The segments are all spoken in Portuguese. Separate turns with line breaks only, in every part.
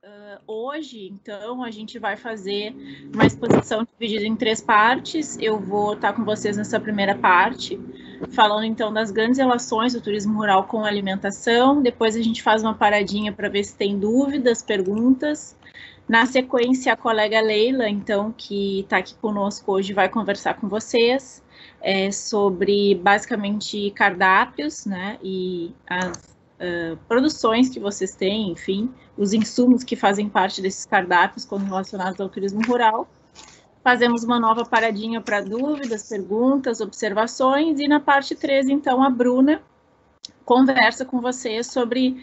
Hoje, então, a gente vai fazer uma exposição dividida em 3 partes. Eu vou estar com vocês nessa primeira parte, falando então das grandes relações do turismo rural com a alimentação. Depois a gente faz uma paradinha para ver se tem dúvidas, perguntas. Na sequência, a colega Leila, então, que está aqui conosco hoje, vai conversar com vocês sobre, basicamente, cardápios, né, e as produções que vocês têm, enfim, os insumos que fazem parte desses cardápios quando relacionados ao turismo rural. Fazemos uma nova paradinha para dúvidas, perguntas, observações, e na parte 3, então, a Bruna conversa com vocês sobre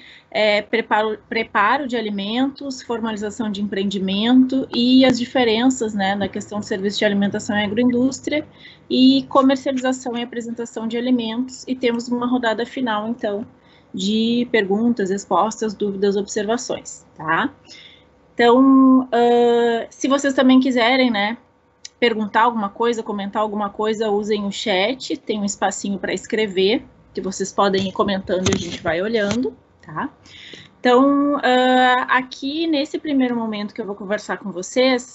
preparo de alimentos, formalização de empreendimento e as diferenças, né, na questão de serviço de alimentação e agroindústria e comercialização e apresentação de alimentos, e temos uma rodada final, então, de perguntas, respostas, dúvidas, observações, tá? Então, se vocês também quiserem, né, perguntar alguma coisa, comentar alguma coisa, usem o chat, tem um espacinho para escrever, que vocês podem ir comentando e a gente vai olhando, tá? Então, aqui nesse primeiro momento que eu vou conversar com vocês,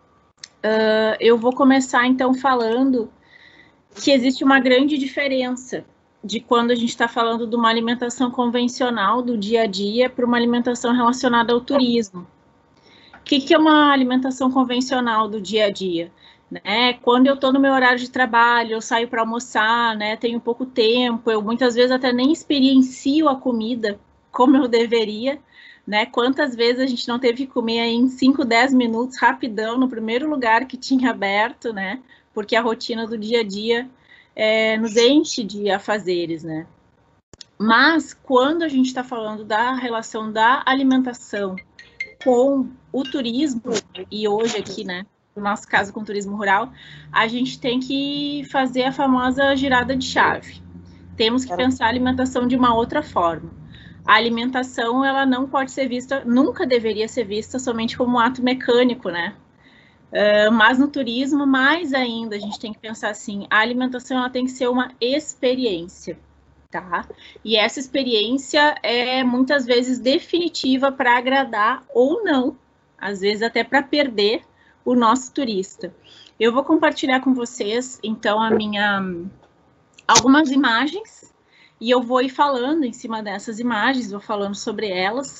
eu vou começar, então, falando que existe uma grande diferença de quando a gente está falando de uma alimentação convencional do dia a dia para uma alimentação relacionada ao turismo. O que é uma alimentação convencional do dia a dia? Né? Quando eu estou no meu horário de trabalho, eu saio para almoçar, né? Tenho pouco tempo, eu muitas vezes até nem experiencio a comida como eu deveria, né? Quantas vezes a gente não teve que comer em 5, 10 minutos, rapidão, no primeiro lugar que tinha aberto, né? Porque a rotina do dia a dia nos enche de afazeres, né? Mas quando a gente está falando da relação da alimentação com o turismo, e hoje aqui, né, no nosso caso com o turismo rural, a gente tem que fazer a famosa girada de chave. Temos que pensar a alimentação de uma outra forma. A alimentação, ela não pode ser vista, nunca deveria ser vista somente como um ato mecânico, né? Mas no turismo, mais ainda, a gente tem que pensar assim, a alimentação ela tem que ser uma experiência, tá? E essa experiência é muitas vezes definitiva para agradar ou não, às vezes até para perder o nosso turista. Eu vou compartilhar com vocês, então, algumas imagens, e eu vou ir falando em cima dessas imagens, vou falando sobre elas.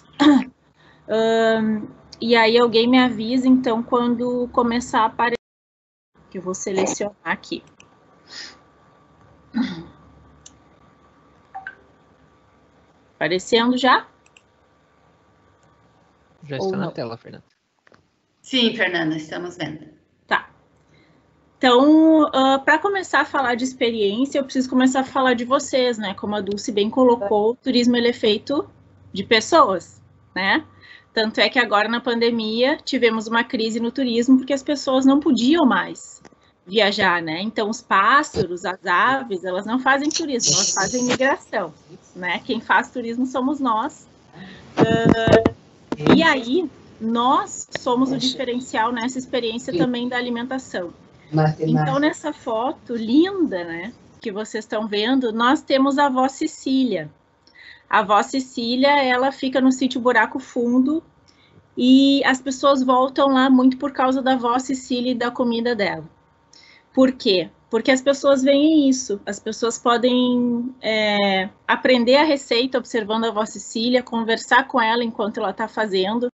E aí alguém me avisa, então, quando começar a aparecer, que eu vou selecionar aqui. Aparecendo já?
Já está na tela, Fernanda.
Sim, Fernanda, estamos vendo.
Tá. Então, para começar a falar de experiência, eu preciso começar a falar de vocês, né? Como a Dulce bem colocou, o turismo ele é feito de pessoas, né? Tanto é que agora, na pandemia, tivemos uma crise no turismo, porque as pessoas não podiam mais viajar, né? Então, os pássaros, as aves, elas não fazem turismo, elas fazem migração, né? Quem faz turismo somos nós. E aí, nós somos o diferencial nessa experiência também da alimentação. Então, nessa foto linda, né, que vocês estão vendo, nós temos a avó Cecília. A avó Cecília, ela fica no sítio Buraco Fundo e as pessoas voltam lá muito por causa da avó Cecília e da comida dela. Por quê? Porque as pessoas veem isso, as pessoas podem aprender a receita observando a avó Cecília, conversar com ela enquanto ela está fazendo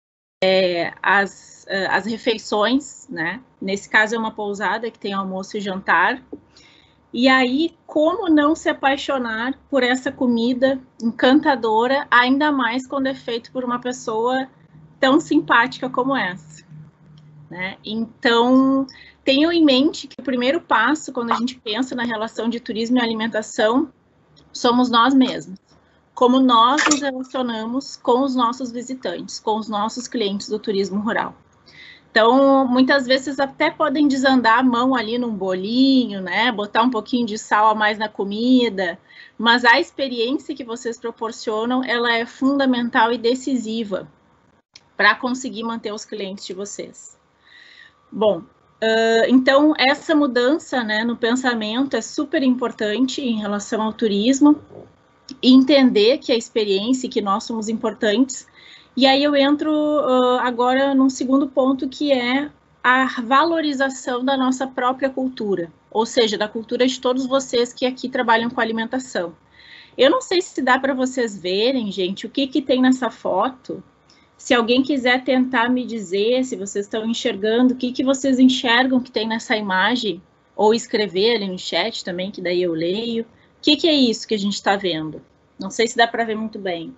as refeições, né? Nesse caso é uma pousada que tem almoço e jantar. E aí, como não se apaixonar por essa comida encantadora, ainda mais quando é feito por uma pessoa tão simpática como essa, né? Então, tenham em mente que o primeiro passo, quando a gente pensa na relação de turismo e alimentação, somos nós mesmos. Como nós nos relacionamos com os nossos visitantes, com os nossos clientes do turismo rural. Então, muitas vezes até podem desandar a mão ali num bolinho, né? Botar um pouquinho de sal a mais na comida, mas a experiência que vocês proporcionam, ela é fundamental e decisiva para conseguir manter os clientes de vocês. Bom, então essa mudança, né, no pensamento é super importante em relação ao turismo, e entender que a experiência e que nós somos importantes. E aí eu entro agora num segundo ponto, que é a valorização da nossa própria cultura, ou seja, da cultura de todos vocês que aqui trabalham com alimentação. Eu não sei se dá para vocês verem, gente, o que tem nessa foto. Se alguém quiser tentar me dizer, se vocês estão enxergando, o que vocês enxergam que tem nessa imagem, ou escrever ali no chat também, que daí eu leio. O que é isso que a gente está vendo? Não sei se dá para ver muito bem.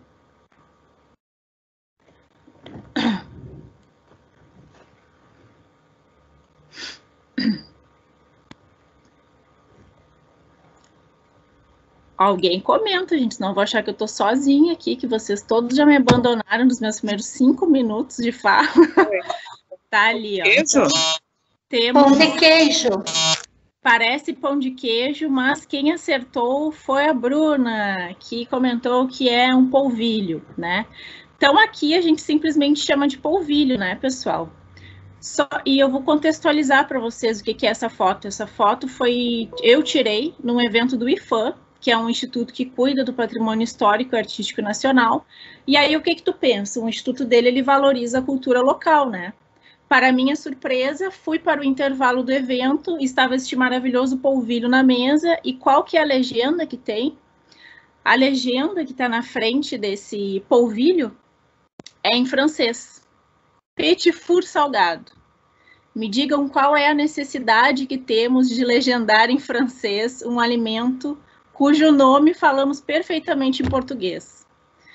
Alguém comenta, gente, senão eu vou achar que eu tô sozinha aqui, que vocês todos já me abandonaram nos meus primeiros 5 minutos de fala. Tá ali, ó.
Então,
temos...
Pão de queijo.
Parece pão de queijo, mas quem acertou foi a Bruna, que comentou que é um polvilho, né? Então aqui a gente simplesmente chama de polvilho, né, pessoal? E eu vou contextualizar para vocês o que é essa foto. Essa foto eu tirei num evento do IFAM, que é um instituto que cuida do patrimônio histórico e artístico nacional. E aí, o que tu pensa? O instituto dele, ele valoriza a cultura local, né? Para minha surpresa, fui para o intervalo do evento, estava este maravilhoso polvilho na mesa, e qual que é a legenda que tem? A legenda que está na frente desse polvilho é em francês. Petit four salgado. Me digam qual é a necessidade que temos de legendar em francês um alimento cujo nome falamos perfeitamente em português.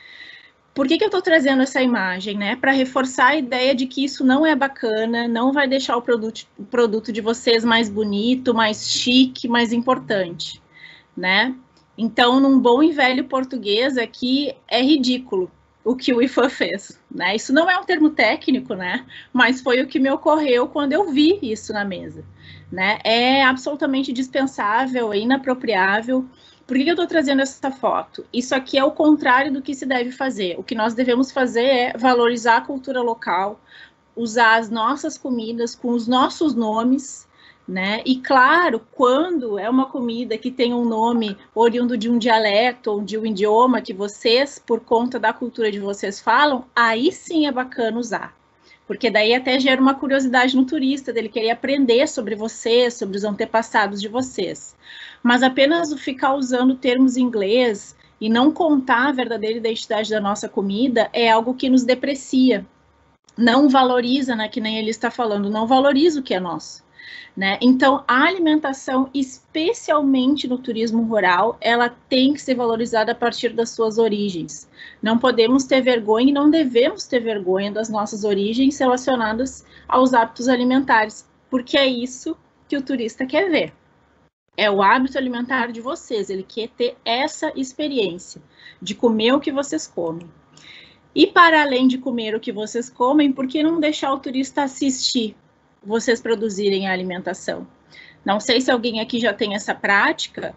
Por que eu estou trazendo essa imagem, né? Para reforçar a ideia de que isso não é bacana, não vai deixar o produto de vocês mais bonito, mais chique, mais importante, né? Então, num bom e velho português, aqui é ridículo o que o IFAM fez, né? Isso não é um termo técnico, né? Mas foi o que me ocorreu quando eu vi isso na mesa, né? É absolutamente dispensável, é inapropriável. Por que eu estou trazendo essa foto? Isso aqui é o contrário do que se deve fazer. O que nós devemos fazer é valorizar a cultura local, usar as nossas comidas com os nossos nomes, né? E claro, quando é uma comida que tem um nome oriundo de um dialeto ou de um idioma que vocês, por conta da cultura de vocês, falam, aí sim é bacana usar. Porque daí até gera uma curiosidade no turista, dele querer aprender sobre vocês, sobre os antepassados de vocês. Mas apenas ficar usando termos em inglês e não contar a verdadeira identidade da nossa comida é algo que nos deprecia. Não valoriza, né, que nem ele está falando, não valoriza o que é nosso. Né? Então, a alimentação, especialmente no turismo rural, ela tem que ser valorizada a partir das suas origens. Não podemos ter vergonha e não devemos ter vergonha das nossas origens relacionadas aos hábitos alimentares, porque é isso que o turista quer ver. É o hábito alimentar de vocês, ele quer ter essa experiência de comer o que vocês comem. E para além de comer o que vocês comem, por que não deixar o turista assistir vocês produzirem a alimentação? Não sei se alguém aqui já tem essa prática,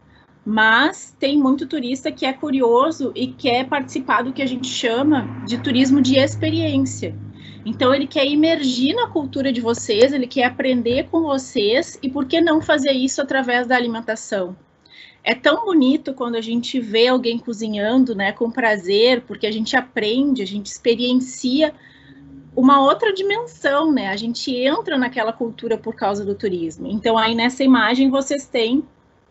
mas tem muito turista que é curioso e quer participar do que a gente chama de turismo de experiência. Então, ele quer imergir na cultura de vocês, ele quer aprender com vocês, e por que não fazer isso através da alimentação? É tão bonito quando a gente vê alguém cozinhando, né, com prazer, porque a gente aprende, a gente experiencia uma outra dimensão, né? A gente entra naquela cultura por causa do turismo. Então, aí nessa imagem vocês têm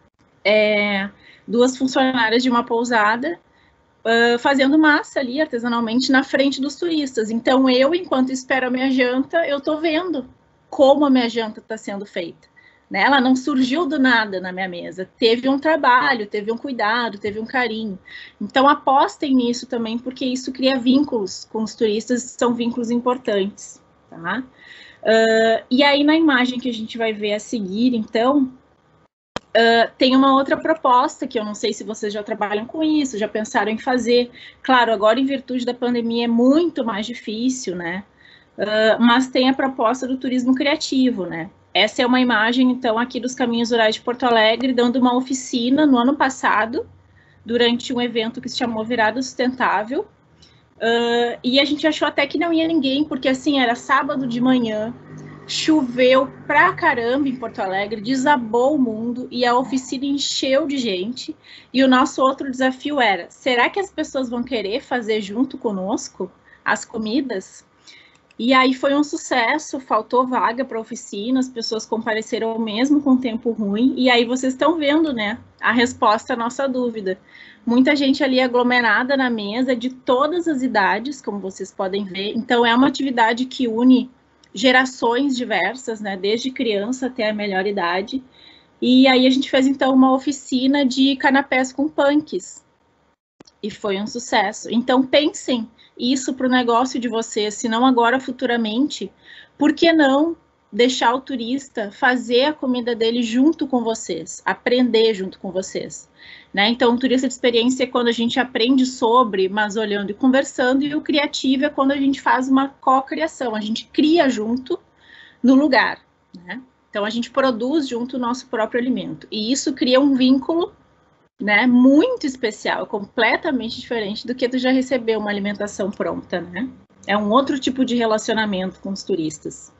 duas funcionárias de uma pousada fazendo massa ali artesanalmente na frente dos turistas. Então, eu, enquanto espero a minha janta, eu estou vendo como a minha janta está sendo feita. Né? Ela não surgiu do nada na minha mesa. Teve um trabalho, teve um cuidado, teve um carinho. Então, apostem nisso também, porque isso cria vínculos com os turistas, são vínculos importantes. Tá? E aí, na imagem que a gente vai ver a seguir, então, tem uma outra proposta, que eu não sei se vocês já trabalham com isso, já pensaram em fazer. Claro, agora, em virtude da pandemia, é muito mais difícil, né? Mas tem a proposta do turismo criativo, né? Essa é uma imagem, então, aqui dos Caminhos Rurais de Porto Alegre, dando uma oficina no ano passado, durante um evento que se chamou Virada Sustentável. E a gente achou até que não ia ninguém, porque, assim, era sábado de manhã, choveu pra caramba em Porto Alegre, desabou o mundo, e a oficina encheu de gente. E o nosso outro desafio era, será que as pessoas vão querer fazer junto conosco? as comidas. E aí foi um sucesso, faltou vaga para oficina, as pessoas compareceram mesmo com tempo ruim, e aí vocês estão vendo, né, a resposta à nossa dúvida. Muita gente ali aglomerada na mesa, de todas as idades, como vocês podem ver, então é uma atividade que une gerações diversas, né, desde criança até a melhor idade, e aí a gente fez então uma oficina de canapés com punks, e foi um sucesso. Então pensem isso para o negócio de vocês, se não agora, futuramente, por que não deixar o turista fazer a comida dele junto com vocês, aprender junto com vocês, né? Então, o turista de experiência é quando a gente aprende sobre, mas olhando e conversando, e o criativo é quando a gente faz uma cocriação, a gente cria junto no lugar, né? Então, a gente produz junto o nosso próprio alimento, e isso cria um vínculo, né, muito especial, completamente diferente do que tu já recebeu uma alimentação pronta, né? É um outro tipo de relacionamento com os turistas.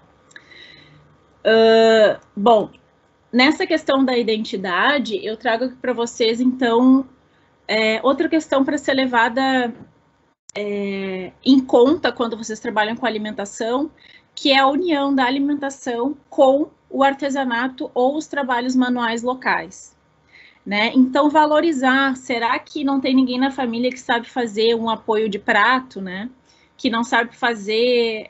Bom, nessa questão da identidade, eu trago aqui para vocês, então, outra questão para ser levada em conta quando vocês trabalham com alimentação, que é a união da alimentação com o artesanato ou os trabalhos manuais locais. Né? Então, valorizar, será que não tem ninguém na família que sabe fazer um apoio de prato, né? Que não sabe fazer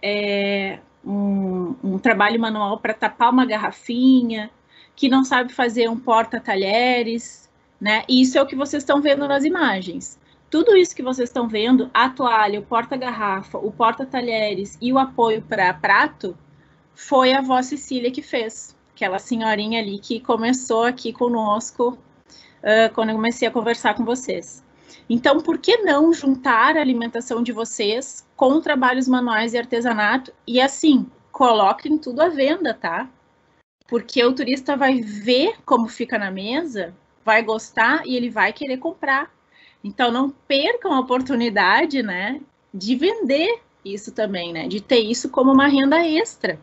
um trabalho manual para tapar uma garrafinha, que não sabe fazer um porta-talheres, né? E isso é o que vocês estão vendo nas imagens. Tudo isso que vocês estão vendo, a toalha, o porta-garrafa, o porta-talheres e o apoio para prato, foi a avó Cecília que fez. Aquela senhorinha ali que começou aqui conosco quando eu comecei a conversar com vocês. Então, por que não juntar a alimentação de vocês com trabalhos manuais e artesanato? E assim, coloquem tudo à venda, tá? Porque o turista vai ver como fica na mesa, vai gostar e ele vai querer comprar. Então, não percam a oportunidade, né, de vender isso também, né? De ter isso como uma renda extra.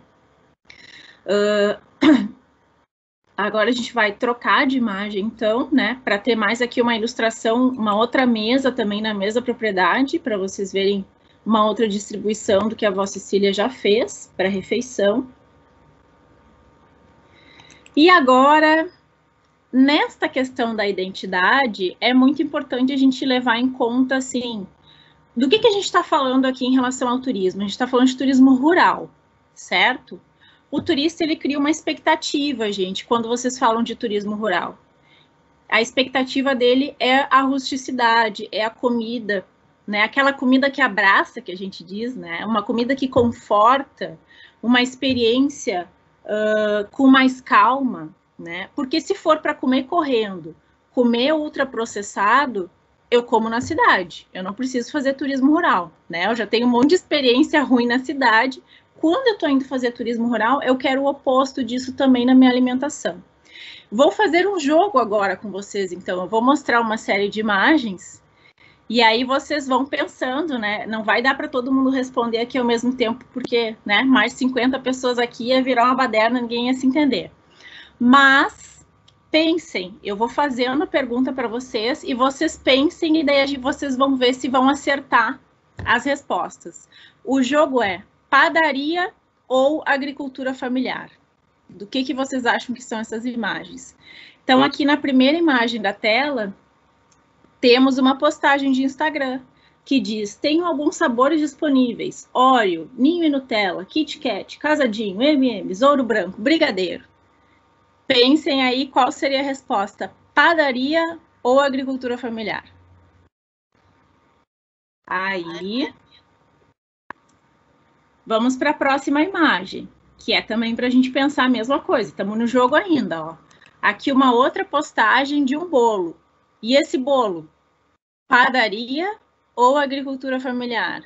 Agora a gente vai trocar de imagem, então, né, para ter mais aqui uma ilustração, uma outra mesa também na mesma propriedade, para vocês verem uma outra distribuição do que a avó Cecília já fez para a refeição. E agora, nesta questão da identidade, é muito importante a gente levar em conta, assim, do que a gente está falando aqui em relação ao turismo? A gente está falando de turismo rural, certo? O turista, ele cria uma expectativa, gente, quando vocês falam de turismo rural. A expectativa dele é a rusticidade, é a comida, né? Aquela comida que abraça, que a gente diz, né? Uma comida que conforta, uma experiência com mais calma, né? Porque se for para comer correndo, comer ultraprocessado, eu como na cidade. Eu não preciso fazer turismo rural, né? Eu já tenho um monte de experiência ruim na cidade. Quando eu estou indo fazer turismo rural, eu quero o oposto disso também na minha alimentação. Vou fazer um jogo agora com vocês, então. Eu vou mostrar uma série de imagens e aí vocês vão pensando, né? Não vai dar para todo mundo responder aqui ao mesmo tempo, porque, né, mais de 50 pessoas aqui ia virar uma baderna, ninguém ia se entender. Mas pensem, eu vou fazendo a pergunta para vocês e vocês pensem e daí vocês vão ver se vão acertar as respostas. O jogo é padaria ou agricultura familiar? Do que vocês acham que são essas imagens? Então, aqui na primeira imagem da tela, temos uma postagem de Instagram que diz, tenho alguns sabores disponíveis, Oreo, Ninho e Nutella, Kit Kat, Casadinho, M&M's, Ouro Branco, Brigadeiro. Pensem aí qual seria a resposta, padaria ou agricultura familiar? Aí... Vamos para a próxima imagem, que é também para a gente pensar a mesma coisa. Estamos no jogo ainda, ó. Aqui uma outra postagem de um bolo. E esse bolo, padaria ou agricultura familiar?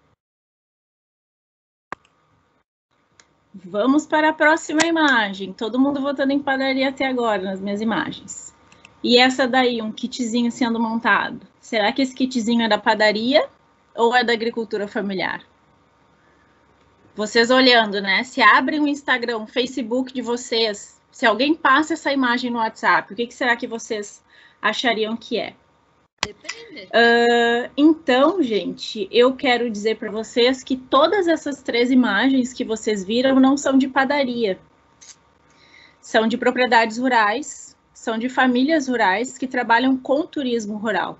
Vamos para a próxima imagem. Todo mundo votando em padaria até agora nas minhas imagens. E essa daí, um kitzinho sendo montado. Será que esse kitzinho é da padaria ou é da agricultura familiar? Vocês olhando, né? Se abrem o Instagram, o Facebook de vocês, se alguém passa essa imagem no WhatsApp, o que será que vocês achariam que é?
Depende.
Então, gente, eu quero dizer para vocês que todas essas 3 imagens que vocês viram não são de padaria. São de propriedades rurais, são de famílias rurais que trabalham com turismo rural.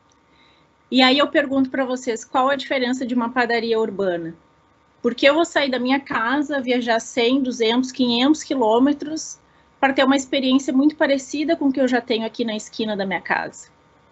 E aí eu pergunto para vocês, qual a diferença de uma padaria urbana? Porque eu vou sair da minha casa, viajar 100, 200, 500 quilômetros para ter uma experiência muito parecida com o que eu já tenho aqui na esquina da minha casa.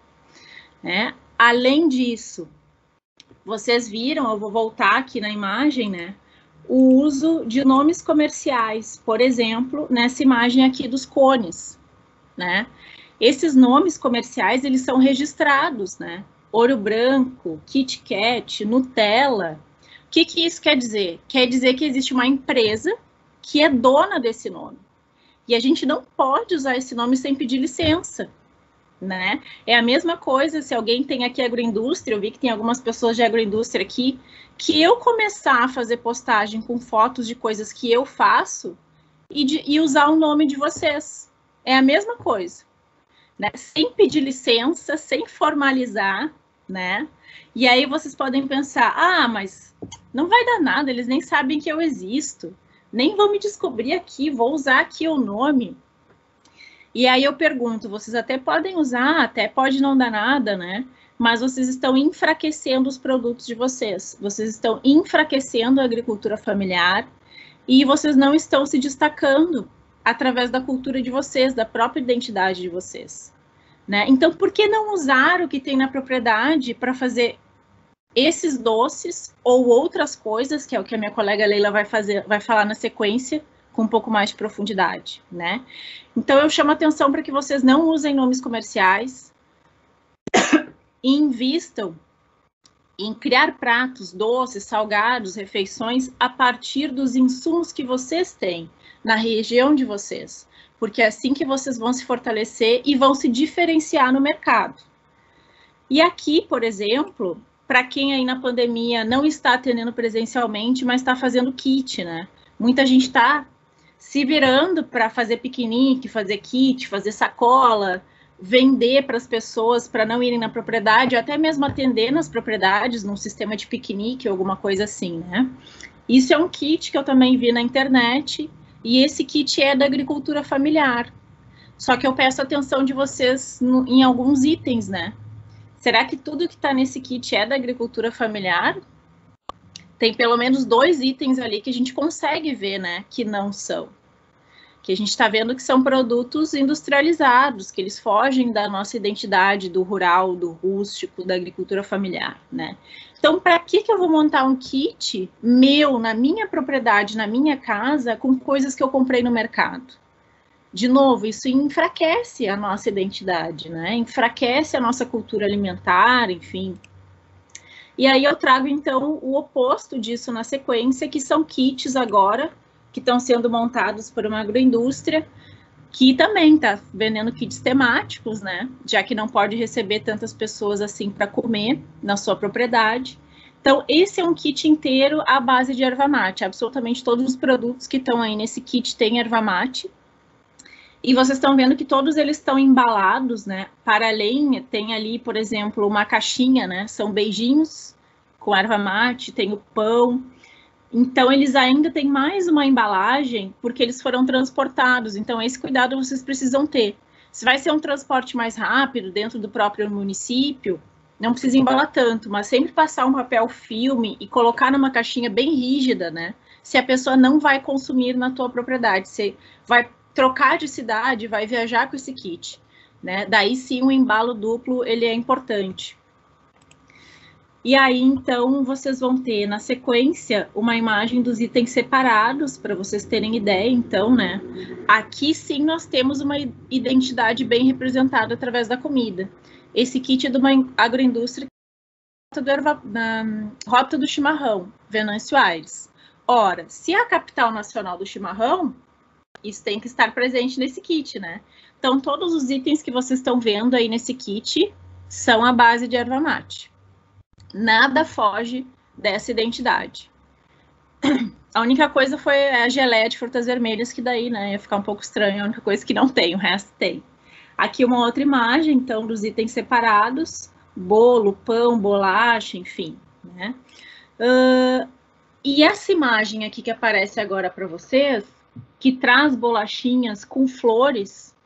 Né? Além disso, vocês viram, eu vou voltar aqui na imagem, né? O uso de nomes comerciais, por exemplo, nessa imagem aqui dos cones, né? Esses nomes comerciais, eles são registrados, né? Ouro Branco, Kit Kat, Nutella. O que isso quer dizer? Quer dizer que existe uma empresa que é dona desse nome. E a gente não pode usar esse nome sem pedir licença, né? É a mesma coisa se alguém tem aqui agroindústria, eu vi que tem algumas pessoas de agroindústria aqui, que eu começar a fazer postagem com fotos de coisas que eu faço e usar o nome de vocês. É a mesma coisa, né? Sem pedir licença, sem formalizar, né? E aí vocês podem pensar, mas não vai dar nada, eles nem sabem que eu existo, nem vão me descobrir aqui, vou usar aqui o nome. E aí eu pergunto, vocês até podem usar, até pode não dar nada, né? Mas vocês estão enfraquecendo os produtos de vocês, vocês estão enfraquecendo a agricultura familiar e vocês não estão se destacando através da cultura de vocês, da própria identidade de vocês, né? Então, por que não usar o que tem na propriedade para fazer esses doces ou outras coisas, que é o que a minha colega Leila vai falar na sequência, com um pouco mais de profundidade, né? Então, eu chamo a atenção para que vocês não usem nomes comerciais e invistam em criar pratos, doces, salgados, refeições a partir dos insumos que vocês têm na região de vocês, porque é assim que vocês vão se fortalecer e vão se diferenciar no mercado. E aqui, por exemplo, para quem aí na pandemia não está atendendo presencialmente, mas está fazendo kit, né? Muita gente está se virando para fazer piquenique, fazer kit, fazer sacola, vender para as pessoas para não irem na propriedade, até mesmo atender nas propriedades, num sistema de piquenique ou alguma coisa assim, né? Isso é um kit que eu também vi na internet, e esse kit é da agricultura familiar. Só que eu peço a atenção de vocês em alguns itens, né? Será que tudo que está nesse kit é da agricultura familiar? Tem pelo menos 2 itens ali que a gente consegue ver, né, que não são. Que a gente está vendo que são produtos industrializados, que eles fogem da nossa identidade do rural, do rústico, da agricultura familiar, né? Então, para que eu vou montar um kit meu, na minha propriedade, na minha casa, com coisas que eu comprei no mercado? De novo, isso enfraquece a nossa identidade, né? Enfraquece a nossa cultura alimentar, enfim. E aí eu trago, então, o oposto disso na sequência, que são kits agora, que estão sendo montados por uma agroindústria, que também está vendendo kits temáticos, né? Já que não pode receber tantas pessoas assim para comer na sua propriedade. Então, esse é um kit inteiro à base de erva mate. Absolutamente todos os produtos que estão aí nesse kit têm erva mate. E vocês estão vendo que todos eles estão embalados, né? Para além, tem ali, por exemplo, uma caixinha, né? São beijinhos com erva mate, tem o pão. Então, eles ainda têm mais uma embalagem, porque eles foram transportados. Então, esse cuidado vocês precisam ter. Se vai ser um transporte mais rápido, dentro do próprio município, não precisa embalar tanto, mas sempre passar um papel filme e colocar numa caixinha bem rígida, né? Se a pessoa não vai consumir na tua propriedade, você vai trocar de cidade, vai viajar com esse kit, né? Daí sim o embalo duplo, ele é importante. E aí, então, vocês vão ter, na sequência, uma imagem dos itens separados, para vocês terem ideia, então, né? Aqui, sim, nós temos uma identidade bem representada através da comida. Esse kit é de uma agroindústria na Rota do Chimarrão, Venâncio Aires. Ora, se é a capital nacional do chimarrão, isso tem que estar presente nesse kit, né? Então, todos os itens que vocês estão vendo aí nesse kit são à base de erva mate. Nada foge dessa identidade. A única coisa foi a geleia de frutas vermelhas, que daí, né, ia ficar um pouco estranho, a única coisa que não tem, o resto tem. Aqui uma outra imagem, então, dos itens separados, bolo, pão, bolacha, enfim, né? E essa imagem aqui que aparece agora para vocês, que traz bolachinhas com flores,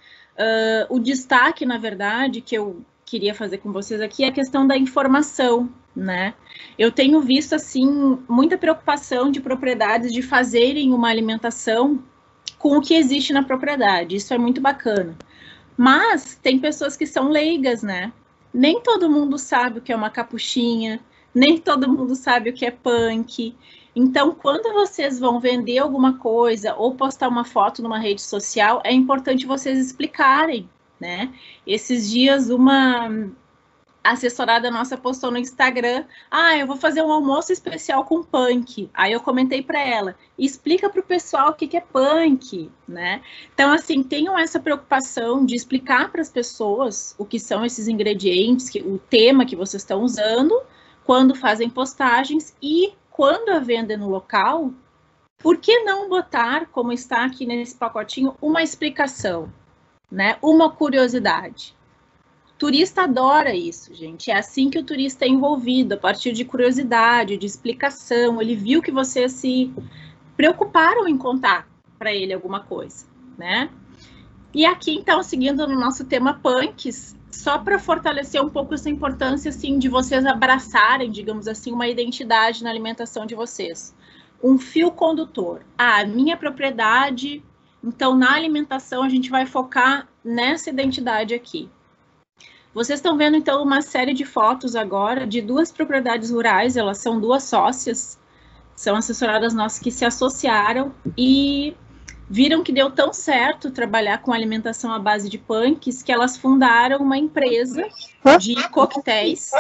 o destaque, na verdade, que eu queria fazer com vocês aqui é a questão da informação, né? Eu tenho visto, assim, muita preocupação de propriedades de fazerem uma alimentação com o que existe na propriedade, isso é muito bacana. Mas tem pessoas que são leigas, né? Nem todo mundo sabe o que é uma capuchinha, nem todo mundo sabe o que é punk. Então, quando vocês vão vender alguma coisa ou postar uma foto numa rede social, é importante vocês explicarem, né? Esses dias, uma assessorada nossa postou no Instagram, eu vou fazer um almoço especial com punk. Aí eu comentei para ela, explica para o pessoal o que é punk, né? Então, assim, tenham essa preocupação de explicar para as pessoas o que são esses ingredientes, o tema que vocês estão usando, quando fazem postagens e quando a venda no local, por que não botar, como está aqui nesse pacotinho, uma explicação, né? Uma curiosidade. Turista adora isso, gente. É assim que o turista é envolvido, a partir de curiosidade, de explicação. Ele viu que vocês se preocuparam em contar para ele alguma coisa, né? E aqui, então, seguindo no nosso tema punks, só para fortalecer um pouco essa importância, assim, de vocês abraçarem, digamos assim, uma identidade na alimentação de vocês. Um fio condutor. Minha propriedade, então, na alimentação, a gente vai focar nessa identidade aqui. Vocês estão vendo, então, uma série de fotos agora de duas propriedades rurais, elas são duas sócias, são assessoradas nossas que se associaram e viram que deu tão certo trabalhar com alimentação à base de punks que elas fundaram uma empresa de coquetéis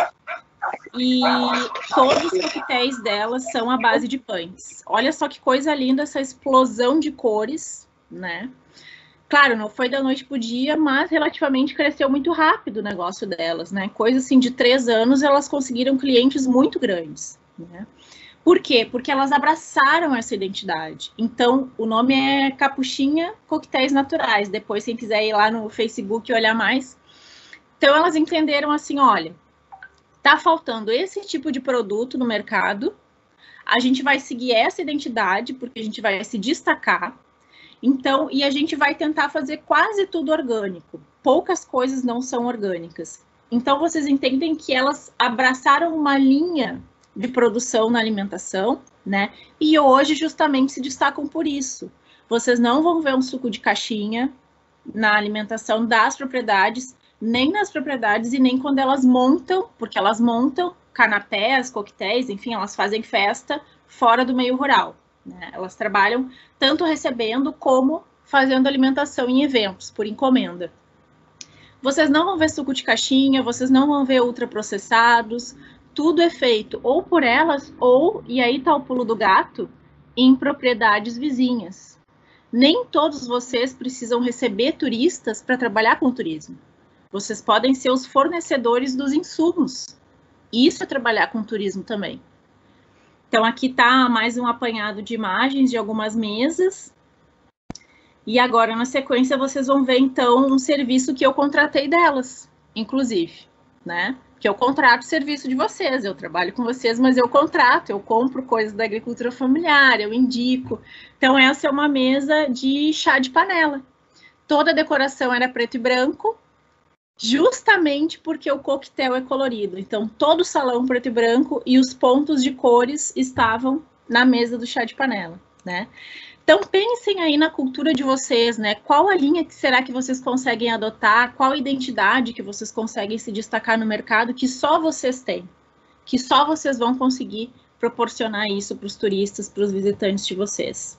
e todos os coquetéis delas são à base de punks. Olha só que coisa linda essa explosão de cores, né? Claro, não foi da noite para o dia, mas relativamente cresceu muito rápido o negócio delas, né? Coisa assim, de 3 anos, elas conseguiram clientes muito grandes, né? Por quê? Porque elas abraçaram essa identidade. Então, o nome é Capuchinha Coquetéis Naturais. Depois, quem quiser ir lá no Facebook e olhar mais. Então, elas entenderam assim, olha, tá faltando esse tipo de produto no mercado, a gente vai seguir essa identidade, porque a gente vai se destacar. Então, e a gente vai tentar fazer quase tudo orgânico. Poucas coisas não são orgânicas. Então, vocês entendem que elas abraçaram uma linha de produção na alimentação, né? E hoje, justamente, se destacam por isso. Vocês não vão ver um suco de caixinha na alimentação das propriedades, nem nas propriedades e nem quando elas montam, porque elas montam canapés, coquetéis, enfim, elas fazem festa fora do meio rural. Né? Elas trabalham tanto recebendo como fazendo alimentação em eventos, por encomenda. Vocês não vão ver suco de caixinha, vocês não vão ver ultraprocessados, tudo é feito ou por elas ou, e aí está o pulo do gato, em propriedades vizinhas. Nem todos vocês precisam receber turistas para trabalhar com turismo. Vocês podem ser os fornecedores dos insumos. Isso é trabalhar com turismo também. Então, aqui está mais um apanhado de imagens de algumas mesas. E agora, na sequência, vocês vão ver, então, um serviço que eu contratei delas, inclusive, né? Que eu contrato o serviço de vocês, eu trabalho com vocês, mas eu contrato, eu compro coisas da agricultura familiar, eu indico. Então, essa é uma mesa de chá de panela. Toda a decoração era preto e branco, justamente porque o coquetel é colorido. Então, todo o salão preto e branco e os pontos de cores estavam na mesa do chá de panela, né? Então, pensem aí na cultura de vocês, né? Qual a linha que será que vocês conseguem adotar? Qual identidade que vocês conseguem se destacar no mercado que só vocês têm? Que só vocês vão conseguir proporcionar isso para os turistas, para os visitantes de vocês.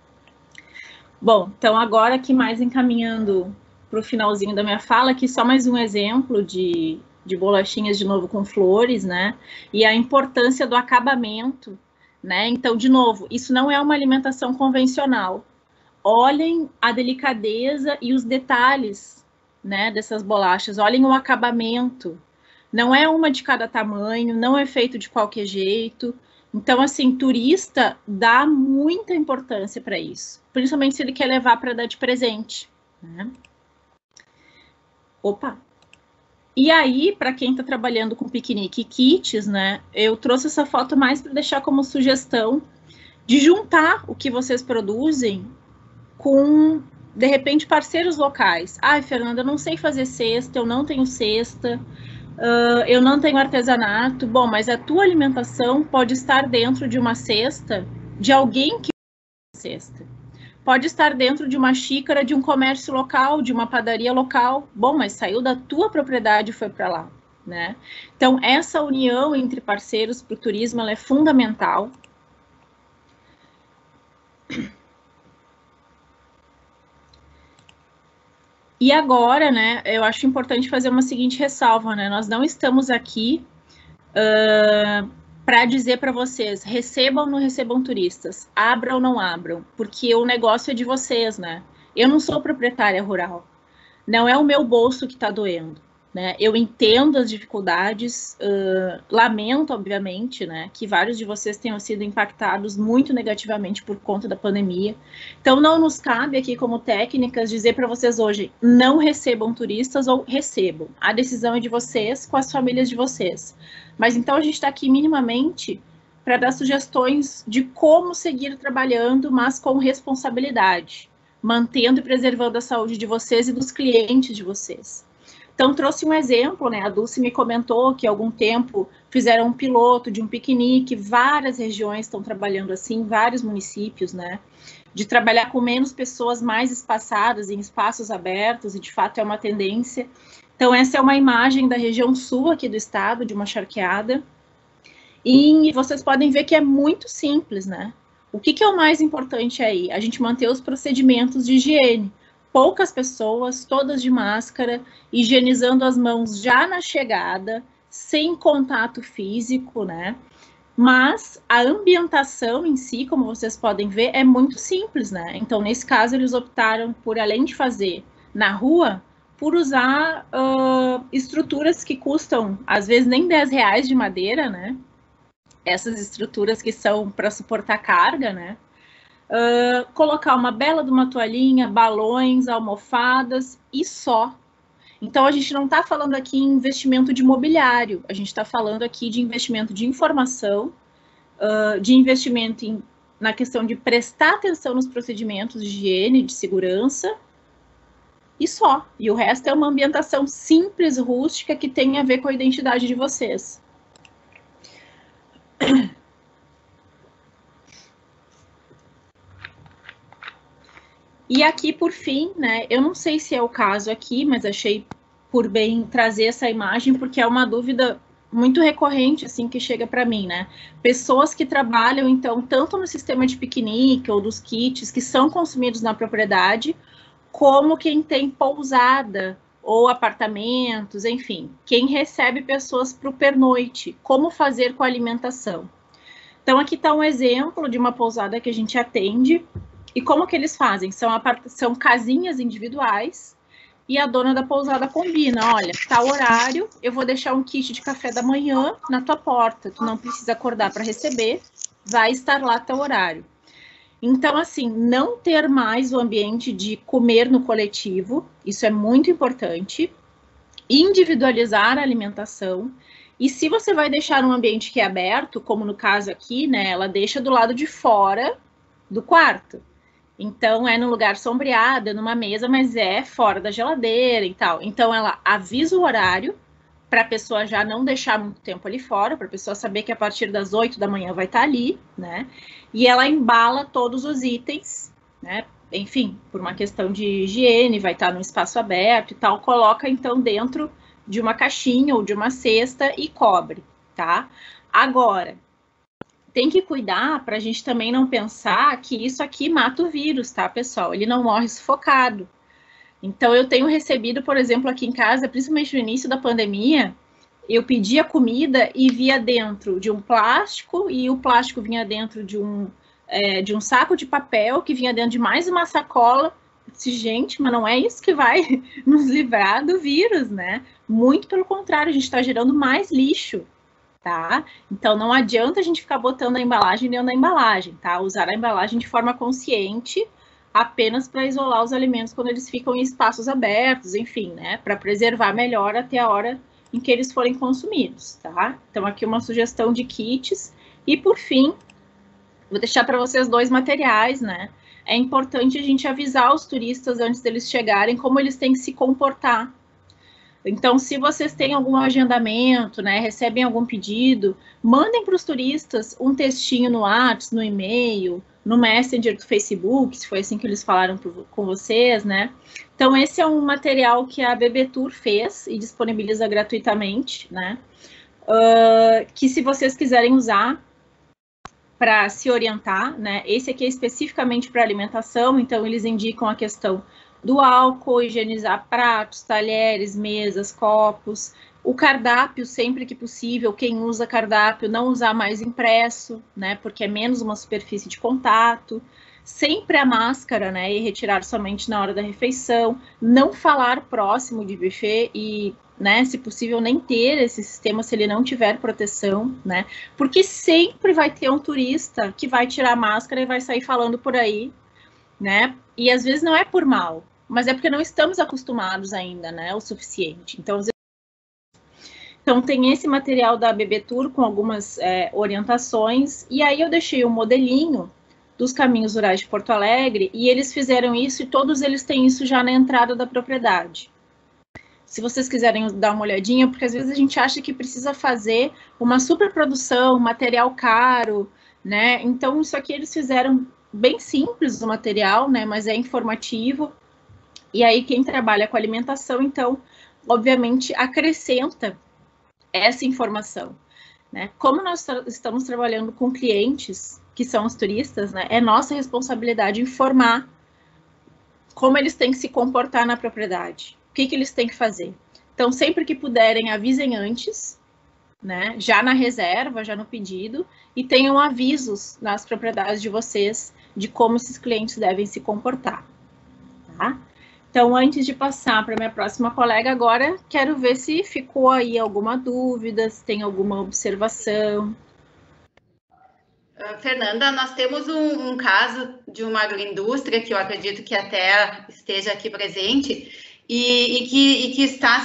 Bom, então agora aqui mais encaminhando para o finalzinho da minha fala, aqui só mais um exemplo de bolachinhas de novo com flores, né? E a importância do acabamento, né? Então, de novo, isso não é uma alimentação convencional. Olhem a delicadeza e os detalhes, né, dessas bolachas. Olhem o acabamento. Não é uma de cada tamanho, não é feito de qualquer jeito. Então, assim, turista dá muita importância para isso. Principalmente se ele quer levar para dar de presente, né? Opa! E aí, para quem está trabalhando com piquenique e kits, né, eu trouxe essa foto mais para deixar como sugestão de juntar o que vocês produzem com, de repente, parceiros locais. Ai, Fernanda, eu não sei fazer cesta, eu não tenho cesta, eu não tenho artesanato. Bom, mas a tua alimentação pode estar dentro de uma cesta de alguém que faz cesta. Pode estar dentro de uma xícara de um comércio local, de uma padaria local. Bom, mas saiu da tua propriedade e foi para lá, né? Então, essa união entre parceiros para o turismo, ela é fundamental. E agora, né, eu acho importante fazer uma seguinte ressalva, né? Nós não estamos aqui para dizer para vocês, recebam ou não recebam turistas, abram ou não abram, porque o negócio é de vocês, né? Eu não sou proprietária rural, não é o meu bolso que está doendo, né? Eu entendo as dificuldades, lamento, obviamente, né, que vários de vocês tenham sido impactados muito negativamente por conta da pandemia. Então, não nos cabe aqui, como técnicas, dizer para vocês hoje, não recebam turistas ou recebam. A decisão é de vocês, com as famílias de vocês. Mas então a gente está aqui minimamente para dar sugestões de como seguir trabalhando, mas com responsabilidade, mantendo e preservando a saúde de vocês e dos clientes de vocês. Então, trouxe um exemplo, né? A Dulce me comentou que há algum tempo fizeram um piloto de um piquenique, várias regiões estão trabalhando assim, vários municípios, né? De trabalhar com menos pessoas, mais espaçadas, em espaços abertos, e de fato é uma tendência. Então, essa é uma imagem da região sul aqui do estado, de uma charqueada. E vocês podem ver que é muito simples, né? O que é o mais importante aí? A gente manter os procedimentos de higiene. Poucas pessoas, todas de máscara, higienizando as mãos já na chegada, sem contato físico, né? Mas a ambientação em si, como vocês podem ver, é muito simples, né? Então, nesse caso, eles optaram por, além de fazer na rua, por usar estruturas que custam, às vezes, nem R$10 de madeira, né? Essas estruturas que são para suportar carga, né? Colocar uma bela de uma toalhinha, balões, almofadas e só. Então, a gente não está falando aqui em investimento de mobiliário, a gente está falando aqui de investimento de informação, de investimento na questão de prestar atenção nos procedimentos de higiene, de segurança, e só. E o resto é uma ambientação simples, rústica, que tem a ver com a identidade de vocês. E aqui, por fim, né, eu não sei se é o caso aqui, mas achei por bem trazer essa imagem, porque é uma dúvida muito recorrente, assim, que chega para mim, né? Pessoas que trabalham, então, tanto no sistema de piquenique ou dos kits que são consumidos na propriedade, como quem tem pousada ou apartamentos, enfim, quem recebe pessoas para o pernoite, como fazer com a alimentação. Então, aqui está um exemplo de uma pousada que a gente atende. E como que eles fazem? São casinhas individuais e a dona da pousada combina, olha, tá o horário, eu vou deixar um kit de café da manhã na tua porta, tu não precisa acordar para receber, vai estar lá teu horário. Então, assim, não ter mais o ambiente de comer no coletivo, isso é muito importante, individualizar a alimentação, e se você vai deixar um ambiente que é aberto, como no caso aqui, né, ela deixa do lado de fora do quarto. Então, é num lugar sombreado, numa mesa, mas é fora da geladeira e tal. Então, ela avisa o horário para a pessoa já não deixar muito tempo ali fora, para a pessoa saber que a partir das 8 da manhã vai estar ali, né? E ela embala todos os itens, né? Enfim, por uma questão de higiene, vai estar num espaço aberto e tal, coloca então dentro de uma caixinha ou de uma cesta e cobre, tá? Agora, tem que cuidar para a gente também não pensar que isso aqui mata o vírus, tá, pessoal? Ele não morre sufocado. Então, eu tenho recebido, por exemplo, aqui em casa, principalmente no início da pandemia, eu pedia comida e via dentro de um plástico, e o plástico vinha dentro de um saco de papel, que vinha dentro de mais uma sacola. Eu disse, gente, mas não é isso que vai nos livrar do vírus, né? Muito pelo contrário, a gente está gerando mais lixo. Tá? Então, não adianta a gente ficar botando a embalagem dentro da embalagem, tá? Usar a embalagem de forma consciente, apenas para isolar os alimentos quando eles ficam em espaços abertos, enfim, né, para preservar melhor até a hora em que eles forem consumidos, tá? Então, aqui uma sugestão de kits. E, por fim, vou deixar para vocês 2 materiais, né? É importante a gente avisar os turistas antes deles chegarem como eles têm que se comportar. Então, se vocês têm algum agendamento, né, recebem algum pedido, mandem para os turistas um textinho no WhatsApp, no e-mail, no Messenger do Facebook, se foi assim que eles falaram com vocês, né? Então, esse é um material que a BBTour fez e disponibiliza gratuitamente, né? Que se vocês quiserem usar para se orientar, né? Esse aqui é especificamente para alimentação, então eles indicam a questão do álcool, higienizar pratos, talheres, mesas, copos, o cardápio, sempre que possível, quem usa cardápio, não usar mais impresso, né, porque é menos uma superfície de contato, sempre a máscara, né, e retirar somente na hora da refeição, não falar próximo de buffet e, né, se possível, nem ter esse sistema se ele não tiver proteção, né, porque sempre vai ter um turista que vai tirar a máscara e vai sair falando por aí, né, e às vezes não é por mal, mas é porque não estamos acostumados ainda, né, o suficiente. Então, tem esse material da BBTour com algumas orientações, e aí eu deixei um modelinho dos caminhos rurais de Porto Alegre, e eles fizeram isso, e todos eles têm isso já na entrada da propriedade. Se vocês quiserem dar uma olhadinha, porque às vezes a gente acha que precisa fazer uma superprodução, material caro, né, então isso aqui eles fizeram bem simples o material, né, mas é informativo. E aí, quem trabalha com alimentação, então, obviamente, acrescenta essa informação, né? Como nós estamos trabalhando com clientes, que são os turistas, né? É nossa responsabilidade informar como eles têm que se comportar na propriedade, o que eles têm que fazer. Então, sempre que puderem, avisem antes, né? Já na reserva, já no pedido, e tenham avisos nas propriedades de vocês de como esses clientes devem se comportar, tá? Então, antes de passar para minha próxima colega, agora quero ver se ficou aí alguma dúvida, se tem alguma observação.
Fernanda, nós temos um caso de uma agroindústria que eu acredito que até esteja aqui presente e que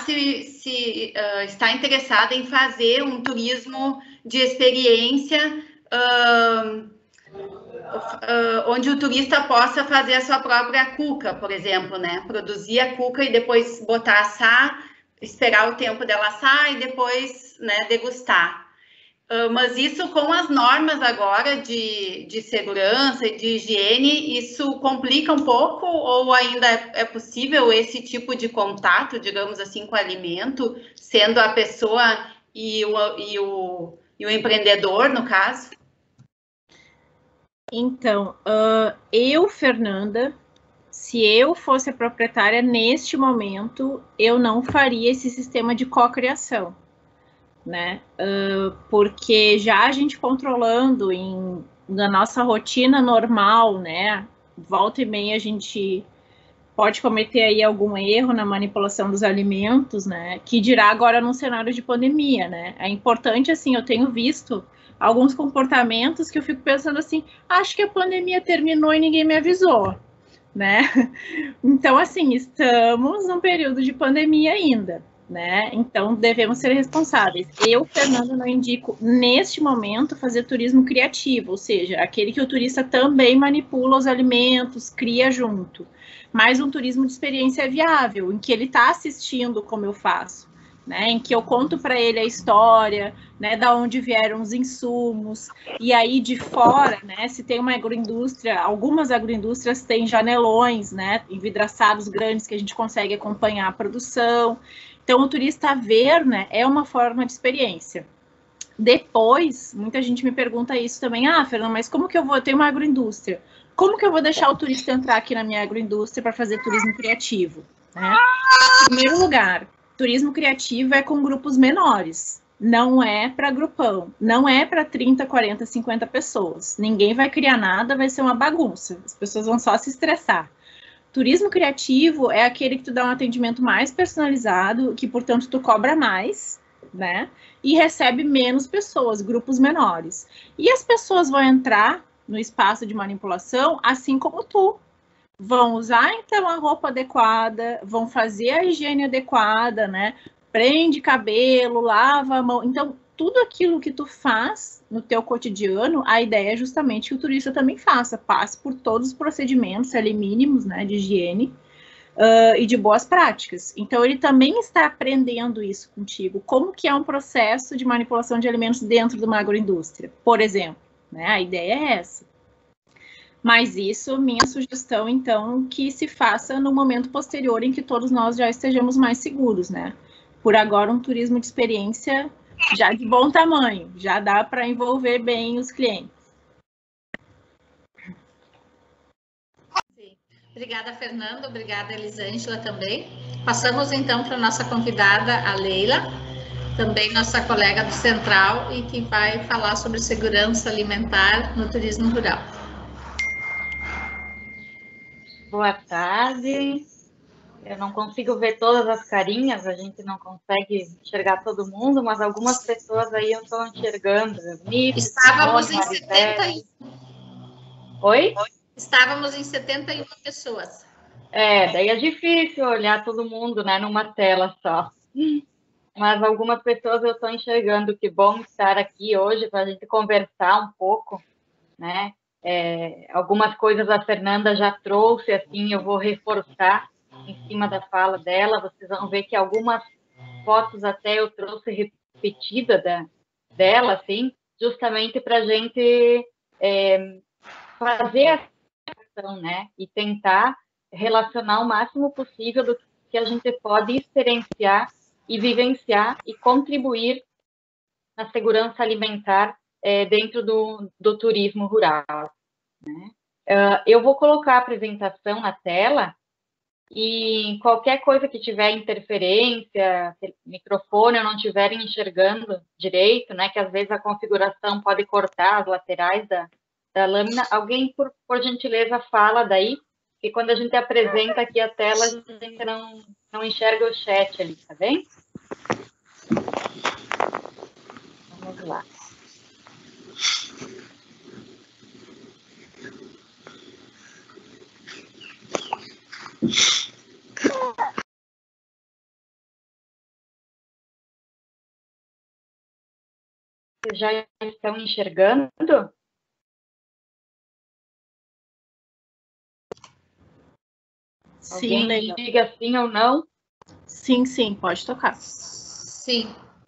está interessada em fazer um turismo de experiência onde o turista possa fazer a sua própria cuca, por exemplo, né? Produzir a cuca e depois botar assar, esperar o tempo dela assar e depois, né, degustar. Mas isso com as normas agora de segurança e de higiene, isso complica um pouco ou ainda é possível esse tipo de contato, digamos assim, com o alimento, sendo a pessoa e o empreendedor, no caso?
Então, eu, Fernanda, se eu fosse a proprietária neste momento, eu não faria esse sistema de cocriação, né? Porque já a gente controlando na nossa rotina normal, né? Volta e meia a gente pode cometer aí algum erro na manipulação dos alimentos, né? Que dirá agora num cenário de pandemia, né? É importante, assim, eu tenho visto alguns comportamentos que eu fico pensando assim, acho que a pandemia terminou e ninguém me avisou, né? Então, assim, estamos num período de pandemia ainda, né? Então, devemos ser responsáveis. Eu, Fernanda, não indico, neste momento, fazer turismo criativo, ou seja, aquele que o turista também manipula os alimentos, cria junto. Mas um turismo de experiência viável, em que ele está assistindo como eu faço, né, em que eu conto para ele a história, né, da onde vieram os insumos, e aí de fora, né, se tem uma agroindústria, algumas agroindústrias têm janelões, né, envidraçados grandes que a gente consegue acompanhar a produção. Então, o turista ver, né, é uma forma de experiência. Depois, muita gente me pergunta isso também, Fernanda, mas como que eu vou ter uma agroindústria? Como que eu vou deixar o turista entrar aqui na minha agroindústria para fazer turismo criativo? Né? Em primeiro lugar, turismo criativo é com grupos menores, não é para grupão, não é para 30, 40, 50 pessoas. Ninguém vai criar nada, vai ser uma bagunça, as pessoas vão só se estressar. Turismo criativo é aquele que tu dá um atendimento mais personalizado, que, portanto, tu cobra mais, né? E recebe menos pessoas, grupos menores. E as pessoas vão entrar no espaço de manipulação assim como tu, vão usar, então, a roupa adequada, vão fazer a higiene adequada, né? Prende cabelo, lava a mão. Então, tudo aquilo que tu faz no teu cotidiano, a ideia é justamente que o turista também faça, passe por todos os procedimentos ali mínimos, né, de higiene e de boas práticas. Então, ele também está aprendendo isso contigo, como que é um processo de manipulação de alimentos dentro de uma agroindústria, por exemplo, né? A ideia é essa. Mas isso, minha sugestão, então, que se faça no momento posterior em que todos nós já estejamos mais seguros, né? Por agora, um turismo de experiência já de bom tamanho, já dá para envolver bem os clientes.
Sim. Obrigada, Fernando. Obrigada, Elisângela, também. Passamos, então, para a nossa convidada, a Leila, também nossa colega do Central, e que vai falar sobre segurança alimentar no turismo rural.
Boa tarde. Eu não consigo ver todas as carinhas, a gente não consegue enxergar todo mundo, mas algumas pessoas aí eu estou enxergando.
Estávamos em 71.
Oi?
Estávamos em 71 pessoas.
Daí é difícil olhar todo mundo, né, numa tela só. Mas algumas pessoas eu estou enxergando. Que bom estar aqui hoje para a gente conversar um pouco, né? Algumas coisas a Fernanda já trouxe, assim, eu vou reforçar em cima da fala dela. Vocês vão ver que algumas fotos até eu trouxe repetida dela, assim, justamente para a gente fazer a ação, né? E tentar relacionar o máximo possível do que a gente pode experienciar e vivenciar e contribuir na segurança alimentar dentro do turismo rural, né? Eu vou colocar a apresentação na tela e qualquer coisa que tiver interferência, microfone eu não estiver enxergando direito, né, que às vezes a configuração pode cortar as laterais da lâmina, alguém, por gentileza, fala daí, que quando a gente apresenta aqui a tela, a gente não enxerga o chat ali, tá bem? Vamos lá. Vocês já estão enxergando?
Sim,
alguém
legal.
Diga sim ou não.
Sim, sim, pode tocar.
Sim.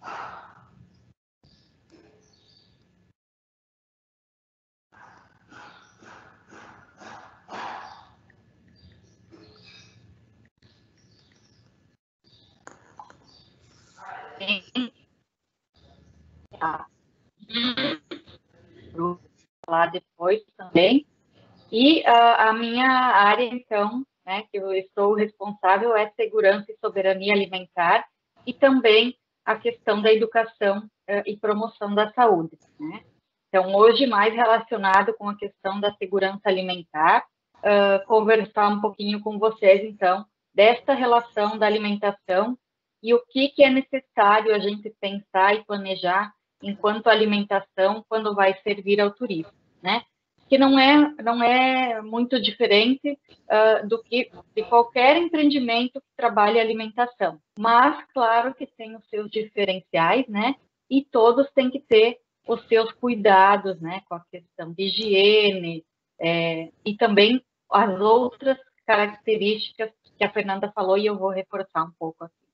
Vou falar depois também. E a minha área, então, né, que eu estou responsável é segurança e soberania alimentar e também a questão da educação e promoção da saúde, né? Então, hoje, mais relacionado com a questão da segurança alimentar, conversar um pouquinho com vocês, então, desta relação da alimentação e o que é necessário a gente pensar e planejar enquanto alimentação quando vai servir ao turismo, né? Que não é muito diferente do que de qualquer empreendimento que trabalhe alimentação. Mas, claro que tem os seus diferenciais, né? E todos têm que ter os seus cuidados, né? Com a questão de higiene e também as outras características que a Fernanda falou, e eu vou reforçar um pouco aqui.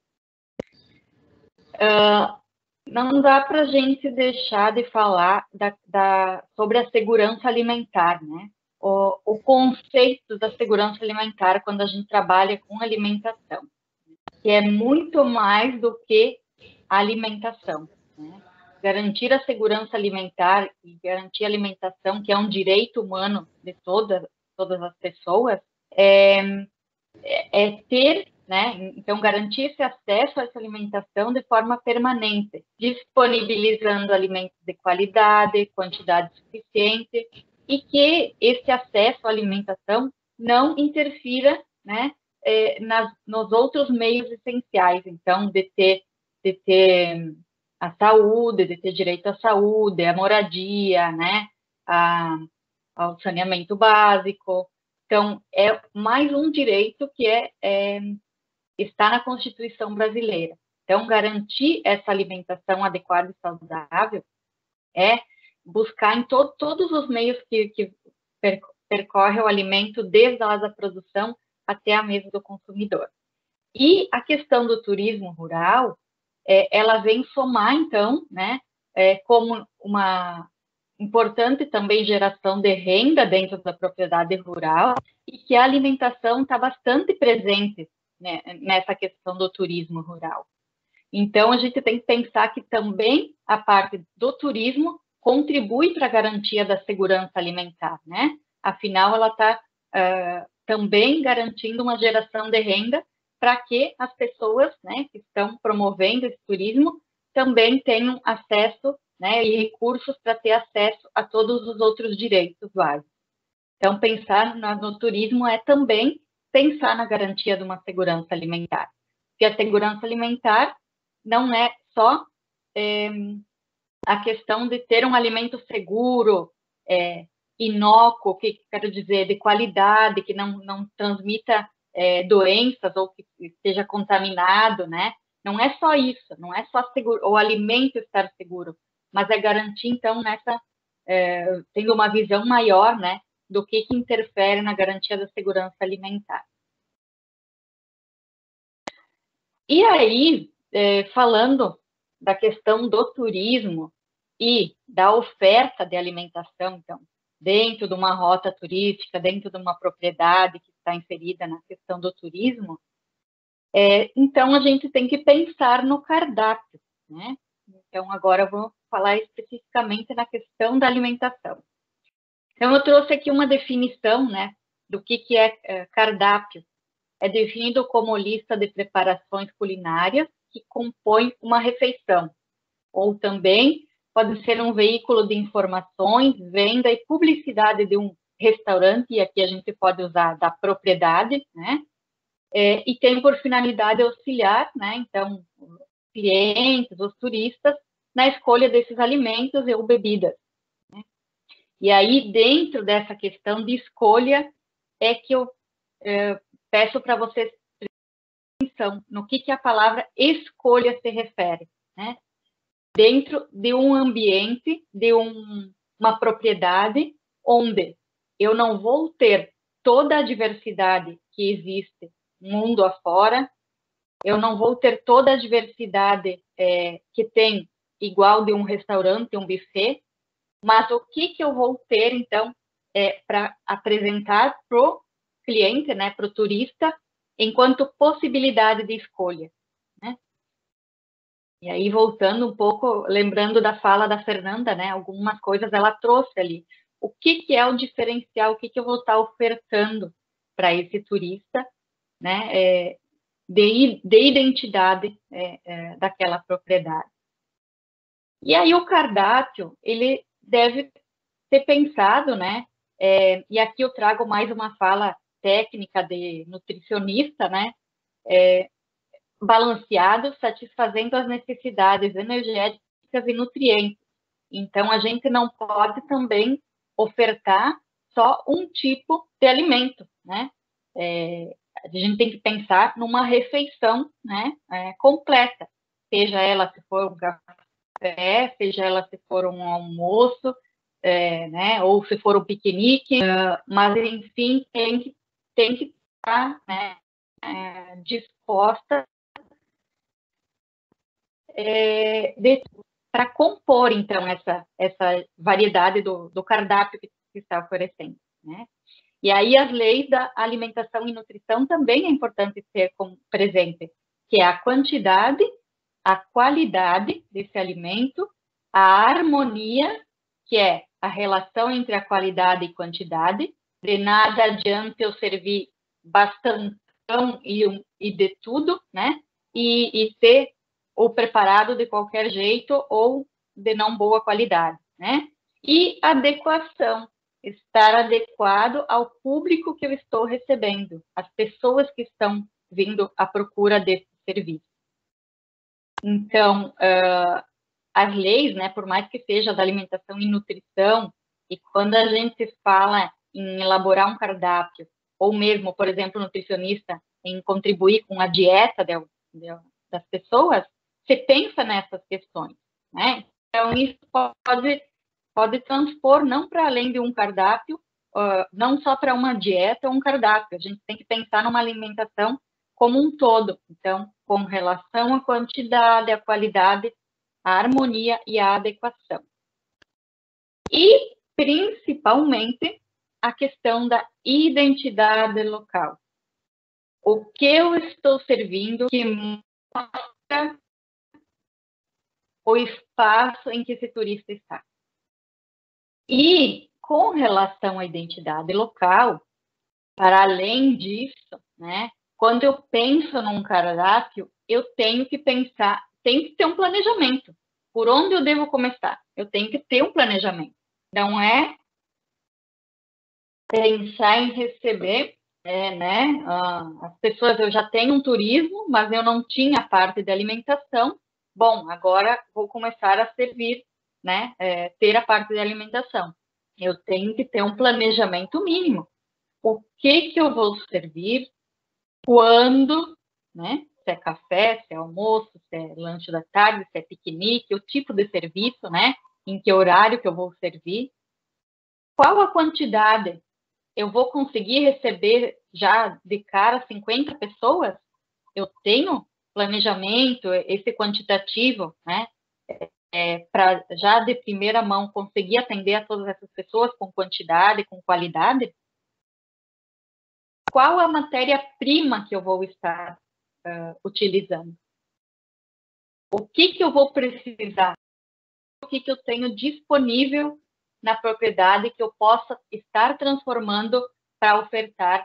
Não dá para a gente deixar de falar sobre a segurança alimentar, né? O conceito da segurança alimentar quando a gente trabalha com alimentação, que é muito mais do que a alimentação, né? Garantir a segurança alimentar e garantir a alimentação, que é um direito humano de todas as pessoas, é ter, né? Então, garantir esse acesso a essa alimentação de forma permanente, disponibilizando alimentos de qualidade, quantidade suficiente, e que esse acesso à alimentação não interfira, né, nos outros meios essenciais. Então, de ter a saúde, de ter direito à saúde, à moradia, né, ao saneamento básico, Então, é mais um direito que está na Constituição brasileira. Então, garantir essa alimentação adequada e saudável é buscar em todos os meios que percorre o alimento, desde a da produção até a mesa do consumidor. E a questão do turismo rural, ela vem somar, então, né, como uma importante também geração de renda dentro da propriedade rural, e que a alimentação está bastante presente, né, nessa questão do turismo rural. Então, a gente tem que pensar que também a parte do turismo contribui para a garantia da segurança alimentar, né? Afinal, ela está também garantindo uma geração de renda para que as pessoas, né, que estão promovendo esse turismo também tenham acesso, né, e recursos para ter acesso a todos os outros direitos básicos. Então, pensar no turismo é também pensar na garantia de uma segurança alimentar. Porque a segurança alimentar não é só a questão de ter um alimento seguro, inócuo, que quero dizer, de qualidade, que não transmita doenças ou que esteja contaminado, né? Não é só isso, não é só o alimento estar seguro, mas é garantir, então, tendo uma visão maior, né, do que interfere na garantia da segurança alimentar. E aí, falando da questão do turismo e da oferta de alimentação, então, dentro de uma rota turística, dentro de uma propriedade que está inserida na questão do turismo, então a gente tem que pensar no cardápio, né? Então, agora eu vou falar especificamente na questão da alimentação. Então, eu trouxe aqui uma definição, né, do que é cardápio. É definido como lista de preparações culinárias que compõem uma refeição, ou também pode ser um veículo de informações, venda e publicidade de um restaurante, e aqui a gente pode usar da propriedade, né? E tem por finalidade auxiliar, né? Então, os clientes, os turistas, na escolha desses alimentos ou bebidas, né? E aí, dentro dessa questão de escolha, é que eu peço para vocês prestarem atenção no que a palavra escolha se refere, né? Dentro de um ambiente, de uma propriedade, onde eu não vou ter toda a diversidade que existe mundo afora, eu não vou ter toda a diversidade que tem igual de um restaurante, um buffet, mas o que eu vou ter, então, para apresentar para o cliente, né, para o turista, enquanto possibilidade de escolha, né? E aí, voltando um pouco, lembrando da fala da Fernanda, né, algumas coisas ela trouxe ali. O que é o diferencial, o que eu vou estar ofertando para esse turista, né, de identidade daquela propriedade. E aí o cardápio, ele deve ser pensado, né, e aqui eu trago mais uma fala técnica de nutricionista, né, balanceado, satisfazendo as necessidades energéticas e nutrientes. Então, a gente não pode também ofertar só um tipo de alimento, né? A gente tem que pensar numa refeição, né, completa, seja ela se for um café, seja ela se for um almoço, né, ou se for um piquenique, mas, enfim, tem que estar, né, disposta para compor, então, essa variedade do cardápio que está oferecendo, né? E aí as leis da alimentação e nutrição também é importante ter presente, que é a quantidade, a qualidade desse alimento, a harmonia, que é a relação entre a qualidade e quantidade. De nada adianta eu servir bastantão e de tudo, né? E ser ou preparado de qualquer jeito ou de não boa qualidade, né? E adequação, estar adequado ao público que eu estou recebendo, as pessoas que estão vindo à procura desse serviço. Então, as leis, né, por mais que seja da alimentação e nutrição, e quando a gente fala em elaborar um cardápio ou mesmo, por exemplo, nutricionista, em contribuir com a dieta das pessoas, você pensa nessas questões, né? Então, isso pode transpor não para além de um cardápio, não só para uma dieta ou um cardápio. A gente tem que pensar numa alimentação como um todo. Então, com relação à quantidade, à qualidade, à harmonia e à adequação. E, principalmente, a questão da identidade local. O que eu estou servindo que mostra o espaço em que esse turista está. E, com relação à identidade local, para além disso, né, quando eu penso num cardápio, eu tenho que pensar, tem que ter um planejamento. Por onde eu devo começar? Eu tenho que ter um planejamento. Não é pensar em receber, né? As pessoas, eu já tenho um turismo, mas eu não tinha parte de alimentação. Bom, agora vou começar a servir, né? Ter a parte de alimentação. Eu tenho que ter um planejamento mínimo. O que eu vou servir, quando, né? Se é café, se é almoço, se é lanche da tarde, se é piquenique, o tipo de serviço, né? Em que horário que eu vou servir. Qual a quantidade? Eu vou conseguir receber já de cara 50 pessoas? Eu tenho planejamento, esse quantitativo, né? Para já de primeira mão conseguir atender a todas essas pessoas com quantidade, com qualidade? Qual a matéria-prima que eu vou estar utilizando? O que eu vou precisar? O que eu tenho disponível na propriedade que eu possa estar transformando para ofertar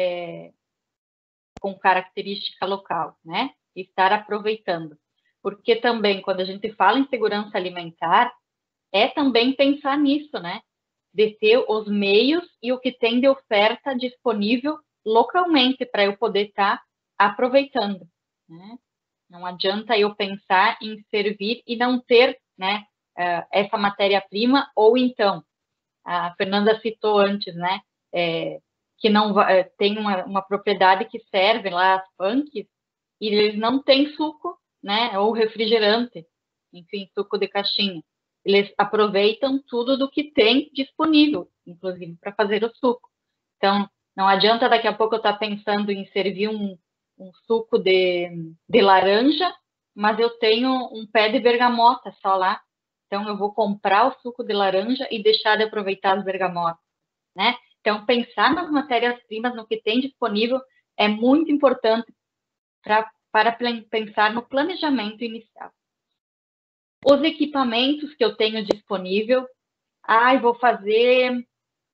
com característica local, né? Estar aproveitando. Porque também, quando a gente fala em segurança alimentar, é também pensar nisso, né? De ter os meios e o que tem de oferta disponível localmente para eu poder estar aproveitando, né? Não adianta eu pensar em servir e não ter, né, essa matéria-prima, ou então, a Fernanda citou antes, né, que não tem uma propriedade que serve lá as punks e eles não têm suco, né, ou refrigerante, enfim, suco de caixinha. Eles aproveitam tudo do que tem disponível, inclusive para fazer o suco. Então, não adianta daqui a pouco eu estar pensando em servir um suco de laranja, mas eu tenho um pé de bergamota só lá. Então, eu vou comprar o suco de laranja e deixar de aproveitar as bergamotas, né? Então, pensar nas matérias-primas, no que tem disponível, é muito importante para pensar no planejamento inicial. Os equipamentos que eu tenho disponível, vou fazer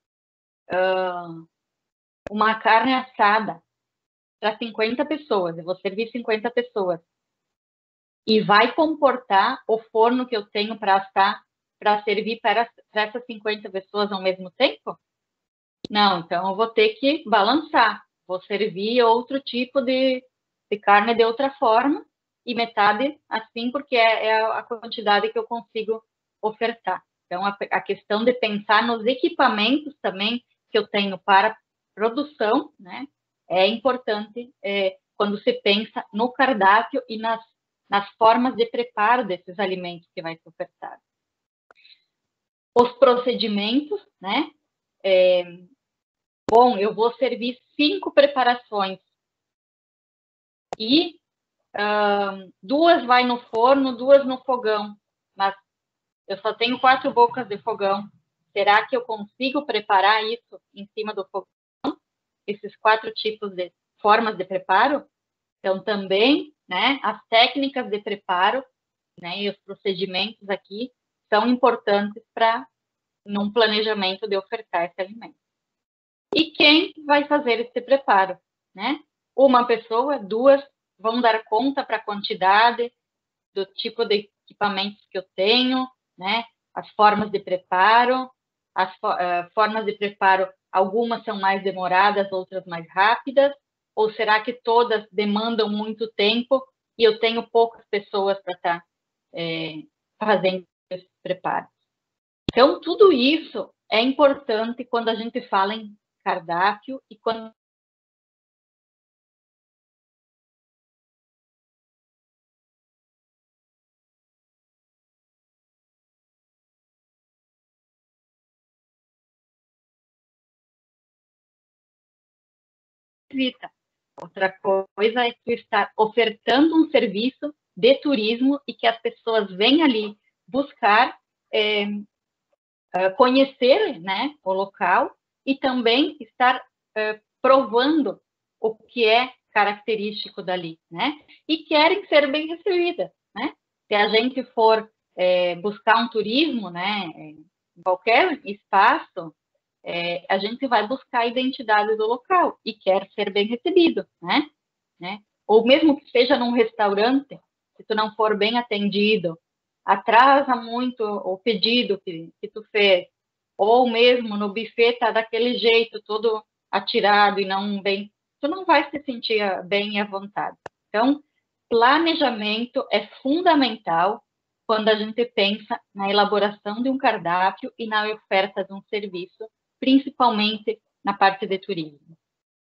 uma carne assada para 50 pessoas, eu vou servir 50 pessoas. E vai comportar o forno que eu tenho para assar, para servir para essas 50 pessoas ao mesmo tempo? Não, então eu vou ter que balançar. Vou servir outro tipo de carne de outra forma, e metade assim, porque é a quantidade que eu consigo ofertar. Então, a questão de pensar nos equipamentos também que eu tenho para produção, né, é importante quando se pensa no cardápio e nas formas de preparo desses alimentos que vai ser ofertado. Os procedimentos, né? Bom, eu vou servir 5 preparações e 2 vai no forno, 2 no fogão, mas eu só tenho 4 bocas de fogão. Será que eu consigo preparar isso em cima do fogão? Esses 4 tipos de formas de preparo? Então, também, né, as técnicas de preparo, né, e os procedimentos aqui são importantes para num planejamento de ofertar esse alimento. E quem vai fazer esse preparo, né? Uma pessoa, 2 vão dar conta para a quantidade, do tipo de equipamentos que eu tenho, né? As formas de preparo, as formas de preparo, algumas são mais demoradas, outras mais rápidas, ou será que todas demandam muito tempo e eu tenho poucas pessoas para estar fazendo esse preparo? Então, tudo isso é importante quando a gente fala em cardápio e quando visita. Outra coisa é tu estar ofertando um serviço de turismo e que as pessoas venham ali buscar conhecer, né, o local e também estar provando o que é característico dali, né? E querem ser bem recebidas, né? Se a gente for buscar um turismo, né, em qualquer espaço, a gente vai buscar a identidade do local e quer ser bem recebido, né? Ou mesmo que seja num restaurante, se tu não for bem atendido, atrasa muito o pedido que tu fez, ou mesmo no buffet tá daquele jeito, todo atirado e não bem, tu não vai se sentir bem e à vontade. Então, planejamento é fundamental quando a gente pensa na elaboração de um cardápio e na oferta de um serviço, principalmente na parte de turismo.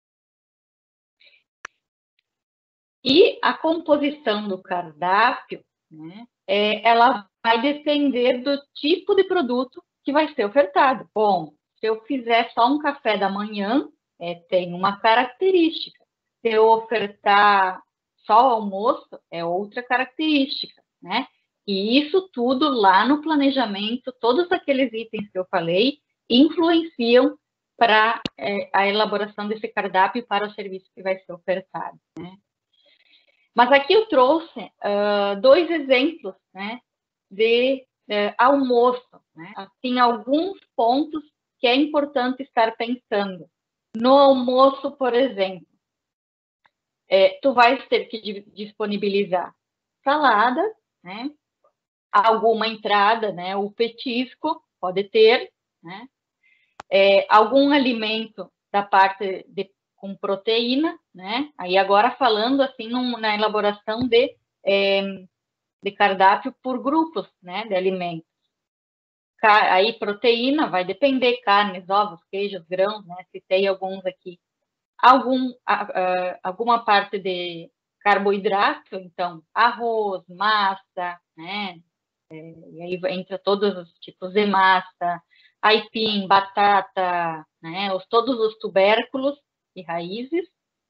E a composição do cardápio, né, ela vai depender do tipo de produto que vai ser ofertado. Bom, se eu fizer só um café da manhã, tem uma característica. Se eu ofertar só almoço, é outra característica, né? E isso tudo lá no planejamento, todos aqueles itens que eu falei, influenciam para a elaboração desse cardápio para o serviço que vai ser ofertado, né? Mas aqui eu trouxe 2 exemplos, né, de almoço, né? Assim, alguns pontos que é importante estar pensando. No almoço, por exemplo, tu vais ter que disponibilizar salada, né? Alguma entrada, né? O petisco pode ter, né? Algum alimento da parte com proteína, né? Aí agora falando assim na elaboração de cardápio por grupos, né? De alimentos. Aí proteína vai depender, carnes, ovos, queijos, grãos, né? Citei alguns aqui. Alguma parte de carboidrato, então arroz, massa, né? E aí entra todos os tipos de massa, aipim, batata, né? Todos os tubérculos e raízes,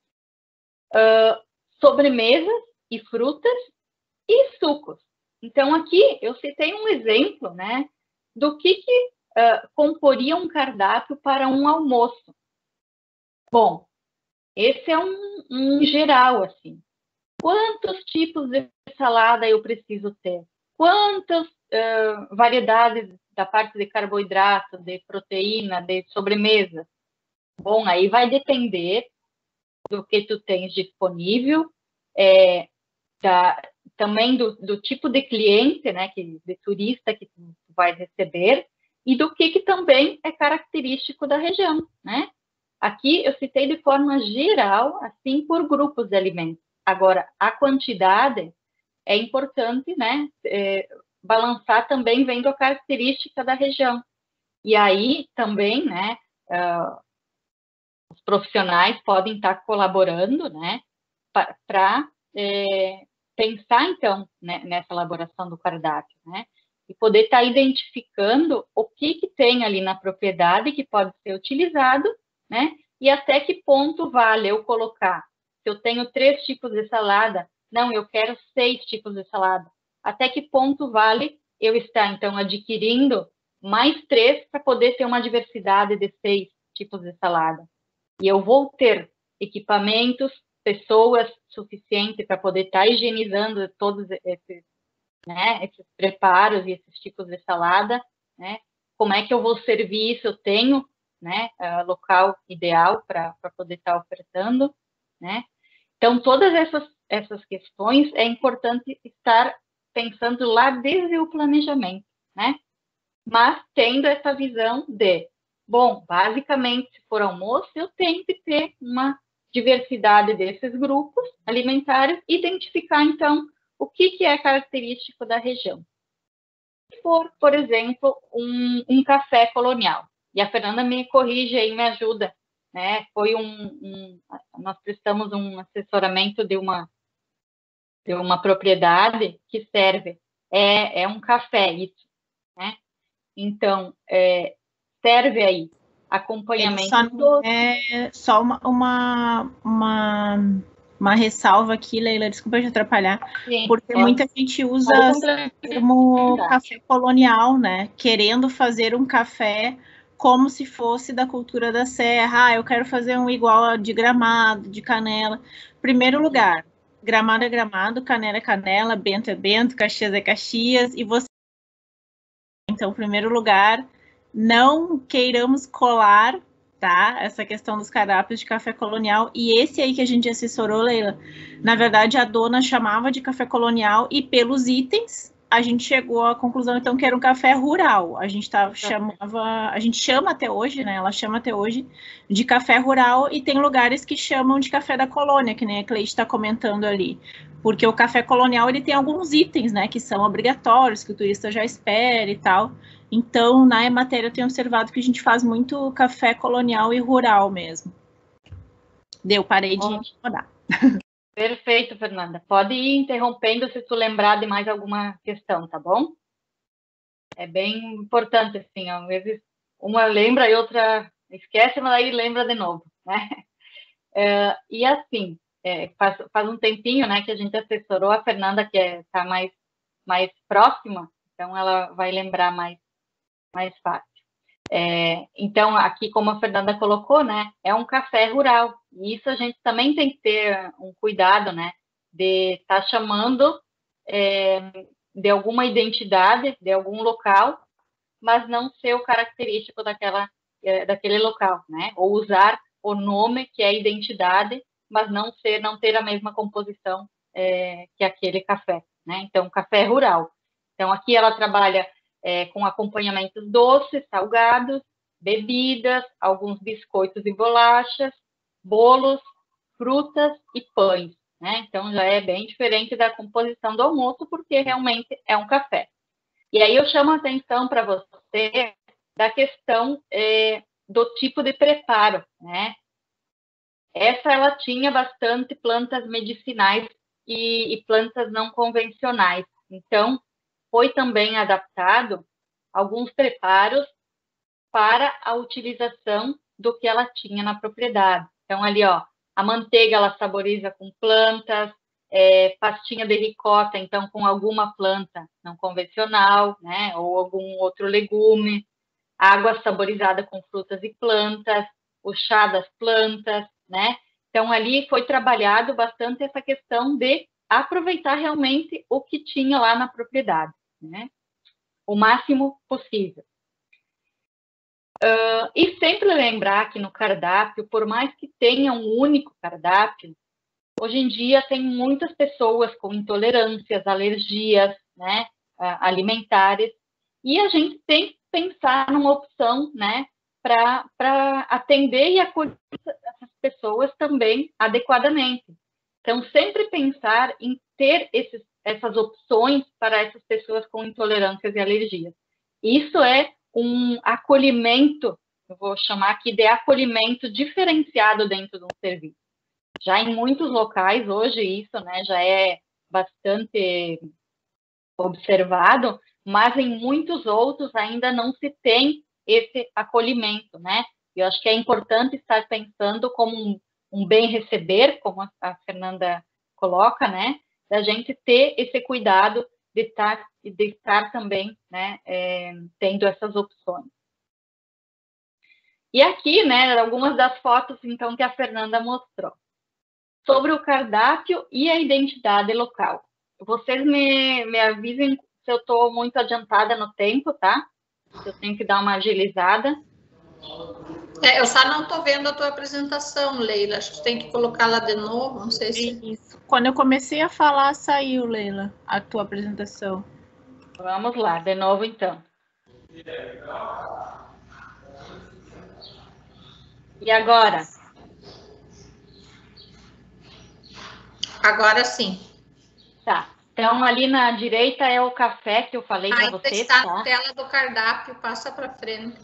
sobremesas e frutas e sucos. Então aqui eu citei um exemplo, né? Do que comporia um cardápio para um almoço. Bom, esse é um geral, assim. Quantos tipos de salada eu preciso ter? Quantas variedades da parte de carboidrato, de proteína, de sobremesa? Bom, aí vai depender do que tu tens disponível, também do tipo de cliente, né, de turista que tu vai receber, e do que também é característico da região, né? Aqui eu citei de forma geral, assim, por grupos de alimentos. Agora, a quantidade é importante, né, balançar também vendo a característica da região. E aí também, né, os profissionais podem estar colaborando, né, para pensar, então, né, nessa elaboração do cardápio, né, e poder estar identificando o que tem ali na propriedade que pode ser utilizado, né, e até que ponto vale eu colocar. Se eu tenho 3 tipos de salada, não, eu quero 6 tipos de salada. Até que ponto vale eu estar, então, adquirindo mais 3 para poder ter uma diversidade de 6 tipos de salada. E eu vou ter equipamentos, pessoas suficientes para poder estar higienizando todos esses, né, esses preparos e esses tipos de salada, né? Como é que eu vou servir isso? Eu tenho, né, local ideal para poder estar ofertando, né? Então, todas essas questões é importante estar pensando lá desde o planejamento, né? Mas tendo essa visão de, bom, basicamente, se for almoço, eu tenho que ter uma diversidade desses grupos alimentares, identificar, então, o que é característico da região. Se for, por exemplo, um café colonial, e a Fernanda me corrige aí, me ajuda, né? Foi nós prestamos um assessoramento de uma propriedade que serve, é um café, isso, né? Então, serve aí acompanhamento
Só
doce.
é só uma ressalva aqui, Leila, desculpa te atrapalhar,
Sim,
porque muita gente usa o termo café colonial, né? Querendo fazer um café como se fosse da cultura da Serra. Eu quero fazer um igual de Gramado, de Canela. Primeiro lugar, Gramado é Gramado, Canela é Canela, Bento é Bento, Caxias é Caxias, e você... Então, primeiro lugar, não queiramos colar, tá? Essa questão dos cardápios de café colonial. E esse aí que a gente assessorou, Leila, na verdade a dona chamava de café colonial e pelos itens a gente chegou à conclusão então que era um café rural. A gente a gente chama até hoje, né? Ela chama até hoje de café rural e tem lugares que chamam de café da colônia, que nem a Cleide está comentando ali. Porque o café colonial ele tem alguns itens, né, que são obrigatórios, que o turista já espera e tal. Então, na matéria eu tenho observado que a gente faz muito café colonial e rural mesmo. Parei de rodar.
Perfeito, Fernanda. Pode ir interrompendo se tu lembrar de mais alguma questão, tá bom? É bem importante, assim, às vezes uma lembra e outra esquece, mas aí lembra de novo, né? E assim, faz um tempinho, né, que a gente assessorou a Fernanda, que está mais próxima, então ela vai lembrar mais fácil. Então, aqui, como a Fernanda colocou, né, é um café rural. E isso a gente também tem que ter um cuidado, né, de estar chamando de alguma identidade, de algum local, mas não ser o característico daquele local, né? Ou usar o nome, que é a identidade, mas não ter a mesma composição que aquele café, né? Então, café rural. Então, aqui ela trabalha com acompanhamentos doces, salgados, bebidas, alguns biscoitos e bolachas, bolos, frutas e pães, né? Então, já é bem diferente da composição do almoço, porque realmente é um café. E aí eu chamo a atenção para você da questão do tipo de preparo, né? Essa ela tinha bastante plantas medicinais e plantas não convencionais. Então, foi também adaptado alguns preparos para a utilização do que ela tinha na propriedade. Então, ali, ó, a manteiga ela saboriza com plantas, pastinha de ricota, então, com alguma planta não convencional, né, ou algum outro legume, água saborizada com frutas e plantas, o chá das plantas, né? Então, ali foi trabalhado bastante essa questão de aproveitar realmente o que tinha lá na propriedade, né? O máximo possível. E sempre lembrar que no cardápio, por mais que tenha um único cardápio, hoje em dia tem muitas pessoas com intolerâncias, alergias, né, alimentares, e a gente tem que pensar numa opção, né, para atender e acolher essas pessoas também adequadamente. Então, sempre pensar em ter essas opções para essas pessoas com intolerâncias e alergias. Isso é um acolhimento, eu vou chamar aqui de acolhimento diferenciado dentro de um serviço. Já em muitos locais, hoje, isso, né, já é bastante observado, mas em muitos outros ainda não se tem esse acolhimento, né? Eu acho que é importante estar pensando como um bem receber, como a Fernanda coloca, né? Da gente ter esse cuidado de estar também, né, tendo essas opções. E aqui, né, algumas das fotos, então, que a Fernanda mostrou. Sobre o cardápio e a identidade local. Vocês me avisem se eu estou muito adiantada no tempo, tá? Eu tenho que dar uma agilizada.
Eu só não estou vendo a tua apresentação, Leila. Acho que tem que colocá-la de novo, não sei se...
Isso. Quando eu comecei a falar, saiu, Leila, a tua apresentação.
Vamos lá, de novo, então. E agora?
Agora sim.
Tá. Então, ali na direita é o café que eu falei para vocês,
está
tá?
na tela do cardápio, passa para frente.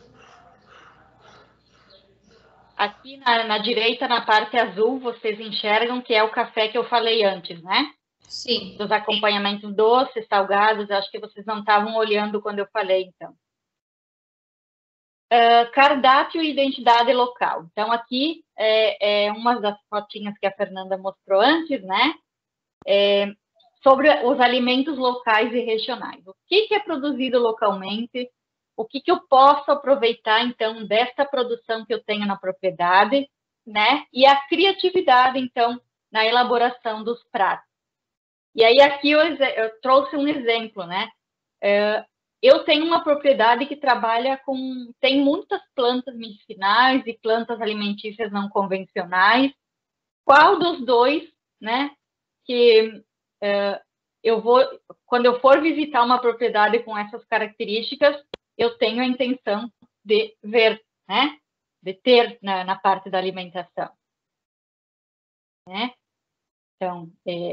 Aqui na direita, na parte azul, vocês enxergam que é o café que eu falei antes, né?
Sim.
Dos acompanhamentos doces, salgados, acho que vocês não estavam olhando quando eu falei, então. cardápio e identidade local. Então, aqui é uma das fotinhas que a Fernanda mostrou antes, né? Sobre os alimentos locais e regionais. O que é produzido localmente? O que eu posso aproveitar, então, desta produção que eu tenho na propriedade, né? E a criatividade, então, na elaboração dos pratos. E aí, aqui eu trouxe um exemplo, né? Eu tenho uma propriedade que trabalha tem muitas plantas medicinais e plantas alimentícias não convencionais. Qual dos dois, né? Que quando eu for visitar uma propriedade com essas características, eu tenho a intenção de ver, né? De ter na parte da alimentação, né? Então,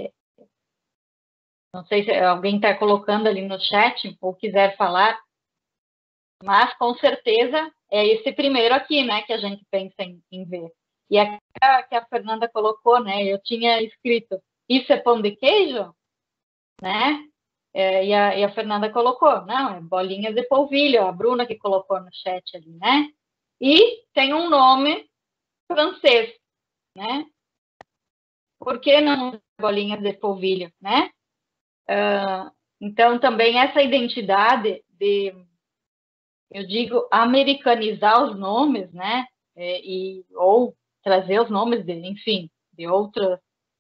não sei se alguém está colocando ali no chat ou quiser falar, mas com certeza é esse primeiro aqui, né? Que a gente pensa em ver. E aqui que a Fernanda colocou, né? Eu tinha escrito, isso é pão de queijo? Né? E a Fernanda colocou, não, é bolinhas de polvilho, a Bruna que colocou no chat ali, né? E tem um nome francês, né? Por que não bolinhas de polvilho, né? Então, também essa identidade eu digo, americanizar os nomes, né? Ou trazer os nomes, enfim, de outros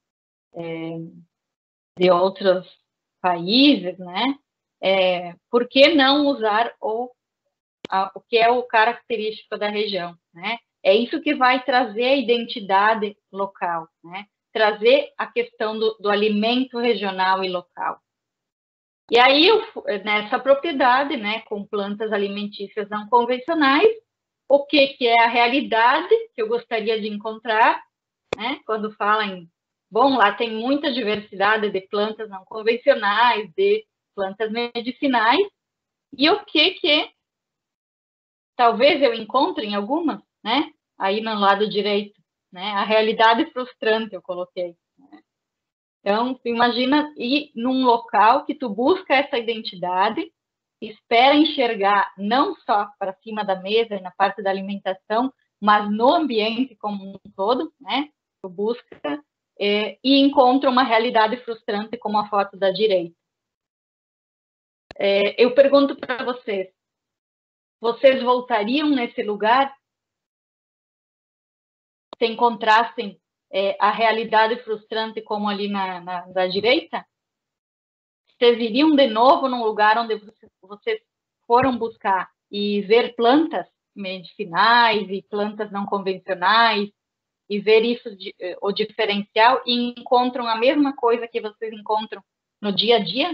países, né? Por que não usar o que é o característico da região, né? É isso que vai trazer a identidade local, né? Trazer a questão do alimento regional e local. E aí, nessa propriedade, né, com plantas alimentícias não convencionais, o que é a realidade que eu gostaria de encontrar, né? Quando fala bom, lá tem muita diversidade de plantas não convencionais, de plantas medicinais, e o que talvez eu encontre em algumas, né? Aí no lado direito, né? A realidade frustrante eu coloquei. Né? Então, tu imagina ir num local que tu busca essa identidade, espera enxergar não só para cima da mesa e na parte da alimentação, mas no ambiente como um todo, né? Tu busca e encontra uma realidade frustrante como a foto da direita. Eu pergunto para vocês voltariam nesse lugar se encontrassem a realidade frustrante como ali da direita? Vocês iriam de novo num lugar onde vocês foram buscar e ver plantas medicinais e plantas não convencionais e ver isso, o diferencial, e encontram a mesma coisa que vocês encontram no dia a dia?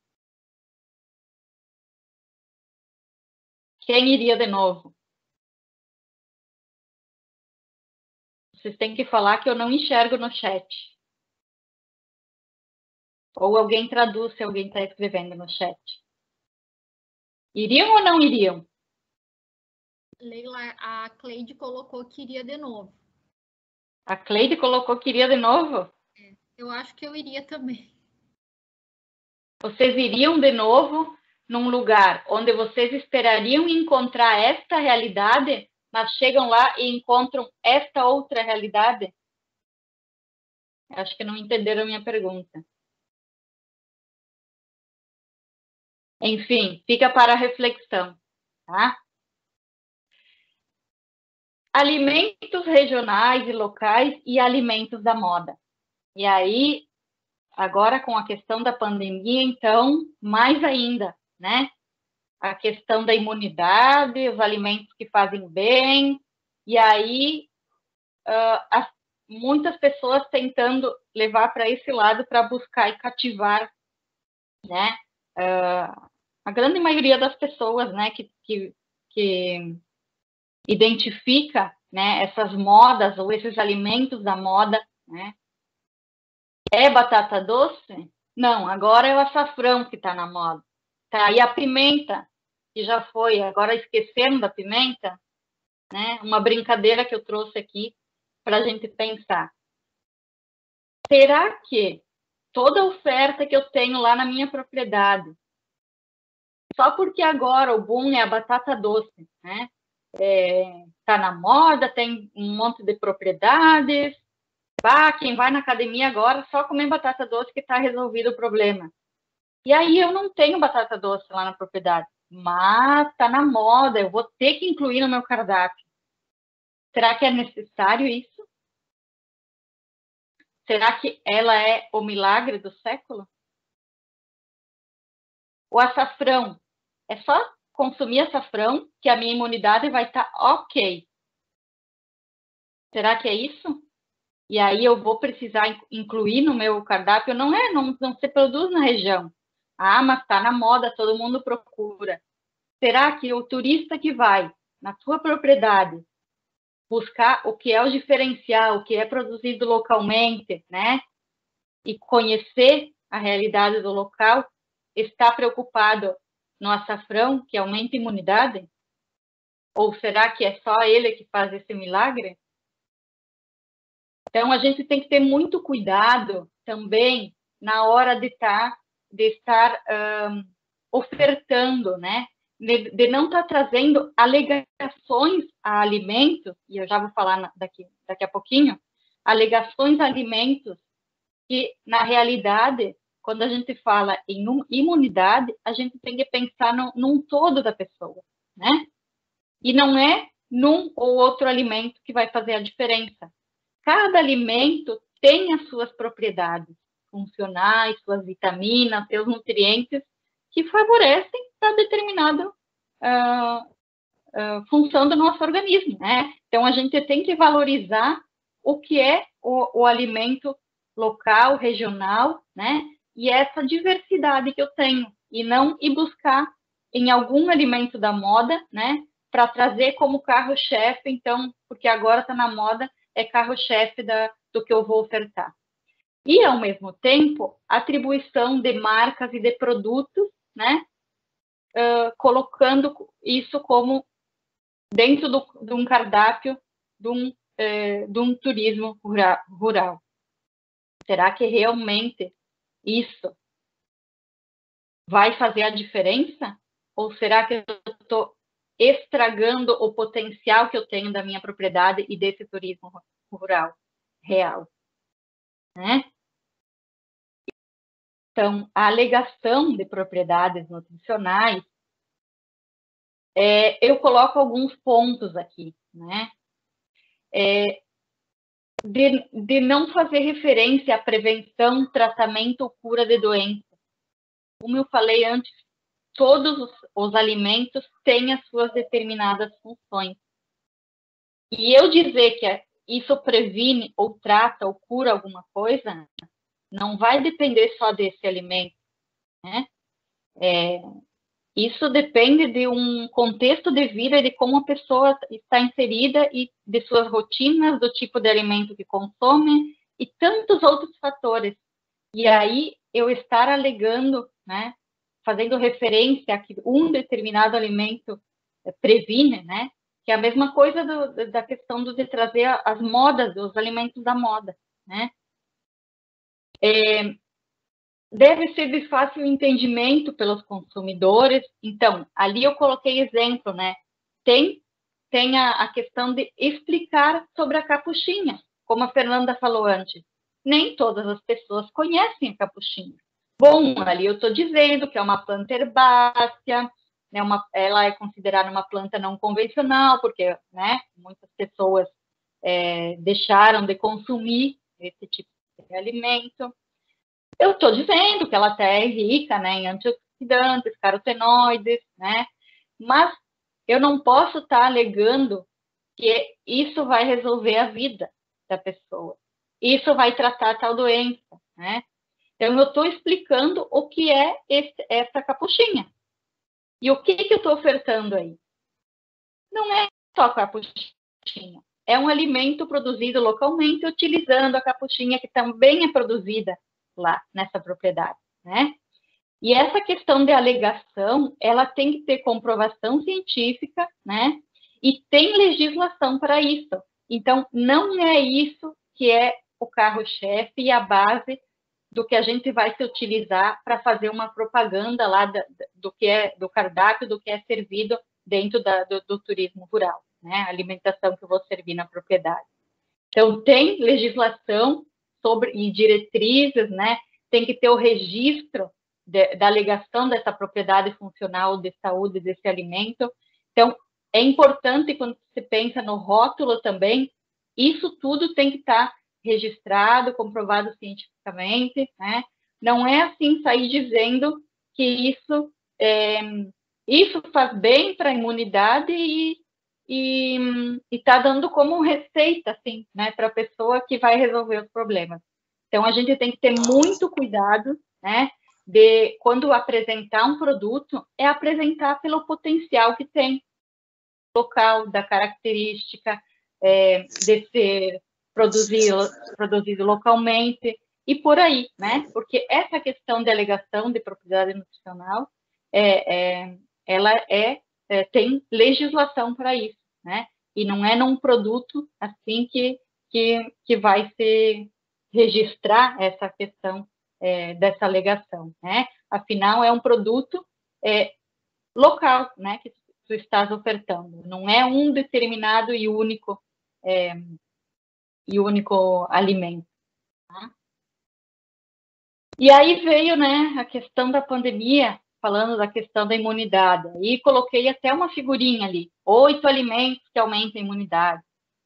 Quem iria de novo? Vocês têm que falar que eu não enxergo no chat. Ou alguém traduz se alguém está escrevendo no chat. Iriam ou não iriam?
Leila, a Cleide colocou que iria de novo.
A Cleide colocou que iria de novo?
Eu acho que eu iria também.
Vocês iriam de novo num lugar onde vocês esperariam encontrar esta realidade, mas chegam lá e encontram esta outra realidade? Acho que não entenderam a minha pergunta. Enfim, fica para a reflexão, tá? Alimentos regionais e locais e alimentos da moda. E aí, agora com a questão da pandemia, então, mais ainda, né? A questão da imunidade, os alimentos que fazem bem, e aí muitas pessoas tentando levar para esse lado para buscar e cativar, né? A grande maioria das pessoas, né, que identifica, né, essas modas ou esses alimentos da moda, né? É batata doce? Não, agora é o açafrão que está na moda. Tá? E a pimenta, que já foi, agora esquecendo da pimenta, né? Uma brincadeira que eu trouxe aqui para a gente pensar. Será que toda a oferta que eu tenho lá na minha propriedade, só porque agora o boom é a batata doce, né? tá na moda, tem um monte de propriedades. Quem vai na academia agora só comer batata doce que está resolvido o problema. E aí eu não tenho batata doce lá na propriedade, mas está na moda, eu vou ter que incluir no meu cardápio. Será que é necessário isso? Será que ela é o milagre do século? O açafrão, é só consumir açafrão que a minha imunidade vai estar ok. Será que é isso? E aí eu vou precisar incluir no meu cardápio? Não se produz na região. Ah, mas está na moda, todo mundo procura. Será que o turista que vai na sua propriedade buscar o que é o diferencial, o que é produzido localmente, né? E conhecer a realidade do local, está preocupado no açafrão, que aumenta a imunidade? Ou será que é só ele que faz esse milagre? Então, a gente tem que ter muito cuidado também na hora de estar ofertando, né? De não estar trazendo alegações a alimentos, e eu já vou falar daqui a pouquinho, alegações a alimentos que, na realidade, quando a gente fala em imunidade, a gente tem que pensar num todo da pessoa, né? E não é num ou outro alimento que vai fazer a diferença. Cada alimento tem as suas propriedades funcionais, suas vitaminas, seus nutrientes que favorecem para determinada função do nosso organismo, né? Então, a gente tem que valorizar o que é o alimento local, regional, né? E essa diversidade que eu tenho, e não ir buscar em algum alimento da moda, né? Para trazer como carro-chefe, então, porque agora está na moda, é carro-chefe do que eu vou ofertar. E, ao mesmo tempo, atribuição de marcas e de produtos, né? Colocando isso como dentro de um cardápio de um turismo rural. Será que realmente isso vai fazer a diferença? Ou será que eu estou estragando o potencial que eu tenho da minha propriedade e desse turismo rural real? Né? Então, a alegação de propriedades nutricionais, eu coloco alguns pontos aqui, né? De não fazer referência à prevenção, tratamento ou cura de doenças. Como eu falei antes, todos os alimentos têm as suas determinadas funções. E eu dizer que isso previne ou trata ou cura alguma coisa, não vai depender só desse alimento, né? Isso depende de um contexto de vida e de como a pessoa está inserida e de suas rotinas, do tipo de alimento que consome e tantos outros fatores. E aí eu estar alegando, né, fazendo referência a que um determinado alimento previne, né, que é a mesma coisa da questão de trazer as modas, os alimentos da moda, né. Deve ser de fácil entendimento pelos consumidores. Então, ali eu coloquei exemplo, né? Tem a questão de explicar sobre a capuchinha, como a Fernanda falou antes. Nem todas as pessoas conhecem a capuchinha. Bom, ali eu estou dizendo que é uma planta herbácea, né? Ela é considerada uma planta não convencional, porque, né, muitas pessoas deixaram de consumir esse tipo de alimento. Eu estou dizendo que ela até é rica, né, em antioxidantes, carotenoides, né, mas eu não posso estar alegando que isso vai resolver a vida da pessoa, isso vai tratar tal doença, né. Então, eu estou explicando o que é essa capuchinha. E o que eu estou ofertando aí? Não é só capuchinha, é um alimento produzido localmente utilizando a capuchinha que também é produzida lá nessa propriedade, né? E essa questão de alegação, ela tem que ter comprovação científica, né? E tem legislação para isso. Então, não é isso que é o carro-chefe e a base do que a gente vai se utilizar para fazer uma propaganda lá do que é do cardápio, do que é servido dentro do turismo rural, né? A alimentação que eu vou servir na propriedade. Então, tem legislação e diretrizes, né? Tem que ter o registro da alegação dessa propriedade funcional de saúde desse alimento. Então, é importante, quando se pensa no rótulo também, isso tudo tem que estar registrado, comprovado cientificamente, né? Não é assim sair dizendo que isso faz bem para a imunidade e está dando como receita, assim, né, para a pessoa que vai resolver os problemas. Então, a gente tem que ter muito cuidado, né, de quando apresentar um produto, é apresentar pelo potencial que tem, local, da característica, de ser produzido localmente, e por aí, né, porque essa questão de alegação de propriedade nutricional, ela tem legislação para isso, né? E não é num produto assim que vai se registrar essa questão dessa alegação, né? Afinal, é um produto local, né? Que tu estás ofertando. Não é um determinado e único alimento. Tá? E aí veio, né, a questão da pandemia, falando da questão da imunidade. E coloquei até uma figurinha ali. 8 alimentos que aumentam a imunidade.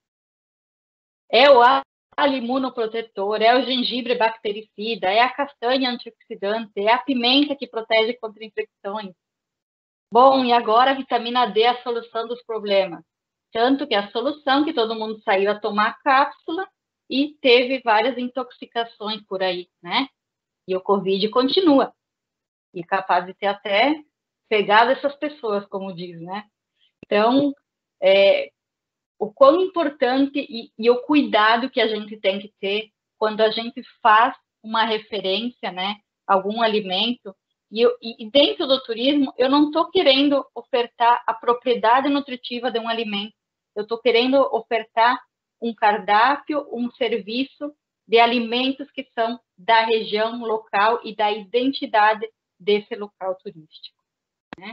É o alho imunoprotetor, é o gengibre bactericida, é a castanha antioxidante, é a pimenta que protege contra infecções. Bom, e agora a vitamina D é a solução dos problemas. Tanto que a solução que todo mundo saiu a tomar cápsula e teve várias intoxicações por aí, né? E o Covid continua. E capaz de ter até pegado essas pessoas, como diz, né? Então, o quão importante e o cuidado que a gente tem que ter quando a gente faz uma referência, né, a algum alimento. E dentro do turismo, eu não estou querendo ofertar a propriedade nutritiva de um alimento. Eu estou querendo ofertar um cardápio, um serviço de alimentos que são da região local e da identidade desse local turístico, né?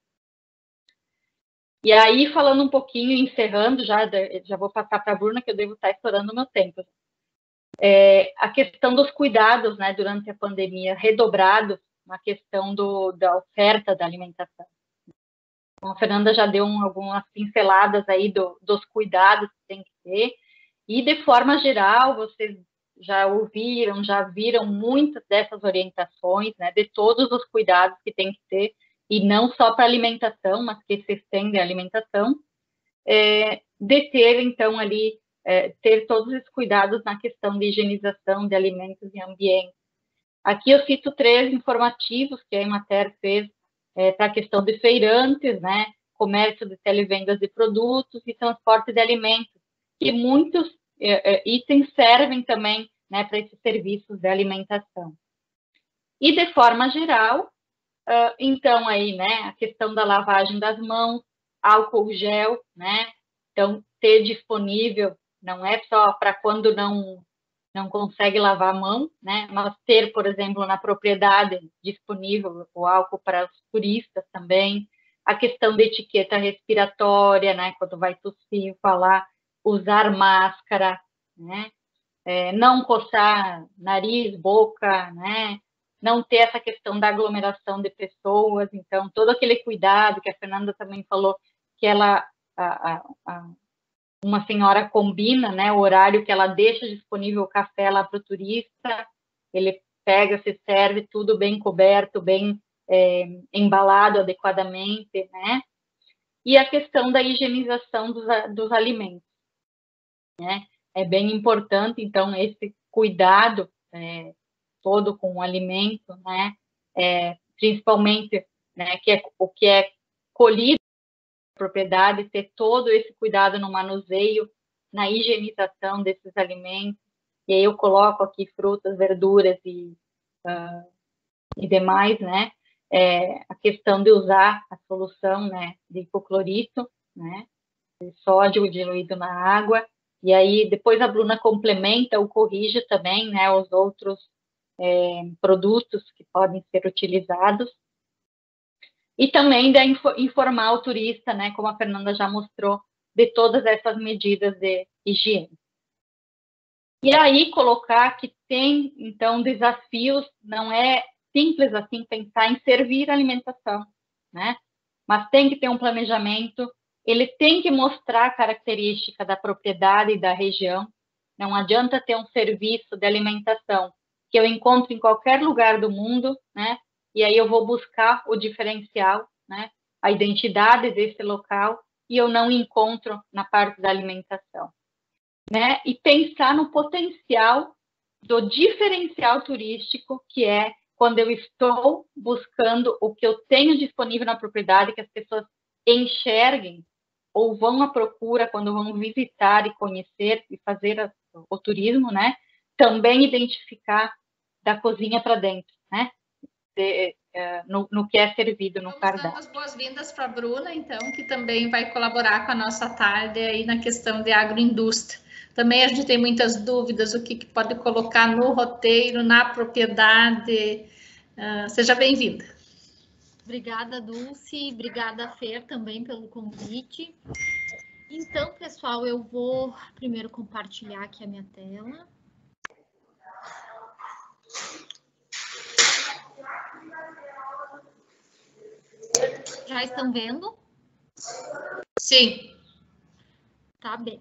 E aí, falando um pouquinho, encerrando, já vou passar para a Bruna, que eu devo estar estourando o meu tempo. A questão dos cuidados, né, durante a pandemia, redobrados na questão da oferta da alimentação. Então, a Fernanda já deu algumas pinceladas aí dos cuidados que tem que ter, e de forma geral, vocês já ouviram, já viram muitas dessas orientações, né, de todos os cuidados que tem que ter, e não só para alimentação, mas que se estende à alimentação, de ter, então, ali, ter todos os cuidados na questão de higienização de alimentos e ambiente. Aqui eu cito 3 informativos que a Emater fez para a questão de feirantes, né, comércio de televendas de produtos e transporte de alimentos, e muitos itens servem também, né, para esses serviços de alimentação. E, de forma geral, então, aí, né, a questão da lavagem das mãos, álcool gel, né, então, ter disponível, não é só para quando não consegue lavar a mão, né, mas ter, por exemplo, na propriedade disponível o álcool para os turistas também, a questão da etiqueta respiratória, né, quando vai tossir, falar, usar máscara, né, não coçar nariz, boca, né, não ter essa questão da aglomeração de pessoas, então, todo aquele cuidado que a Fernanda também falou, que ela, uma senhora combina, né, o horário que ela deixa disponível o café lá para o turista, ele pega, se serve, tudo bem coberto, bem embalado adequadamente, né, e a questão da higienização dos alimentos, né, é bem importante, então, esse cuidado todo com o alimento, né, principalmente, né, o que é colhido na propriedade, ter todo esse cuidado no manuseio, na higienização desses alimentos, e aí eu coloco aqui frutas, verduras e demais, né, a questão de usar a solução, né, de hipoclorito, né, de sódio diluído na água, e aí depois a Bruna complementa ou corrige também, né, os outros produtos que podem ser utilizados. E também de informar o turista, né, como a Fernanda já mostrou, de todas essas medidas de higiene. E aí colocar que tem, então, desafios, não é simples assim pensar em servir alimentação, né? Mas tem que ter um planejamento, ele tem que mostrar a característica da propriedade e da região. Não adianta ter um serviço de alimentação que eu encontro em qualquer lugar do mundo, né? E aí eu vou buscar o diferencial, né? A identidade desse local, e eu não encontro na parte da alimentação, né? E pensar no potencial do diferencial turístico, que é quando eu estou buscando o que eu tenho disponível na propriedade, que as pessoas enxerguem ou vão à procura quando vão visitar e conhecer e fazer o turismo, né? Também identificar da cozinha para dentro, né? No que é servido no cardápio.
Dando as boas-vindas para a Bruna, então, que também vai colaborar com a nossa tarde aí na questão de agroindústria. Também a gente tem muitas dúvidas, o que pode colocar no roteiro, na propriedade. Seja bem-vinda.
Obrigada, Dulce. Obrigada, Fer, também pelo convite. Então, pessoal, eu vou primeiro compartilhar aqui a minha tela. Já estão vendo?
Sim.
Tá bem.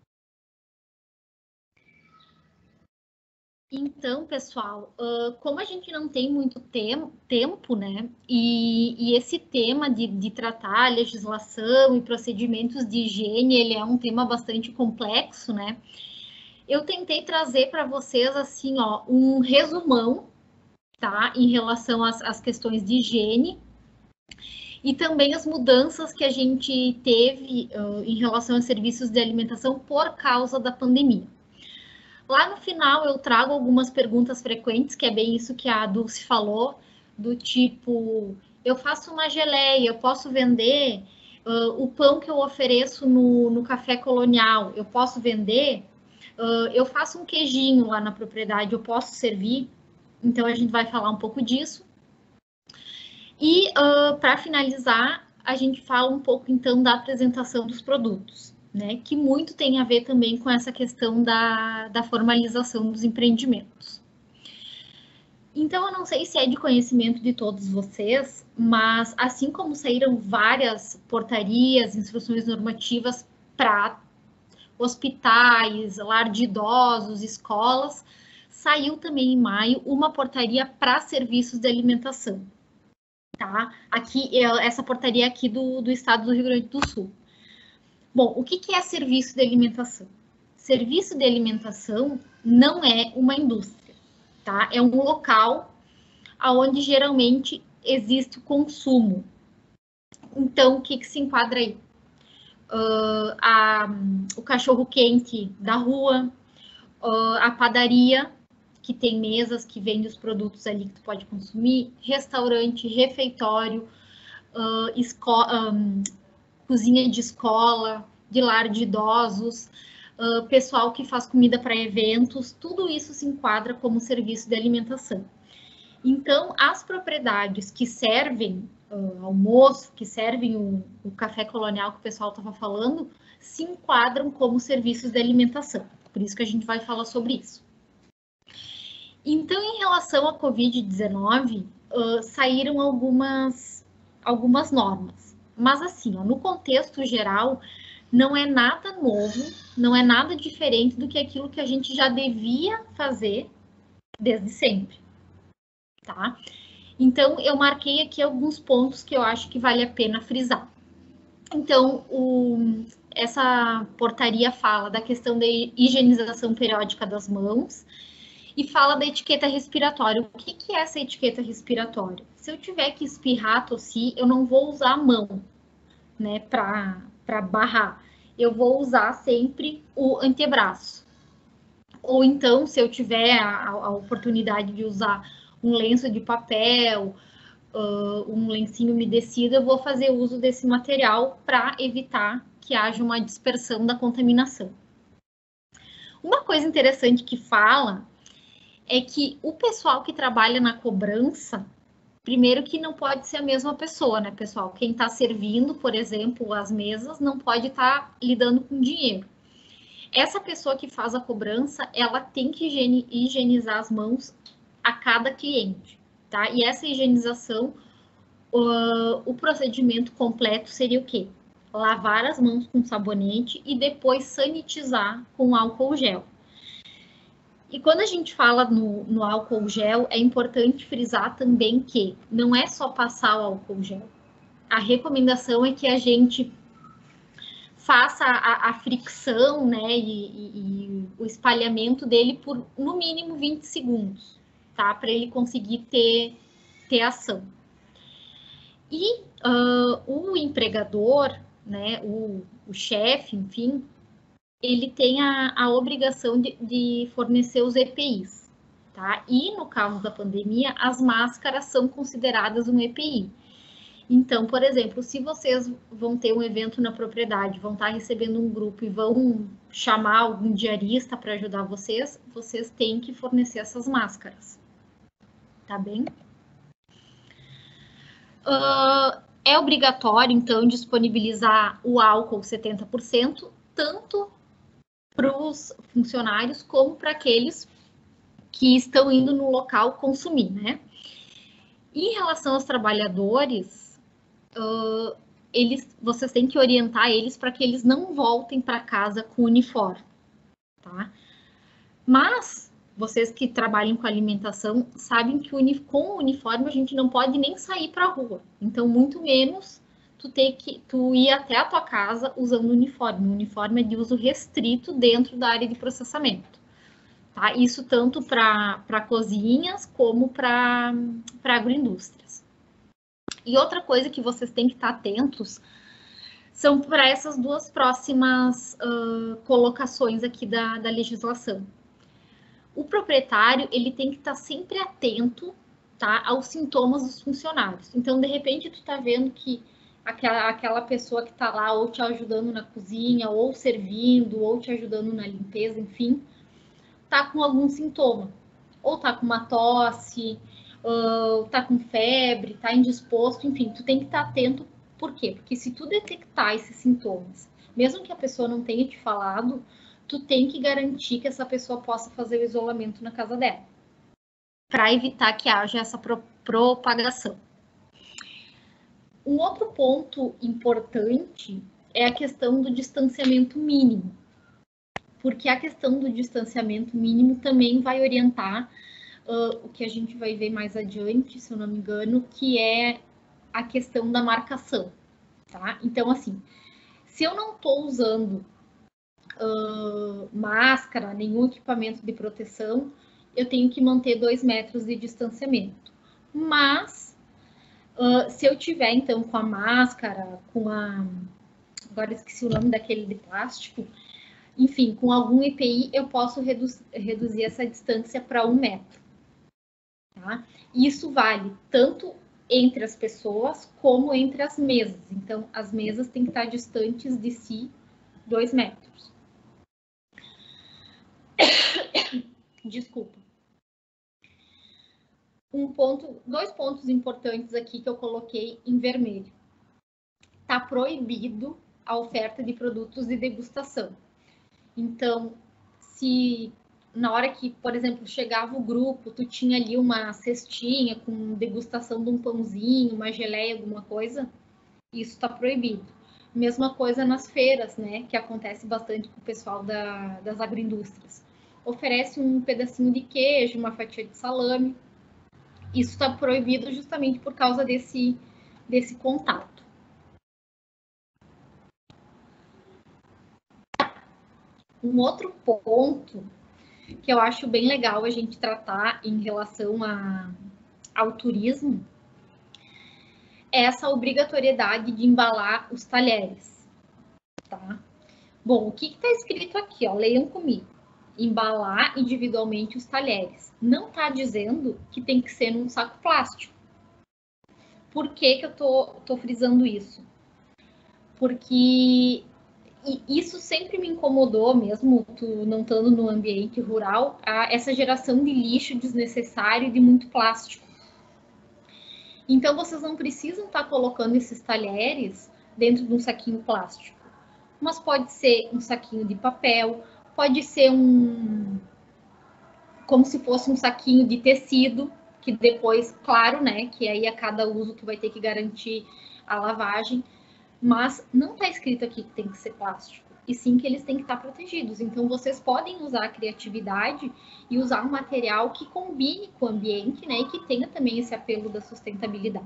Então, pessoal, como a gente não tem muito tempo, né, e esse tema de tratar a legislação e procedimentos de higiene, ele é um tema bastante complexo, né, eu tentei trazer para vocês, assim, ó, um resumão, tá, em relação às questões de higiene e também as mudanças que a gente teve em relação a serviços de alimentação por causa da pandemia. Lá no final eu trago algumas perguntas frequentes, que é bem isso que a Dulce falou, do tipo, eu faço uma geleia, eu posso vender o pão que eu ofereço no café colonial, eu posso vender, eu faço um queijinho lá na propriedade, eu posso servir, então a gente vai falar um pouco disso. E para finalizar, a gente fala um pouco então da apresentação dos produtos, né, que muito tem a ver também com essa questão da formalização dos empreendimentos. Então, eu não sei se é de conhecimento de todos vocês, mas assim como saíram várias portarias, instruções normativas para hospitais, lar de idosos, escolas, saiu também em maio uma portaria para serviços de alimentação. Tá? Aqui, essa portaria aqui do estado do Rio Grande do Sul. Bom, o que é serviço de alimentação? Serviço de alimentação não é uma indústria, tá? É um local onde geralmente existe o consumo. Então, o que se enquadra aí? O cachorro-quente da rua, a padaria, que tem mesas que vende os produtos ali que tu pode consumir, restaurante, refeitório, cozinha de escola, de lar de idosos, pessoal que faz comida para eventos, tudo isso se enquadra como serviço de alimentação. Então, as propriedades que servem almoço, que servem o café colonial que o pessoal estava falando, se enquadram como serviços de alimentação. Por isso que a gente vai falar sobre isso. Então, em relação à Covid-19, saíram algumas normas. Mas assim, no contexto geral, não é nada novo, não é nada diferente do que aquilo que a gente já devia fazer desde sempre, tá? Então, eu marquei aqui alguns pontos que eu acho que vale a pena frisar. Então, essa portaria fala da questão da higienização periódica das mãos e fala da etiqueta respiratória. O que é essa etiqueta respiratória? Se eu tiver que espirrar, tossir, eu não vou usar a mão, né, para barrar. Eu vou usar sempre o antebraço. Ou então, se eu tiver a oportunidade de usar um lenço de papel, um lencinho umedecido, eu vou fazer uso desse material para evitar que haja uma dispersão da contaminação. Uma coisa interessante que fala é que o pessoal que trabalha na cobrança Primeiro que não pode ser a mesma pessoa, né, pessoal? Quem está servindo, por exemplo, as mesas, não pode estar lidando com dinheiro. Essa pessoa que faz a cobrança, ela tem que higienizar as mãos a cada cliente, tá? E essa higienização, o procedimento completo seria o quê? Lavar as mãos com sabonete e depois sanitizar com álcool gel. E quando a gente fala no álcool gel, é importante frisar também que não é só passar o álcool gel. A recomendação é que a gente faça a fricção, né, e o espalhamento dele por, no mínimo, 20 segundos, tá? Para ele conseguir ter ação. E o empregador, né, o chefe, enfim, ele tem a obrigação de fornecer os EPIs, tá? E no caso da pandemia, as máscaras são consideradas um EPI. Então, por exemplo, se vocês vão ter um evento na propriedade, vão estar recebendo um grupo e vão chamar algum diarista para ajudar vocês, vocês têm que fornecer essas máscaras, tá bem? É obrigatório, então, disponibilizar o álcool 70%, tanto para os funcionários como para aqueles que estão indo no local consumir, né? Em relação aos trabalhadores, vocês têm que orientar eles para que eles não voltem para casa com uniforme, tá? Mas vocês que trabalham com alimentação sabem que com o uniforme a gente não pode nem sair para a rua. Então, muito menos tu ir até a tua casa usando o uniforme. O uniforme é de uso restrito dentro da área de processamento, tá? Isso tanto para cozinhas como para agroindústrias. E outra coisa que vocês têm que estar atentos são para essas duas próximas colocações aqui da legislação. O proprietário, ele tem que estar sempre atento, tá, aos sintomas dos funcionários. Então, de repente, tu tá vendo que aquela pessoa que tá lá ou te ajudando na cozinha, ou servindo, ou te ajudando na limpeza, enfim, tá com algum sintoma. Ou tá com uma tosse, tá com febre, tá indisposto, enfim, tu tem que estar atento. Por quê? Porque se tu detectar esses sintomas, mesmo que a pessoa não tenha te falado, tu tem que garantir que essa pessoa possa fazer o isolamento na casa dela, para evitar que haja essa propagação. Um outro ponto importante é a questão do distanciamento mínimo, porque a questão do distanciamento mínimo também vai orientar o que a gente vai ver mais adiante, se eu não me engano, que é a questão da marcação, tá? Então, assim, se eu não estou usando máscara, nenhum equipamento de proteção, eu tenho que manter 2 metros de distanciamento. Mas, se eu tiver, então, com a máscara, agora esqueci o nome daquele de plástico, enfim, com algum EPI, eu posso reduzir essa distância para 1 metro. Tá? Isso vale tanto entre as pessoas como entre as mesas. Então, as mesas têm que estar distantes de si 2 metros. Desculpa. 2 pontos importantes aqui que eu coloquei em vermelho. Está proibido a oferta de produtos de degustação. Então, se na hora que, por exemplo, chegava o grupo, tu tinha ali uma cestinha com degustação de um pãozinho, uma geleia, alguma coisa, isso está proibido. Mesma coisa nas feiras, né, que acontece bastante com o pessoal das agroindústrias. Oferece um pedacinho de queijo, uma fatia de salame. Isso está proibido justamente por causa desse contato. Um outro ponto que eu acho bem legal a gente tratar em relação ao turismo é essa obrigatoriedade de embalar os talheres, tá? Bom, o que está escrito aqui, ó? Leiam comigo. Embalar individualmente os talheres. Não está dizendo que tem que ser num saco plástico. Por que eu tô frisando isso? Porque isso sempre me incomodou, mesmo tu não estando no ambiente rural, essa geração de lixo desnecessário e de muito plástico. Então, vocês não precisam estar colocando esses talheres dentro de um saquinho plástico. Mas pode ser um saquinho de papel, pode ser como se fosse um saquinho de tecido, que depois, claro, né, que aí a cada uso tu vai ter que garantir a lavagem, mas não está escrito aqui que tem que ser plástico, e sim que eles têm que estar protegidos. Então, vocês podem usar a criatividade e usar um material que combine com o ambiente, né, e que tenha também esse apelo da sustentabilidade.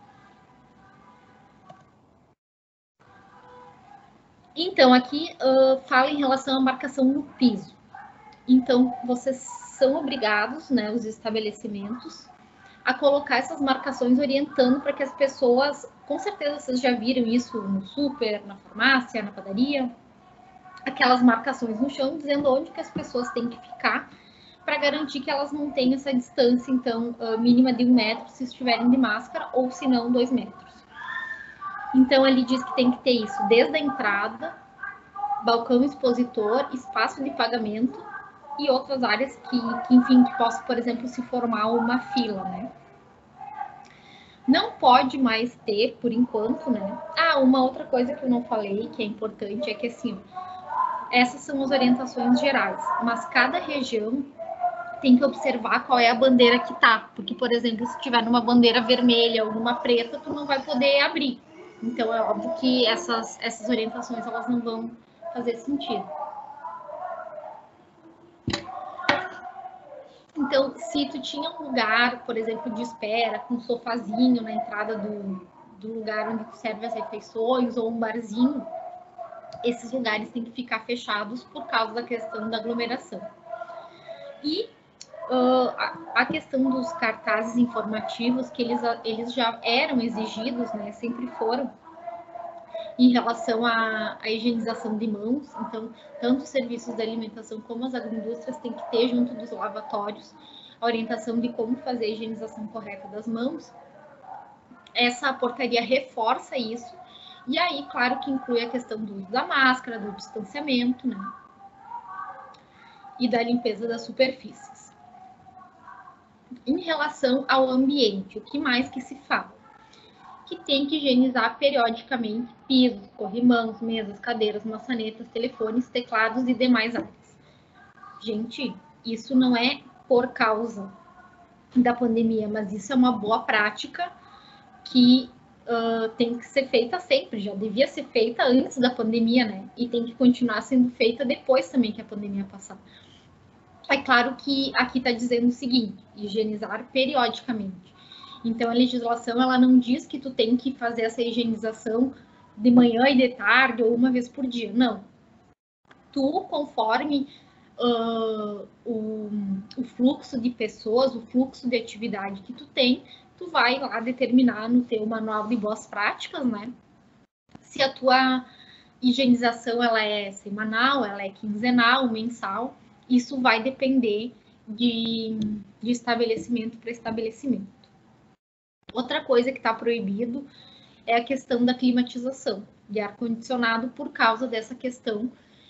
Então, aqui fala em relação à marcação no piso. Então, vocês são obrigados, né, os estabelecimentos, a colocar essas marcações orientando para que as pessoas, com certeza vocês já viram isso no super, na farmácia, na padaria, aquelas marcações no chão dizendo onde que as pessoas têm que ficar para garantir que elas não tenham essa distância, então, mínima de 1 metro se estiverem de máscara, ou se não, 2 metros. Então, ele diz que tem que ter isso desde a entrada, balcão expositor, espaço de pagamento e outras áreas que enfim, que possa, por exemplo, se formar uma fila, né? Não pode mais ter, por enquanto, né? Uma outra coisa que eu não falei, que é importante, é que, assim, essas são as orientações gerais, mas cada região tem que observar qual é a bandeira que tá, porque, por exemplo, se tiver numa bandeira vermelha ou numa preta, tu não vai poder abrir. Então, é óbvio que essas orientações, elas não vão fazer sentido. Então, se tu tinha um lugar, por exemplo, de espera, com um sofazinho na entrada do lugar onde tu serve as refeições, ou um barzinho, esses lugares têm que ficar fechados por causa da questão da aglomeração. E a questão dos cartazes informativos, que eles já eram exigidos, né, sempre foram, em relação à higienização de mãos. Então, tanto os serviços de alimentação como as agroindústrias têm que ter, junto dos lavatórios, a orientação de como fazer a higienização correta das mãos. Essa portaria reforça isso, e aí, claro, que inclui a questão do uso da máscara, do distanciamento, né, e da limpeza das superfícies. Em relação ao ambiente, o que mais que se fala? Que tem que higienizar periodicamente pisos, corrimãos, mesas, cadeiras, maçanetas, telefones, teclados e demais áreas. Gente, isso não é por causa da pandemia, mas isso é uma boa prática que tem que ser feita sempre, já devia ser feita antes da pandemia, né? E tem que continuar sendo feita depois também que a pandemia passar. É claro que aqui está dizendo o seguinte: higienizar periodicamente. Então, a legislação, ela não diz que tu tem que fazer essa higienização de manhã e de tarde ou uma vez por dia. Não. Tu, conforme o fluxo de pessoas, o fluxo de atividade que tu tem, tu vai lá determinar no teu manual de boas práticas, né? Se a tua higienização, ela é semanal, ela é quinzenal, mensal, isso vai depender de estabelecimento para estabelecimento. Outra coisa que está proibido é a questão da climatização de ar-condicionado, por causa dessa questão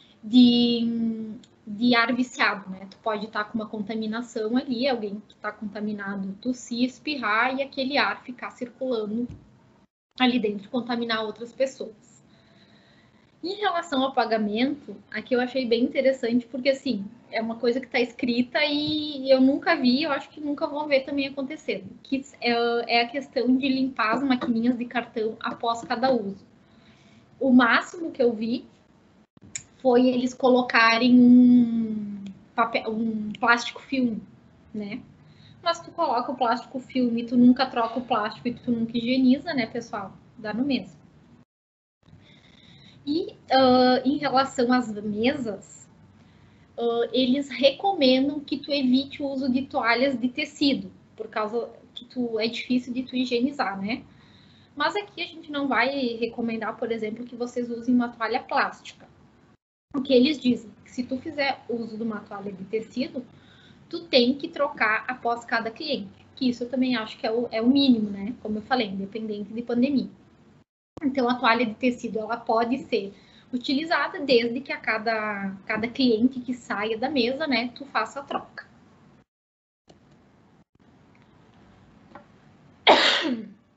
de ar viciado, né? Tu pode estar com uma contaminação ali, alguém que está contaminado tossir, espirrar, e aquele ar ficar circulando ali dentro, contaminar outras pessoas. Em relação ao pagamento, aqui eu achei bem interessante, porque, assim, é uma coisa que está escrita e eu nunca vi, eu acho que nunca vou ver também acontecendo, que é a questão de limpar as maquininhas de cartão após cada uso. O máximo que eu vi foi eles colocarem um plástico filme, né? Mas tu coloca o plástico filme, tu nunca troca o plástico e tu nunca higieniza, né, pessoal? Dá no mesmo. E em relação às mesas, eles recomendam que tu evite o uso de toalhas de tecido, por causa que é difícil de tu higienizar, né? Mas aqui a gente não vai recomendar, por exemplo, que vocês usem uma toalha plástica. O que eles dizem? Que se tu fizer uso de uma toalha de tecido, tu tem que trocar após cada cliente. Que isso eu também acho que é o mínimo, né? Como eu falei, independente de pandemia. Então, a toalha de tecido, ela pode ser utilizada desde que a cada cliente que saia da mesa, né, tu faça a troca.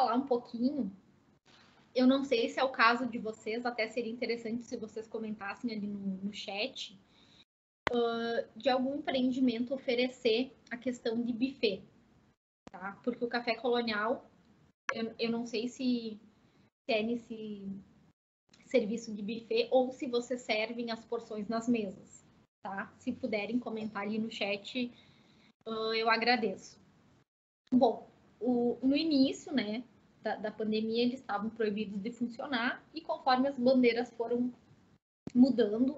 falar um pouquinho, eu não sei se é o caso de vocês, até seria interessante se vocês comentassem ali no chat, de algum empreendimento oferecer a questão de buffet, tá? Porque o Café Colonial, eu não sei se é nesse serviço de buffet ou se vocês servem as porções nas mesas, tá? Se puderem comentar ali no chat, eu agradeço. Bom, no início, né, da pandemia, eles estavam proibidos de funcionar e conforme as bandeiras foram mudando,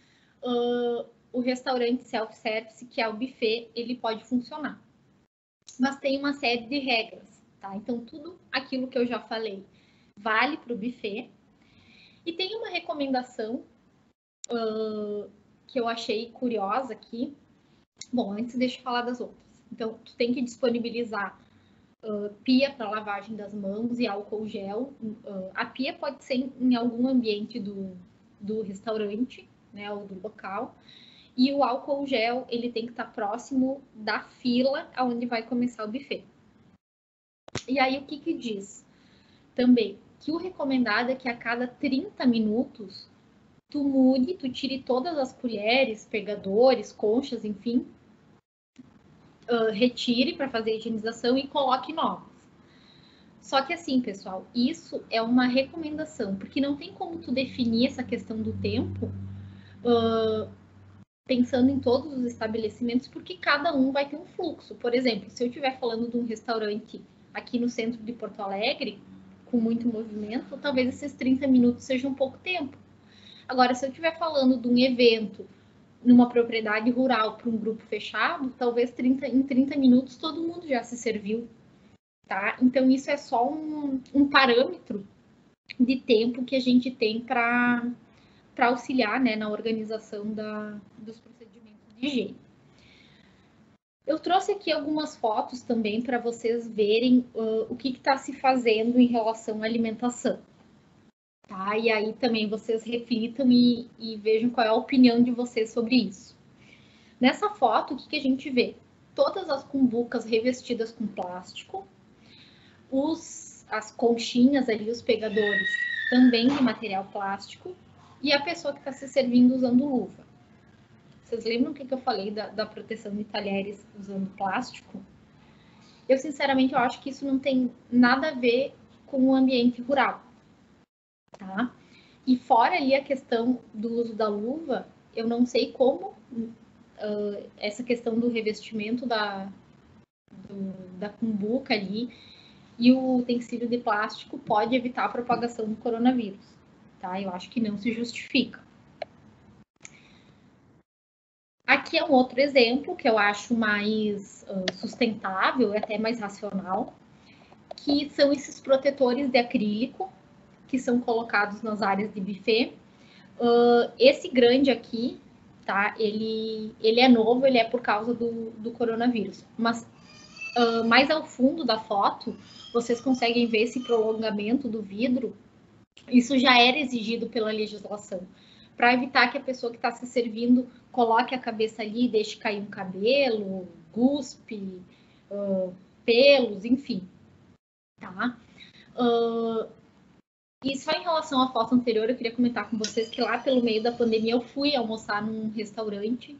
o restaurante self-service, que é o buffet, ele pode funcionar. Mas tem uma série de regras, tá? Então, tudo aquilo que eu já falei vale para o buffet. E tem uma recomendação que eu achei curiosa aqui. Bom, antes deixa eu falar das outras. Então, tu tem que disponibilizar pia para lavagem das mãos e álcool gel. A pia pode ser em algum ambiente do restaurante, né, ou do local. E o álcool gel, ele tem que estar próximo da fila onde vai começar o buffet. E aí, o que diz? Também, que o recomendado é que a cada 30 minutos, tu tire todas as colheres, pegadores, conchas, enfim, retire para fazer a higienização e coloque novas. Só que assim, pessoal, isso é uma recomendação, porque não tem como tu definir essa questão do tempo pensando em todos os estabelecimentos, porque cada um vai ter um fluxo. Por exemplo, se eu estiver falando de um restaurante aqui no centro de Porto Alegre, com muito movimento, talvez esses 30 minutos sejam um pouco tempo. Agora, se eu estiver falando de um evento numa propriedade rural para um grupo fechado, talvez em 30 minutos todo mundo já se serviu, tá? Então, isso é só um parâmetro de tempo que a gente tem para auxiliar, né, na organização dos procedimentos de higiene. Eu trouxe aqui algumas fotos também para vocês verem o que está se fazendo em relação à alimentação. Tá? E aí também vocês reflitam e vejam qual é a opinião de vocês sobre isso. Nessa foto, o que a gente vê? Todas as cumbucas revestidas com plástico, as conchinhas ali, os pegadores, também de material plástico, e a pessoa que está se servindo usando luva. Vocês lembram o que eu falei da proteção de talheres usando plástico? Eu, sinceramente, eu acho que isso não tem nada a ver com o ambiente rural. Tá? E fora ali a questão do uso da luva, eu não sei como essa questão do revestimento da cumbuca ali e o utensílio de plástico pode evitar a propagação do coronavírus, tá? Eu acho que não se justifica. Aqui é um outro exemplo que eu acho mais sustentável e até mais racional, que são esses protetores de acrílico que são colocados nas áreas de buffet. Esse grande aqui, tá? Ele é novo, ele é por causa do coronavírus. Mas mais ao fundo da foto, vocês conseguem ver esse prolongamento do vidro. Isso já era exigido pela legislação, para evitar que a pessoa que está se servindo coloque a cabeça ali e deixe cair um cabelo, guspe, pelos, enfim. Tá? E só em relação à foto anterior, eu queria comentar com vocês que lá pelo meio da pandemia eu fui almoçar num restaurante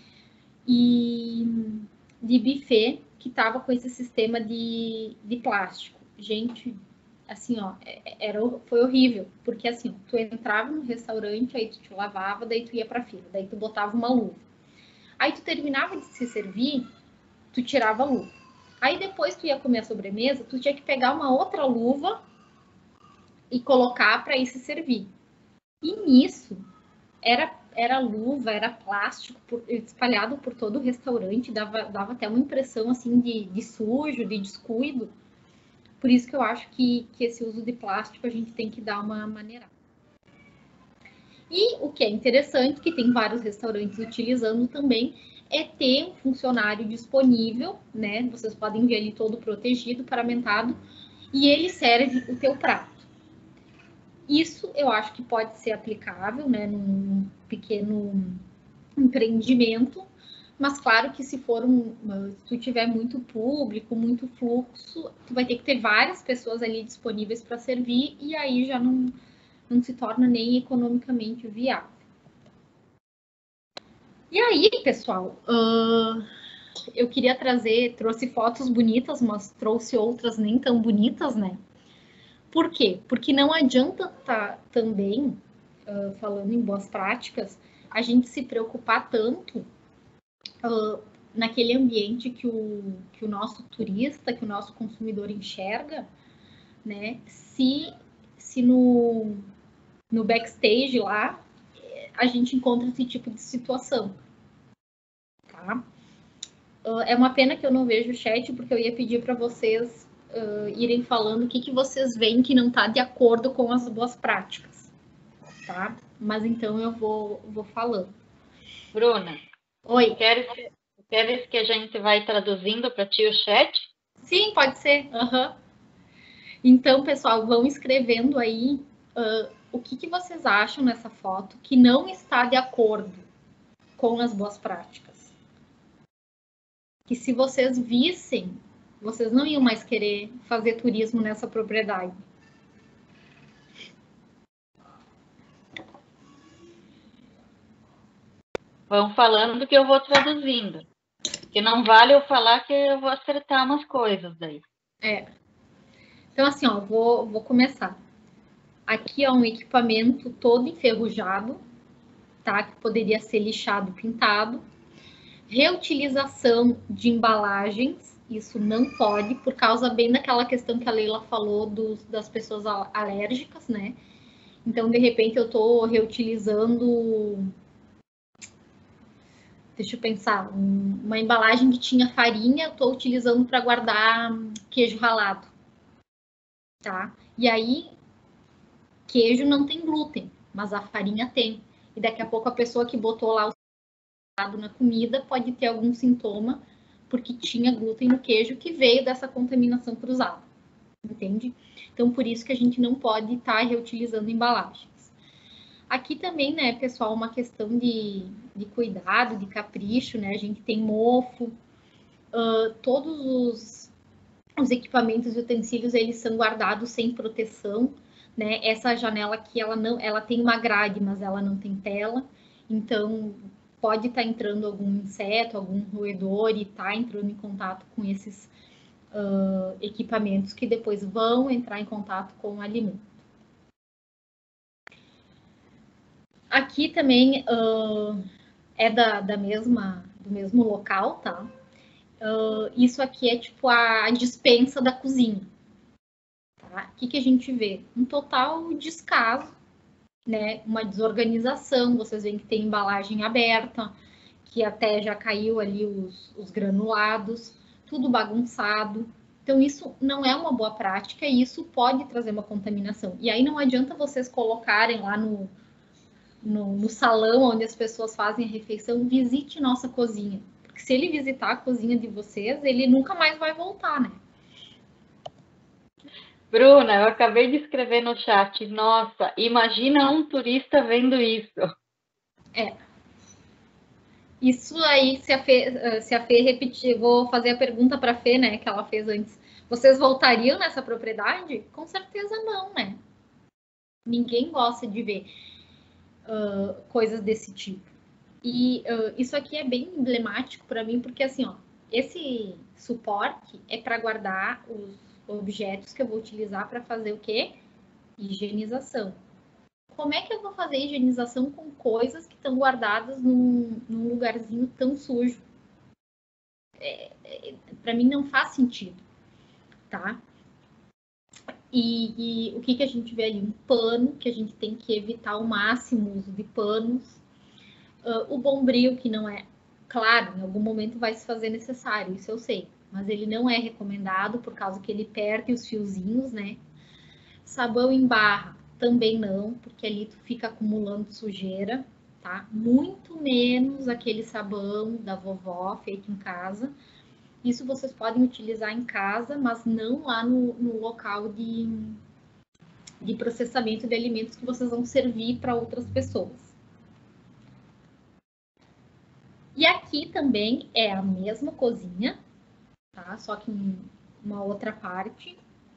de buffet que estava com esse sistema de plástico. Gente, assim, ó, foi horrível, porque assim, tu entrava no restaurante, aí tu te lavava, daí tu ia pra fila, daí tu botava uma luva. Aí tu terminava de se servir, tu tirava a luva. Aí depois tu ia comer a sobremesa, tu tinha que pegar uma outra luva e colocar para ir se servir. E nisso, era luva, era plástico espalhado por todo o restaurante, dava até uma impressão assim de sujo, de descuido. Por isso que eu acho que esse uso de plástico a gente tem que dar uma maneirada. E o que é interessante, que tem vários restaurantes utilizando também, é ter um funcionário disponível, né? Vocês podem ver ali todo protegido, paramentado, e ele serve o teu prato. Isso eu acho que pode ser aplicável, né, num pequeno empreendimento, Mas claro que se tu tiver muito público, muito fluxo, tu vai ter que ter várias pessoas ali disponíveis para servir e aí já não se torna nem economicamente viável. E aí, pessoal, eu queria trouxe fotos bonitas, mas trouxe outras nem tão bonitas, né? Por quê? Porque não adianta também, falando em boas práticas, a gente se preocupar tanto naquele ambiente que o nosso turista, que o nosso consumidor enxerga, né? Se no backstage lá a gente encontra esse tipo de situação, tá? É uma pena que eu não vejo o chat, porque eu ia pedir para vocês irem falando o que vocês veem que não está de acordo com as boas práticas, tá? Mas então eu vou falando.
Bruna.
Oi.
Queres que a gente vai traduzindo para ti o chat?
Sim, pode ser. Uhum. Então, pessoal, vão escrevendo aí o que vocês acham nessa foto que não está de acordo com as boas práticas. Que se vocês vissem, vocês não iam mais querer fazer turismo nessa propriedade.
Vão falando que eu vou traduzindo. Que não vale eu falar que eu vou acertar umas coisas daí.
Então, assim, ó, vou começar. Aqui é um equipamento todo enferrujado, tá? Que poderia ser lixado, pintado. Reutilização de embalagens, isso não pode, por causa bem daquela questão que a Leila falou das pessoas alérgicas, né? Então, de repente, eu estou reutilizando, deixa eu pensar, uma embalagem que tinha farinha, eu estou utilizando para guardar queijo ralado, tá? E aí, queijo não tem glúten, mas a farinha tem. E daqui a pouco a pessoa que botou lá o na comida pode ter algum sintoma porque tinha glúten no queijo que veio dessa contaminação cruzada, entende? Então, por isso que a gente não pode estar reutilizando embalagens. Aqui também, né, pessoal, uma questão de cuidado, de capricho, né? A gente tem mofo, todos os equipamentos e utensílios, eles são guardados sem proteção, né? Essa janela aqui, ela tem uma grade, mas ela não tem tela, então pode estar entrando algum inseto, algum roedor e está entrando em contato com esses equipamentos que depois vão entrar em contato com o alimento. Aqui também é do mesmo local, tá? Isso aqui é tipo a dispensa da cozinha. Tá? O que a gente vê? Um total descaso, né? Uma desorganização. Vocês veem que tem embalagem aberta, que até já caiu ali os granulados, tudo bagunçado. Então, isso não é uma boa prática e isso pode trazer uma contaminação. E aí não adianta vocês colocarem lá no salão onde as pessoas fazem a refeição, visite nossa cozinha. Porque se ele visitar a cozinha de vocês, ele nunca mais vai voltar, né?
Bruna, eu acabei de escrever no chat. Nossa, imagina um turista vendo isso.
Isso aí, se a Fê repetir, vou fazer a pergunta para a Fê, né, que ela fez antes. Vocês voltariam nessa propriedade? Com certeza não, né? Ninguém gosta de ver coisas desse tipo. E isso aqui é bem emblemático para mim, porque assim, ó, esse suporte é para guardar os objetos que eu vou utilizar para fazer o quê? Higienização. Como é que eu vou fazer higienização com coisas que estão guardadas num lugarzinho tão sujo? Para mim não faz sentido, tá? E o que a gente vê ali? Um pano, que a gente tem que evitar ao máximo o uso de panos. O bombril, que não é... Claro, em algum momento vai se fazer necessário, isso eu sei. Mas ele não é recomendado por causa que ele perde os fiozinhos, né? Sabão em barra, também não, porque ali tu fica acumulando sujeira, tá? Muito menos aquele sabão da vovó feito em casa. Isso vocês podem utilizar em casa, mas não lá no local de processamento de alimentos que vocês vão servir para outras pessoas. E aqui também é a mesma cozinha, tá? Só que em uma outra parte.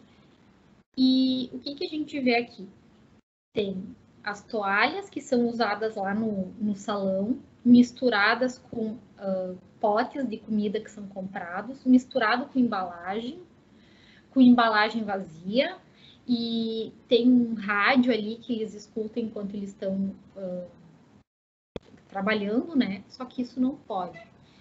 E o que a gente vê aqui? Tem as toalhas que são usadas lá no salão, misturadas com potes de comida que são comprados, misturado com embalagem vazia, e tem um rádio ali que eles escutam enquanto eles estão trabalhando, né? Só que isso não pode.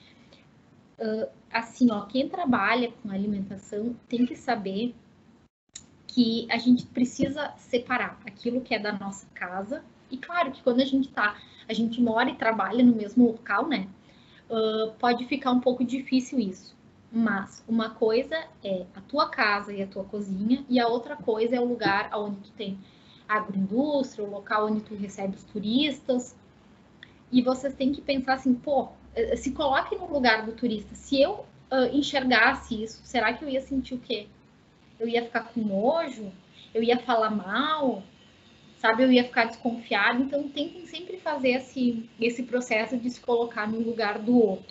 Assim, ó, quem trabalha com alimentação tem que saber que a gente precisa separar aquilo que é da nossa casa. E claro que quando a gente mora e trabalha no mesmo local, né? Pode ficar um pouco difícil isso. Mas uma coisa é a tua casa e a tua cozinha, e a outra coisa é o lugar onde tu tem agroindústria, o local onde tu recebe os turistas. E vocês têm que pensar assim, pô, se coloque no lugar do turista. Se eu enxergasse isso, será que eu ia sentir o quê? Eu ia ficar com nojo? Eu ia falar mal? Sabe? Eu ia ficar desconfiada. Então, tentem sempre fazer esse processo de se colocar no lugar do outro.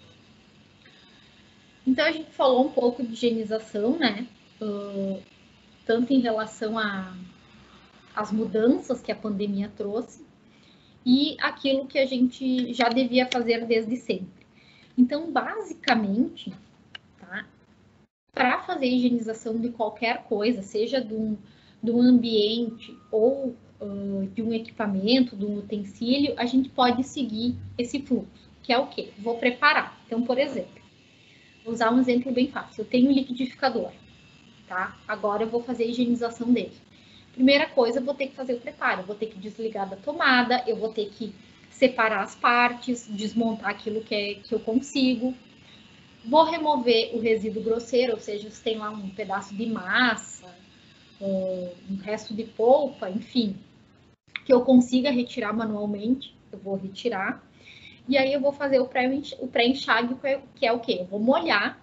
Então, a gente falou um pouco de higienização, né? Tanto em relação às mudanças que a pandemia trouxe e aquilo que a gente já devia fazer desde sempre. Então, basicamente, tá? Para fazer a higienização de qualquer coisa, seja de um ambiente ou de um equipamento, de um utensílio, a gente pode seguir esse fluxo, que é o quê? Vou preparar. Então, por exemplo, vou usar um exemplo bem fácil. Eu tenho um liquidificador, tá? Agora eu vou fazer a higienização dele. Primeira coisa, eu vou ter que fazer o preparo. Eu vou ter que desligar da tomada, eu vou ter que separar as partes, desmontar aquilo que eu consigo. Vou remover o resíduo grosseiro, ou seja, se tem lá um pedaço de massa, um resto de polpa, enfim, que eu consiga retirar manualmente, eu vou retirar. E aí eu vou fazer o pré-enxágue, que é o quê? Eu vou molhar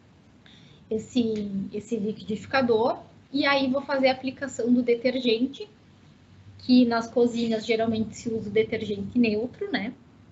esse liquidificador e aí vou fazer a aplicação do detergente, que nas cozinhas geralmente se usa o detergente neutro, né?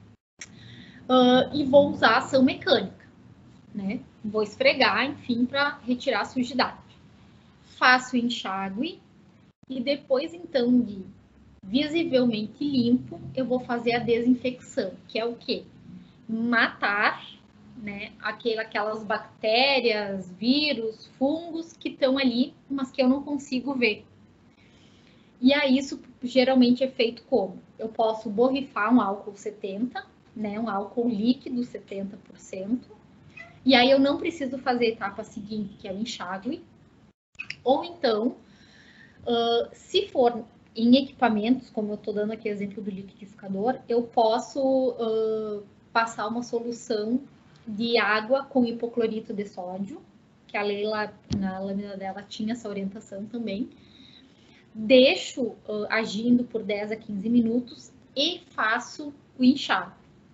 E vou usar a ação mecânica. Né? Vou esfregar, enfim, para retirar a sujidade. Faço o enxágue e depois, então, de visivelmente limpo, eu vou fazer a desinfecção, que é o quê? Matar, né, aquelas bactérias, vírus, fungos que estão ali, mas que eu não consigo ver. E aí, isso geralmente é feito como? Eu posso borrifar um álcool 70, né, um álcool líquido 70%, e aí eu não preciso fazer a etapa seguinte, que é o enxágue. Ou então, se for em equipamentos, como eu estou dando aqui o exemplo do liquidificador, eu posso passar uma solução de água com hipoclorito de sódio, que a Leila, na lâmina dela, tinha essa orientação também. Deixo agindo por 10 a 15 minutos e faço o enxágue.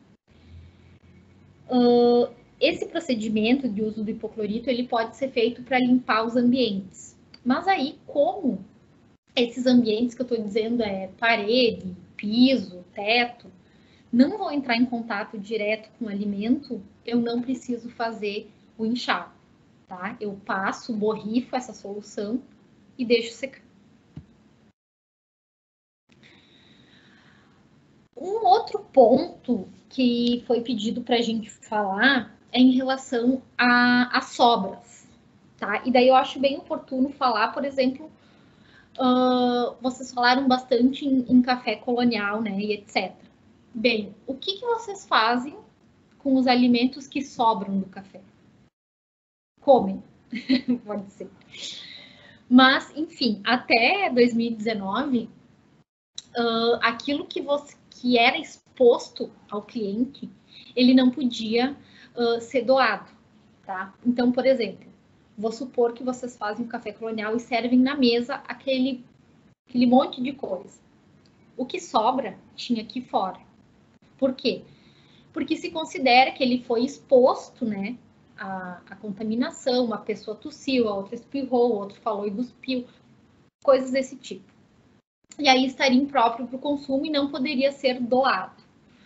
Esse procedimento de uso do hipoclorito, ele pode ser feito para limpar os ambientes. Mas aí, como esses ambientes que eu estou dizendo parede, piso, teto, não vão entrar em contato direto com o alimento, eu não preciso fazer o enxágue, tá? Eu passo, borrifo essa solução e deixo secar. Um outro ponto que foi pedido para a gente falar é em relação às sobras, tá? E daí eu acho bem oportuno falar, por exemplo, vocês falaram bastante em café colonial, né, e etc. Bem, o que vocês fazem com os alimentos que sobram do café? Comem, pode ser. Mas, enfim, até 2019, aquilo que era exposto ao cliente, ele não podia ser doado, tá? Então, por exemplo, vou supor que vocês fazem um café colonial e servem na mesa aquele monte de coisa. O que sobra tinha aqui fora. Por quê? Porque se considera que ele foi exposto, né, à contaminação, uma pessoa tossiu, a outra espirrou, o outro falou e cuspiu, coisas desse tipo. E aí estaria impróprio para o consumo e não poderia ser doado.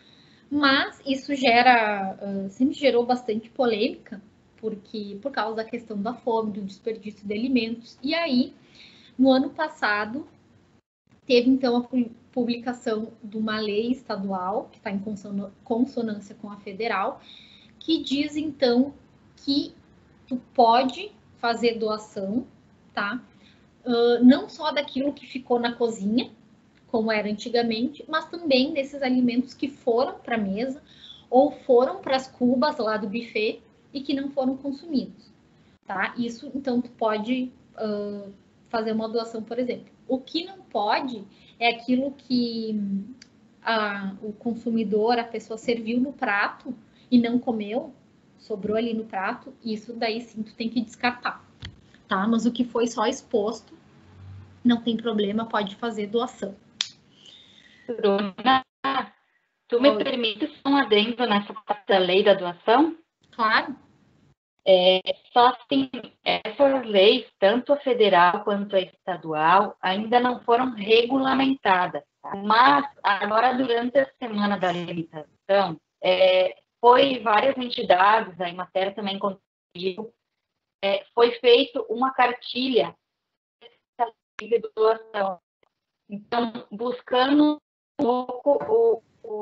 Mas isso sempre gerou bastante polêmica, por causa da questão da fome, do desperdício de alimentos. E aí, no ano passado, teve então a publicação de uma lei estadual, que está em consonância com a federal, que diz então que tu pode fazer doação, tá? Não só daquilo que ficou na cozinha, como era antigamente, mas também desses alimentos que foram para a mesa ou foram para as cubas lá do buffet e que não foram consumidos, tá? Isso, então, tu pode fazer uma doação, por exemplo. O que não pode é aquilo que o consumidor, a pessoa serviu no prato e não comeu, sobrou ali no prato, isso daí sim tu tem que descartar, tá? Mas o que foi só exposto, não tem problema, pode fazer doação.
Bruna, tu me permite um adendo nessa parte da lei da doação?
Claro.
Só assim, essas leis, tanto a federal quanto a estadual, ainda não foram regulamentadas. Tá? Mas, agora, durante a Semana da Alimentação, foi várias entidades, a Emater também contribuiu, foi feito uma cartilha de doação. Então, buscando um pouco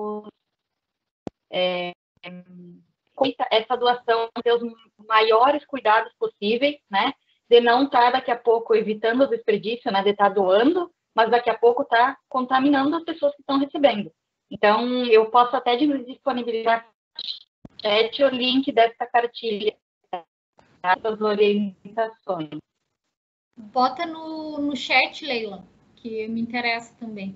essa doação, ter os maiores cuidados possíveis, né? De não estar daqui a pouco evitando o desperdício, né? De estar doando, mas daqui a pouco tá contaminando as pessoas que estão recebendo. Então, eu posso até disponibilizar no chat o link dessa cartilha, das orientações.
Bota no chat, Leila, que me interessa também.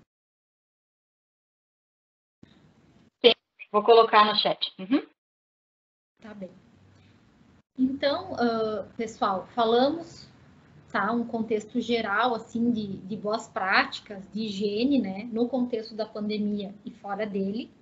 Sim, vou colocar no chat. Uhum.
Tá bem. Então, pessoal, falamos, tá, um contexto geral, assim, de boas práticas, de higiene, né, no contexto da pandemia e fora dele.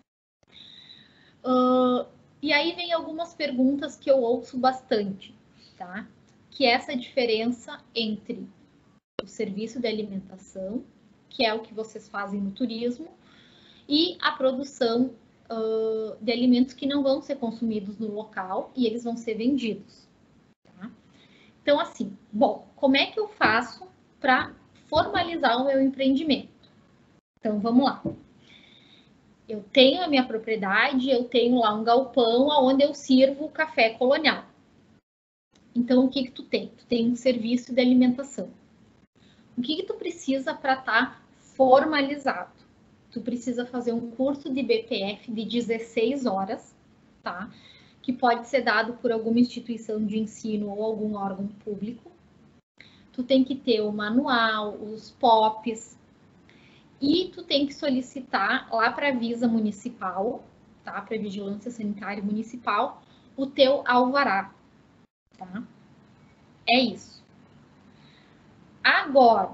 E aí vem algumas perguntas que eu ouço bastante, tá? Que é essa diferença entre o serviço de alimentação, que é o que vocês fazem no turismo, e a produção de alimentos que não vão ser consumidos no local e eles vão ser vendidos. Tá? Então, assim, bom, como é que eu faço para formalizar o meu empreendimento? Então, vamos lá. Eu tenho a minha propriedade, eu tenho lá um galpão onde eu sirvo café colonial. Então, o que tu tem? Tu tem um serviço de alimentação. O que tu precisa para estar formalizado? Tu precisa fazer um curso de BPF de 16 horas, tá? Que pode ser dado por alguma instituição de ensino ou algum órgão público. Tu tem que ter o manual, os POPs, e tu tem que solicitar lá para a Visa Municipal, tá? Para a Vigilância Sanitária Municipal, o teu alvará, tá? É isso. Agora,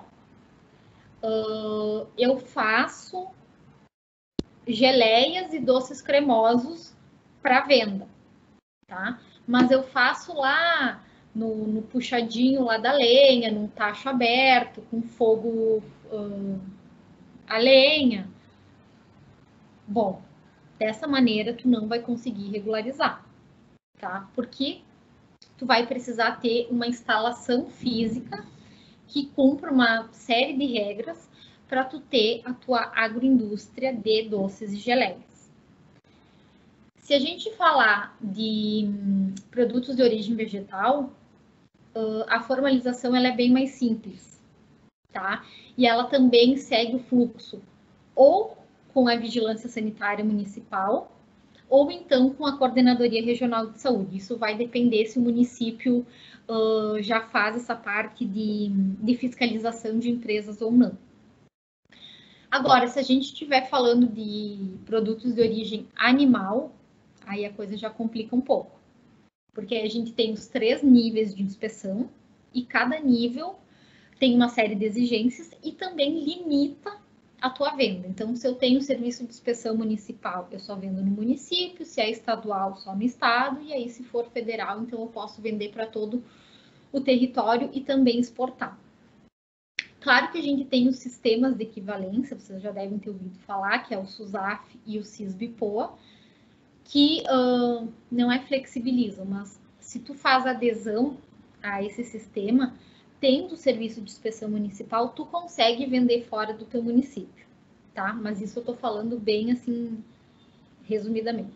eu faço geleias e doces cremosos para venda, tá? Mas eu faço lá no puxadinho lá da lenha, num tacho aberto, com fogo a lenha. Bom, dessa maneira tu não vai conseguir regularizar, tá? Porque tu vai precisar ter uma instalação física que cumpra uma série de regras para tu ter a tua agroindústria de doces e geleias. Se a gente falar de produtos de origem vegetal, a formalização ela é bem mais simples, tá? E ela também segue o fluxo ou com a Vigilância Sanitária Municipal ou então com a Coordenadoria Regional de Saúde. Isso vai depender se o município já faz essa parte de fiscalização de empresas ou não. Agora, se a gente estiver falando de produtos de origem animal, aí a coisa já complica um pouco. Porque a gente tem os 3 níveis de inspeção e cada nível tem uma série de exigências e também limita a tua venda. Então, se eu tenho serviço de inspeção municipal, eu só vendo no município, se é estadual, só no estado, e aí se for federal, então eu posso vender para todo o território e também exportar. Claro que a gente tem os sistemas de equivalência, vocês já devem ter ouvido falar, que é o SUSAF e o SISBPOA, que não é flexibilizam, mas se tu faz adesão a esse sistema, tendo o serviço de inspeção municipal, tu consegue vender fora do teu município, tá? Mas isso eu tô falando bem assim, resumidamente.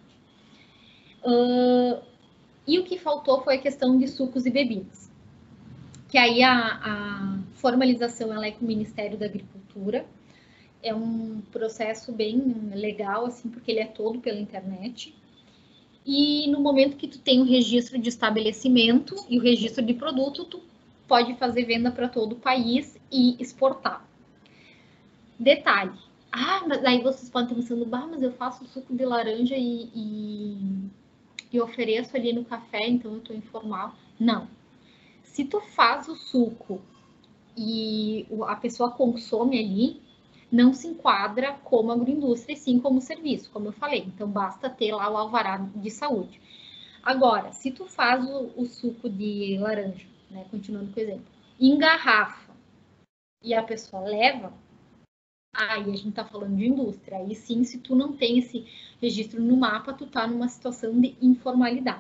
E o que faltou foi a questão de sucos e bebidas, que aí a formalização ela é com o Ministério da Agricultura, é um processo bem legal, assim, porque ele é todo pela internet. E no momento que tu tem o registro de estabelecimento e o registro de produto, tu pode fazer venda para todo o país e exportar. Detalhe. Mas aí vocês podem estar pensando, mas eu faço suco de laranja e ofereço ali no café, então eu estou informal. Não. Se tu faz o suco e a pessoa consome ali, não se enquadra como agroindústria, e sim como serviço, como eu falei. Então, basta ter lá o alvará de saúde. Agora, se tu faz o suco de laranja, né, continuando com o exemplo, engarrafa e a pessoa leva, aí a gente tá falando de indústria. Aí sim, se tu não tem esse registro no mapa, tu tá numa situação de informalidade.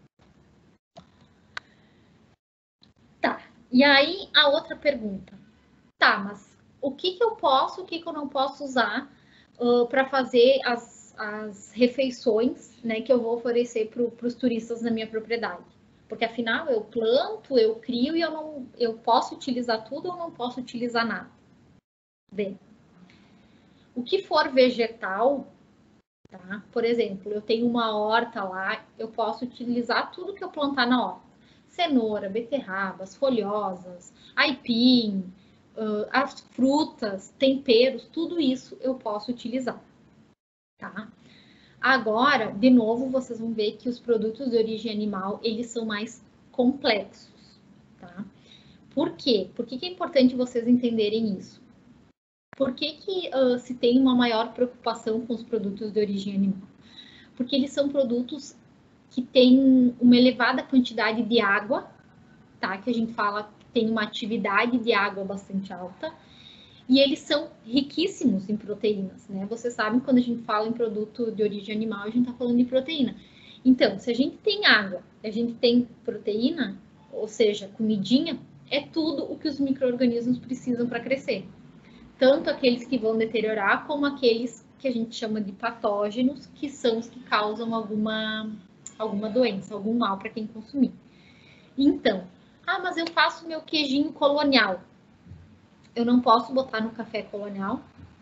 Tá, e aí a outra pergunta. Tá, mas o que eu posso, o que eu não posso usar para fazer as refeições, né, que eu vou oferecer para os turistas na minha propriedade? Porque afinal eu planto, eu crio e eu posso utilizar tudo ou não posso utilizar nada. Bem, o que for vegetal, tá? Por exemplo, eu tenho uma horta lá, eu posso utilizar tudo que eu plantar na horta. Cenoura, beterrabas, folhosas, aipim, as frutas, temperos, tudo isso eu posso utilizar, tá? Agora, de novo, vocês vão ver que os produtos de origem animal, eles são mais complexos, tá? Por quê? Por que é importante vocês entenderem isso? Por que se tem uma maior preocupação com os produtos de origem animal? Porque eles são produtos que têm uma elevada quantidade de água, tá? Que a gente fala tem uma atividade de água bastante alta, e eles são riquíssimos em proteínas, né? Vocês sabem, quando a gente fala em produto de origem animal, a gente está falando de proteína. Então, se a gente tem água, a gente tem proteína, ou seja, comidinha, é tudo o que os micro-organismos precisam para crescer. Tanto aqueles que vão deteriorar, como aqueles que a gente chama de patógenos, que são os que causam alguma doença, algum mal para quem consumir. Então, mas eu faço meu queijinho colonial. Eu não posso botar no café colonial?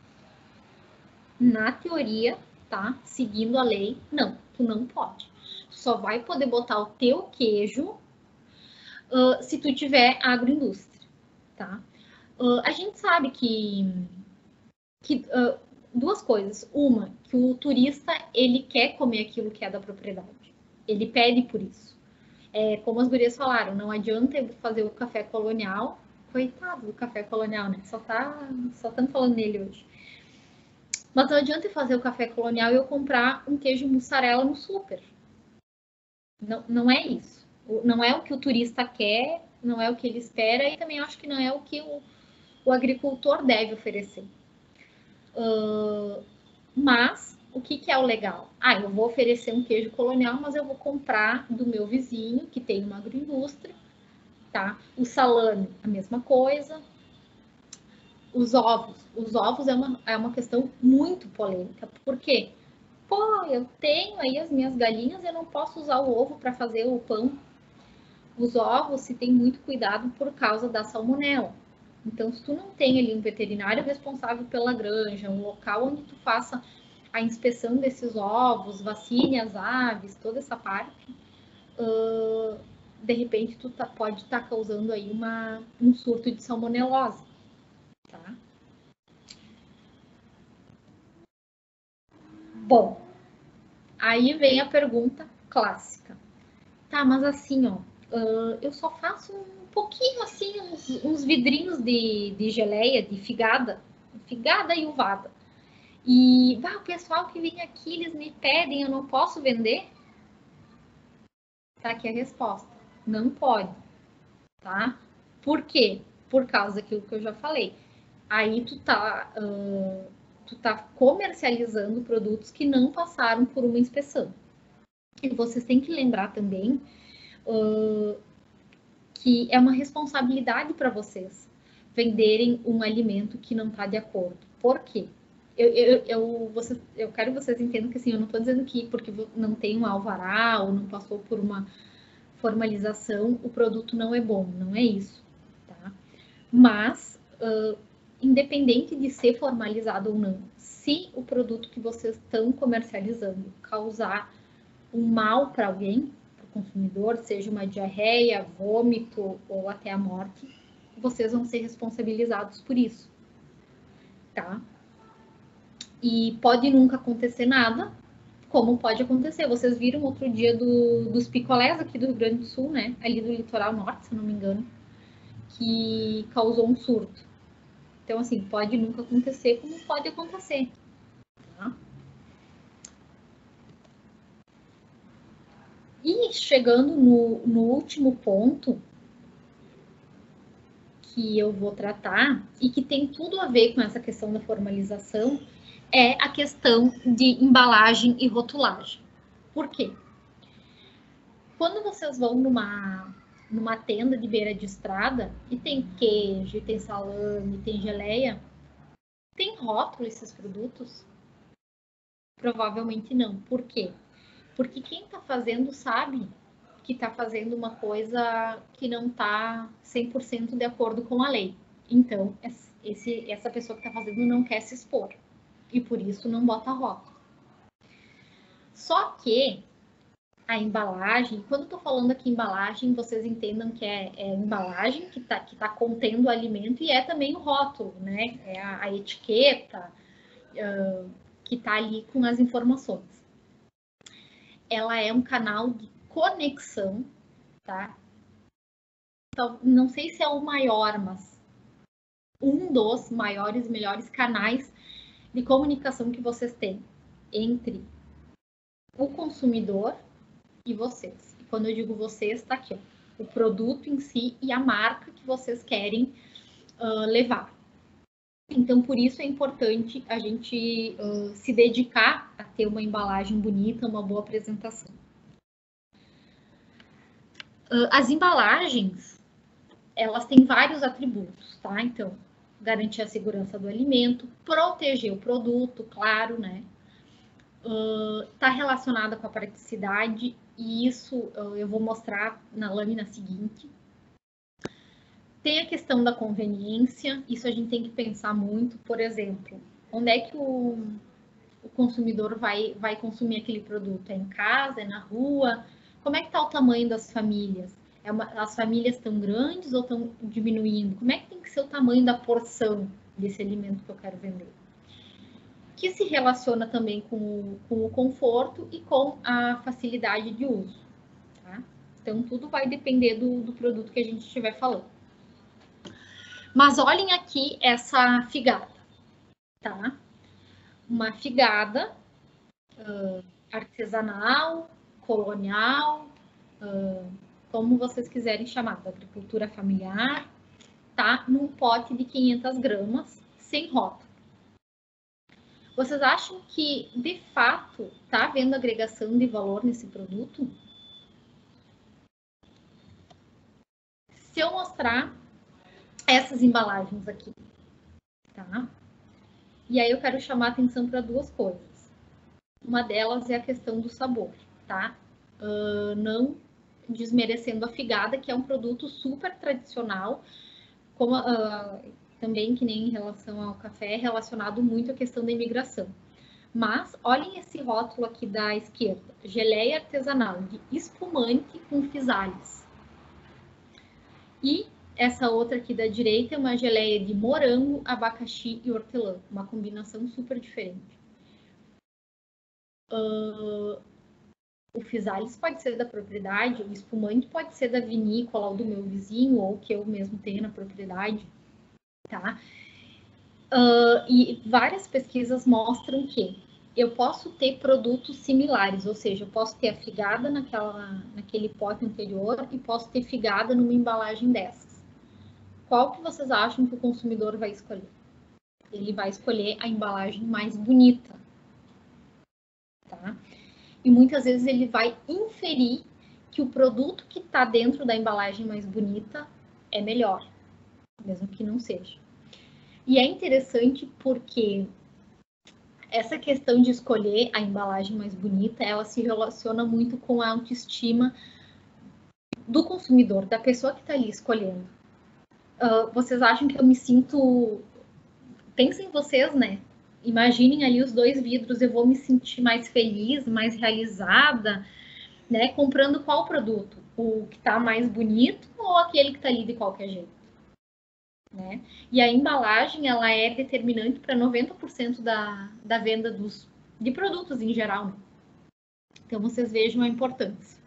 Na teoria, tá? Seguindo a lei, não, tu não pode. Tu só vai poder botar o teu queijo se tu tiver agroindústria, tá? A gente sabe que duas coisas. Uma, que o turista, ele quer comer aquilo que é da propriedade. Ele pede por isso. Como as gurias falaram, não adianta eu fazer o café colonial. Coitado do café colonial, né? Só estamos falando nele hoje. Mas não adianta eu fazer o café colonial e eu comprar um queijo mussarela no super. Não é isso. Não é o que o turista quer, não é o que ele espera, e também acho que não é o que o agricultor deve oferecer. Mas o que é o legal? Eu vou oferecer um queijo colonial, mas eu vou comprar do meu vizinho, que tem uma agroindústria, tá? O salame, a mesma coisa. Os ovos é uma questão muito polêmica. Por quê? Eu tenho aí as minhas galinhas, eu não posso usar o ovo para fazer o pão. Os ovos se tem muito cuidado por causa da salmonela. Então, se tu não tem ali um veterinário responsável pela granja, um local onde tu faça a inspeção desses ovos, vacine as aves, toda essa parte, de repente tu pode estar causando aí um surto de salmonelose, tá? Bom, aí vem a pergunta clássica. Tá, mas assim, ó, eu só faço um pouquinho assim, uns vidrinhos de geleia, de figada e uvada. E o pessoal que vem aqui, eles me pedem, eu não posso vender? Tá aqui a resposta. Não pode, tá? Por quê? por causa daquilo que eu já falei. Aí tu tá comercializando produtos que não passaram por uma inspeção. E vocês têm que lembrar também que é uma responsabilidade para vocês venderem um alimento que não está de acordo. Por quê? Eu quero que vocês entendam que assim, eu não estou dizendo que porque não tem um alvará ou não passou por uma formalização, o produto não é bom, não é isso, tá? Mas, independente de ser formalizado ou não, se o produto que vocês estão comercializando causar um mal para alguém, para o consumidor, seja uma diarreia, vômito ou até a morte, vocês vão ser responsabilizados por isso, tá? E pode nunca acontecer nada, como pode acontecer. Vocês viram outro dia dos picolés aqui do Rio Grande do Sul, né? Ali do litoral norte, se não me engano, que causou um surto. Então, assim, pode nunca acontecer, como pode acontecer. Tá? E chegando no último ponto que eu vou tratar, e que tem tudo a ver com essa questão da formalização, é a questão de embalagem e rotulagem. Por quê? Quando vocês vão numa tenda de beira de estrada e tem queijo, tem salame, tem geleia, tem rótulo esses produtos? Provavelmente não. Por quê? Porque quem está fazendo sabe que está fazendo uma coisa que não está 100% de acordo com a lei. Então, essa pessoa que está fazendo não quer se expor. E por isso não bota rótulo. Só que a embalagem, quando eu tô falando aqui embalagem, vocês entendam que é a embalagem que tá contendo o alimento e é também o rótulo, né? É a etiqueta que tá ali com as informações. Ela é um canal de conexão, tá? Então, não sei se é o maior, mas um dos maiores e melhores canais de comunicação que vocês têm entre o consumidor e vocês. E quando eu digo vocês, tá aqui, ó, o produto em si e a marca que vocês querem levar. Então, por isso é importante a gente se dedicar a ter uma embalagem bonita, uma boa apresentação. As embalagens, elas têm vários atributos, tá? Então, garantir a segurança do alimento, proteger o produto, claro, né? Tá relacionada com a praticidade, e isso eu vou mostrar na lâmina seguinte. Tem a questão da conveniência, isso a gente tem que pensar muito. Por exemplo, onde é que o consumidor vai consumir aquele produto? É em casa, é na rua? Como é que está o tamanho das famílias? As famílias estão grandes ou estão diminuindo? Como é que tem que ser o tamanho da porção desse alimento que eu quero vender? Que se relaciona também com o conforto e com a facilidade de uso. Tá? Então, tudo vai depender do produto que a gente estiver falando. Mas olhem aqui essa figada, tá? Uma figada artesanal, colonial, como vocês quiserem chamar, da agricultura familiar, tá? Num pote de 500 gramas, sem rótulo. Vocês acham que, de fato, está havendo agregação de valor nesse produto? Se eu mostrar essas embalagens aqui, tá? E aí eu quero chamar a atenção para duas coisas. Uma delas é a questão do sabor, tá? Não desmerecendo a figada, que é um produto super tradicional, como também, que nem em relação ao café, é relacionado muito à questão da imigração. Mas, olhem esse rótulo aqui da esquerda. Geleia artesanal de espumante com fisales. E essa outra aqui da direita é uma geleia de morango, abacaxi e hortelã. Uma combinação super diferente. O fisales pode ser da propriedade, o espumante pode ser da vinícola ou do meu vizinho, ou que eu mesmo tenho na propriedade. Tá? E várias pesquisas mostram que eu posso ter produtos similares, ou seja, eu posso ter a figada naquele pote anterior e posso ter figada numa embalagem dessas. qual que vocês acham que o consumidor vai escolher? Ele vai escolher a embalagem mais bonita, tá? E muitas vezes ele vai inferir que o produto que está dentro da embalagem mais bonita é melhor, mesmo que não seja. E é interessante porque essa questão de escolher a embalagem mais bonita, ela se relaciona muito com a autoestima do consumidor, da pessoa que está ali escolhendo. Vocês acham que eu me sinto... Pensem vocês, né? Imaginem ali os 2 vidros, eu vou me sentir mais feliz, mais realizada, né? Comprando qual produto? O que está mais bonito ou aquele que está ali de qualquer jeito? Né? E a embalagem, ela é determinante para 90% da venda de produtos em geral. Né? Então, vocês vejam a importância.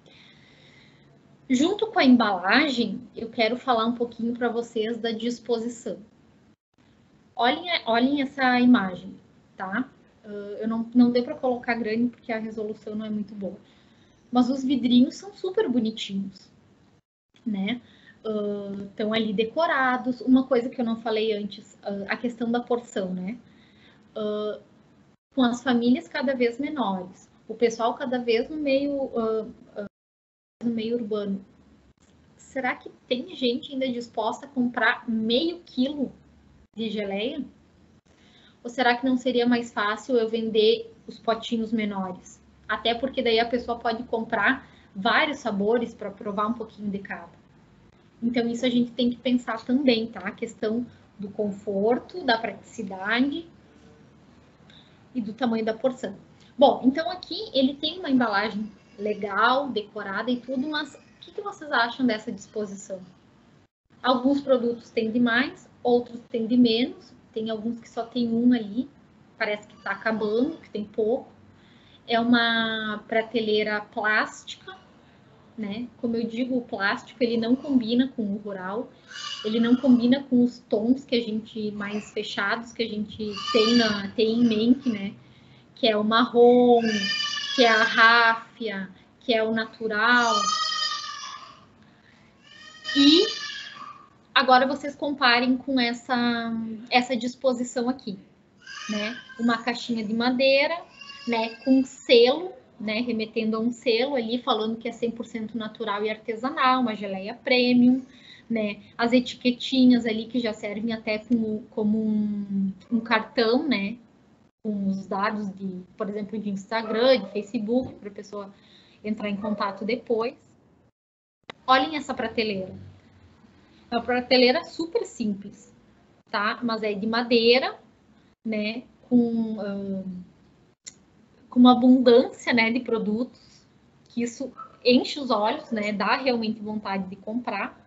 Junto com a embalagem, eu quero falar um pouquinho para vocês da disposição. Olhem essa imagem, tá? Eu não dei para colocar grande porque a resolução não é muito boa. Mas os vidrinhos são super bonitinhos, né? Estão ali decorados. Uma coisa que eu não falei antes, a questão da porção, né? Com as famílias cada vez menores, o pessoal cada vez no meio urbano. Será que tem gente ainda disposta a comprar meio quilo de geleia? Ou será que não seria mais fácil eu vender os potinhos menores? Até porque daí a pessoa pode comprar vários sabores para provar um pouquinho de cada. Então, isso a gente tem que pensar também, tá? A questão do conforto, da praticidade e do tamanho da porção. Bom, então aqui ele tem uma embalagem legal, decorada e tudo, mas o que vocês acham dessa disposição? Alguns produtos têm de mais, outros têm de menos. Tem alguns que só tem um ali, parece que está acabando, que tem pouco. É uma prateleira plástica, né? Como eu digo, o plástico ele não combina com o rural, ele não combina com os tons que a gente mais fechados que a gente tem em mente, né? Que é o marrom, que é a ráfia, que é o natural. E agora vocês comparem com essa disposição aqui, né? Uma caixinha de madeira, né? Com selo, né? Remetendo a um selo ali, falando que é 100% natural e artesanal, uma geleia premium, né? As etiquetinhas ali que já servem até como um cartão, né? Com os dados de, por exemplo, de Instagram, de Facebook, para a pessoa entrar em contato depois. Olhem essa prateleira. É uma prateleira super simples, tá? Mas é de madeira, né? Com uma abundância, né, de produtos, que isso enche os olhos, né? Dá realmente vontade de comprar.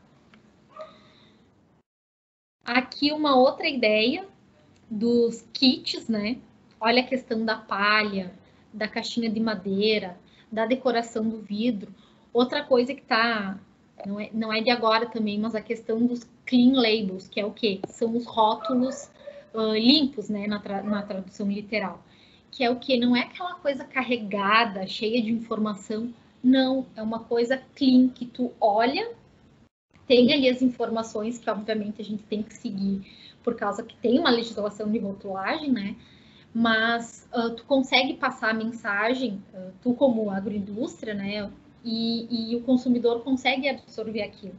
Aqui uma outra ideia dos kits, né? Olha a questão da palha, da caixinha de madeira, da decoração do vidro. Outra coisa que tá... Não é de agora também, mas a questão dos clean labels, que é o quê? São os rótulos limpos, né, na tradução literal. Que é o quê? Não é aquela coisa carregada, cheia de informação. Não, é uma coisa clean, que tu olha, tem ali as informações que, obviamente, a gente tem que seguir, por causa que tem uma legislação de rotulagem, né? Mas tu consegue passar a mensagem, tu como agroindústria, né? E o consumidor consegue absorver aquilo.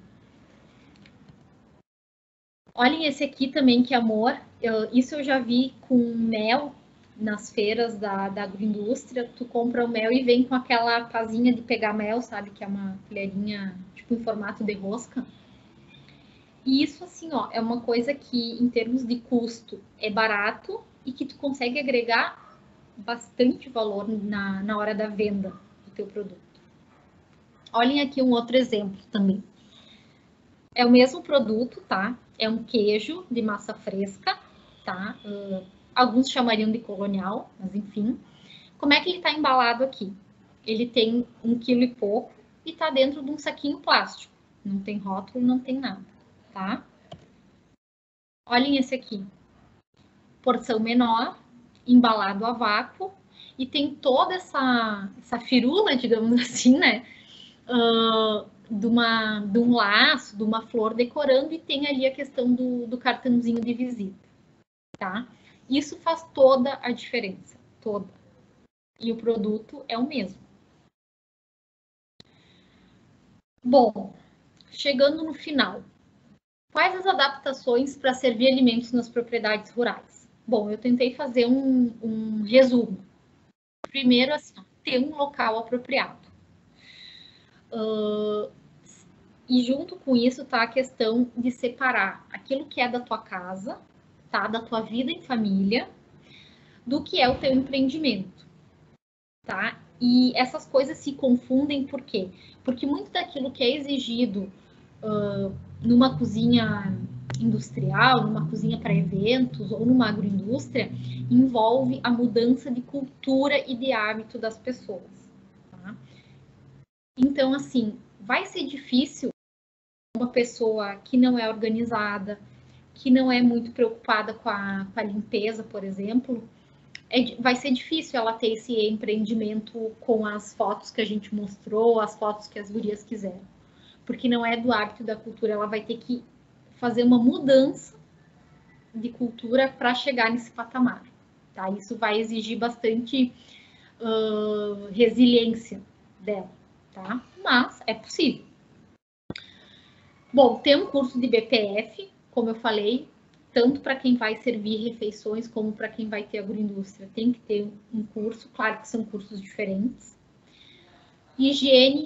Olhem esse aqui também, que amor. Isso eu já vi com mel nas feiras da agroindústria. Tu compra o mel e vem com aquela pazinha de pegar mel, sabe? Que é uma colherinha, tipo, em formato de rosca. E isso, assim, ó, é uma coisa que, em termos de custo, é barato e que tu consegue agregar bastante valor na hora da venda do teu produto. Olhem aqui um outro exemplo também. É o mesmo produto, tá? É um queijo de massa fresca, tá? Alguns chamariam de colonial, mas enfim. Como é que ele está embalado aqui? Ele tem 1,5 kg e está dentro de um saquinho plástico. Não tem rótulo, não tem nada, tá? Olhem esse aqui. Porção menor, embalado a vácuo e tem toda essa firula, digamos assim, né? um laço, de uma flor decorando, e tem ali a questão do cartãozinho de visita, tá? Isso faz toda a diferença, toda. E o produto é o mesmo. Bom, chegando no final, quais as adaptações para servir alimentos nas propriedades rurais? Bom, eu tentei fazer um resumo. Primeiro, assim, ter um local apropriado. E junto com isso tá a questão de separar aquilo que é da tua casa, tá? Da tua vida em família, do que é o teu empreendimento, tá? E essas coisas se confundem por quê? Porque muito daquilo que é exigido numa cozinha industrial, numa cozinha para eventos ou numa agroindústria, envolve a mudança de cultura e de hábito das pessoas, tá? Então, assim, vai ser difícil uma pessoa que não é organizada, que não é muito preocupada com a limpeza, por exemplo, vai ser difícil ela ter esse empreendimento com as fotos que a gente mostrou, as fotos que as gurias quiseram. Porque não é do hábito da cultura, ela vai ter que fazer uma mudança de cultura para chegar nesse patamar. Tá? Isso vai exigir bastante resiliência dela, tá? Mas é possível. Bom, tem um curso de BPF, como eu falei, tanto para quem vai servir refeições como para quem vai ter agroindústria. Tem que ter um curso, claro que são cursos diferentes. Higiene,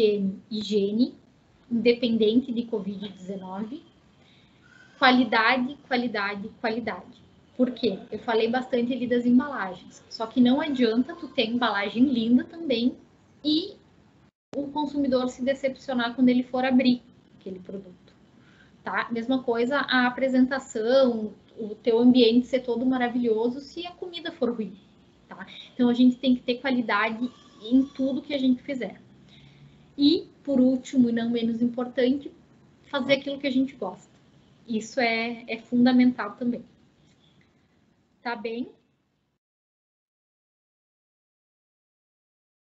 independente de Covid-19. Qualidade. Por quê? Eu falei bastante ali das embalagens. Só que não adianta tu ter embalagem linda também e o consumidor se decepcionar quando ele for abrir aquele produto, tá? Mesma coisa a apresentação, o teu ambiente ser todo maravilhoso se a comida for ruim, tá? Então a gente tem que ter qualidade em tudo que a gente fizer. E, por último e não menos importante, fazer aquilo que a gente gosta. Isso é fundamental também. Tá bem?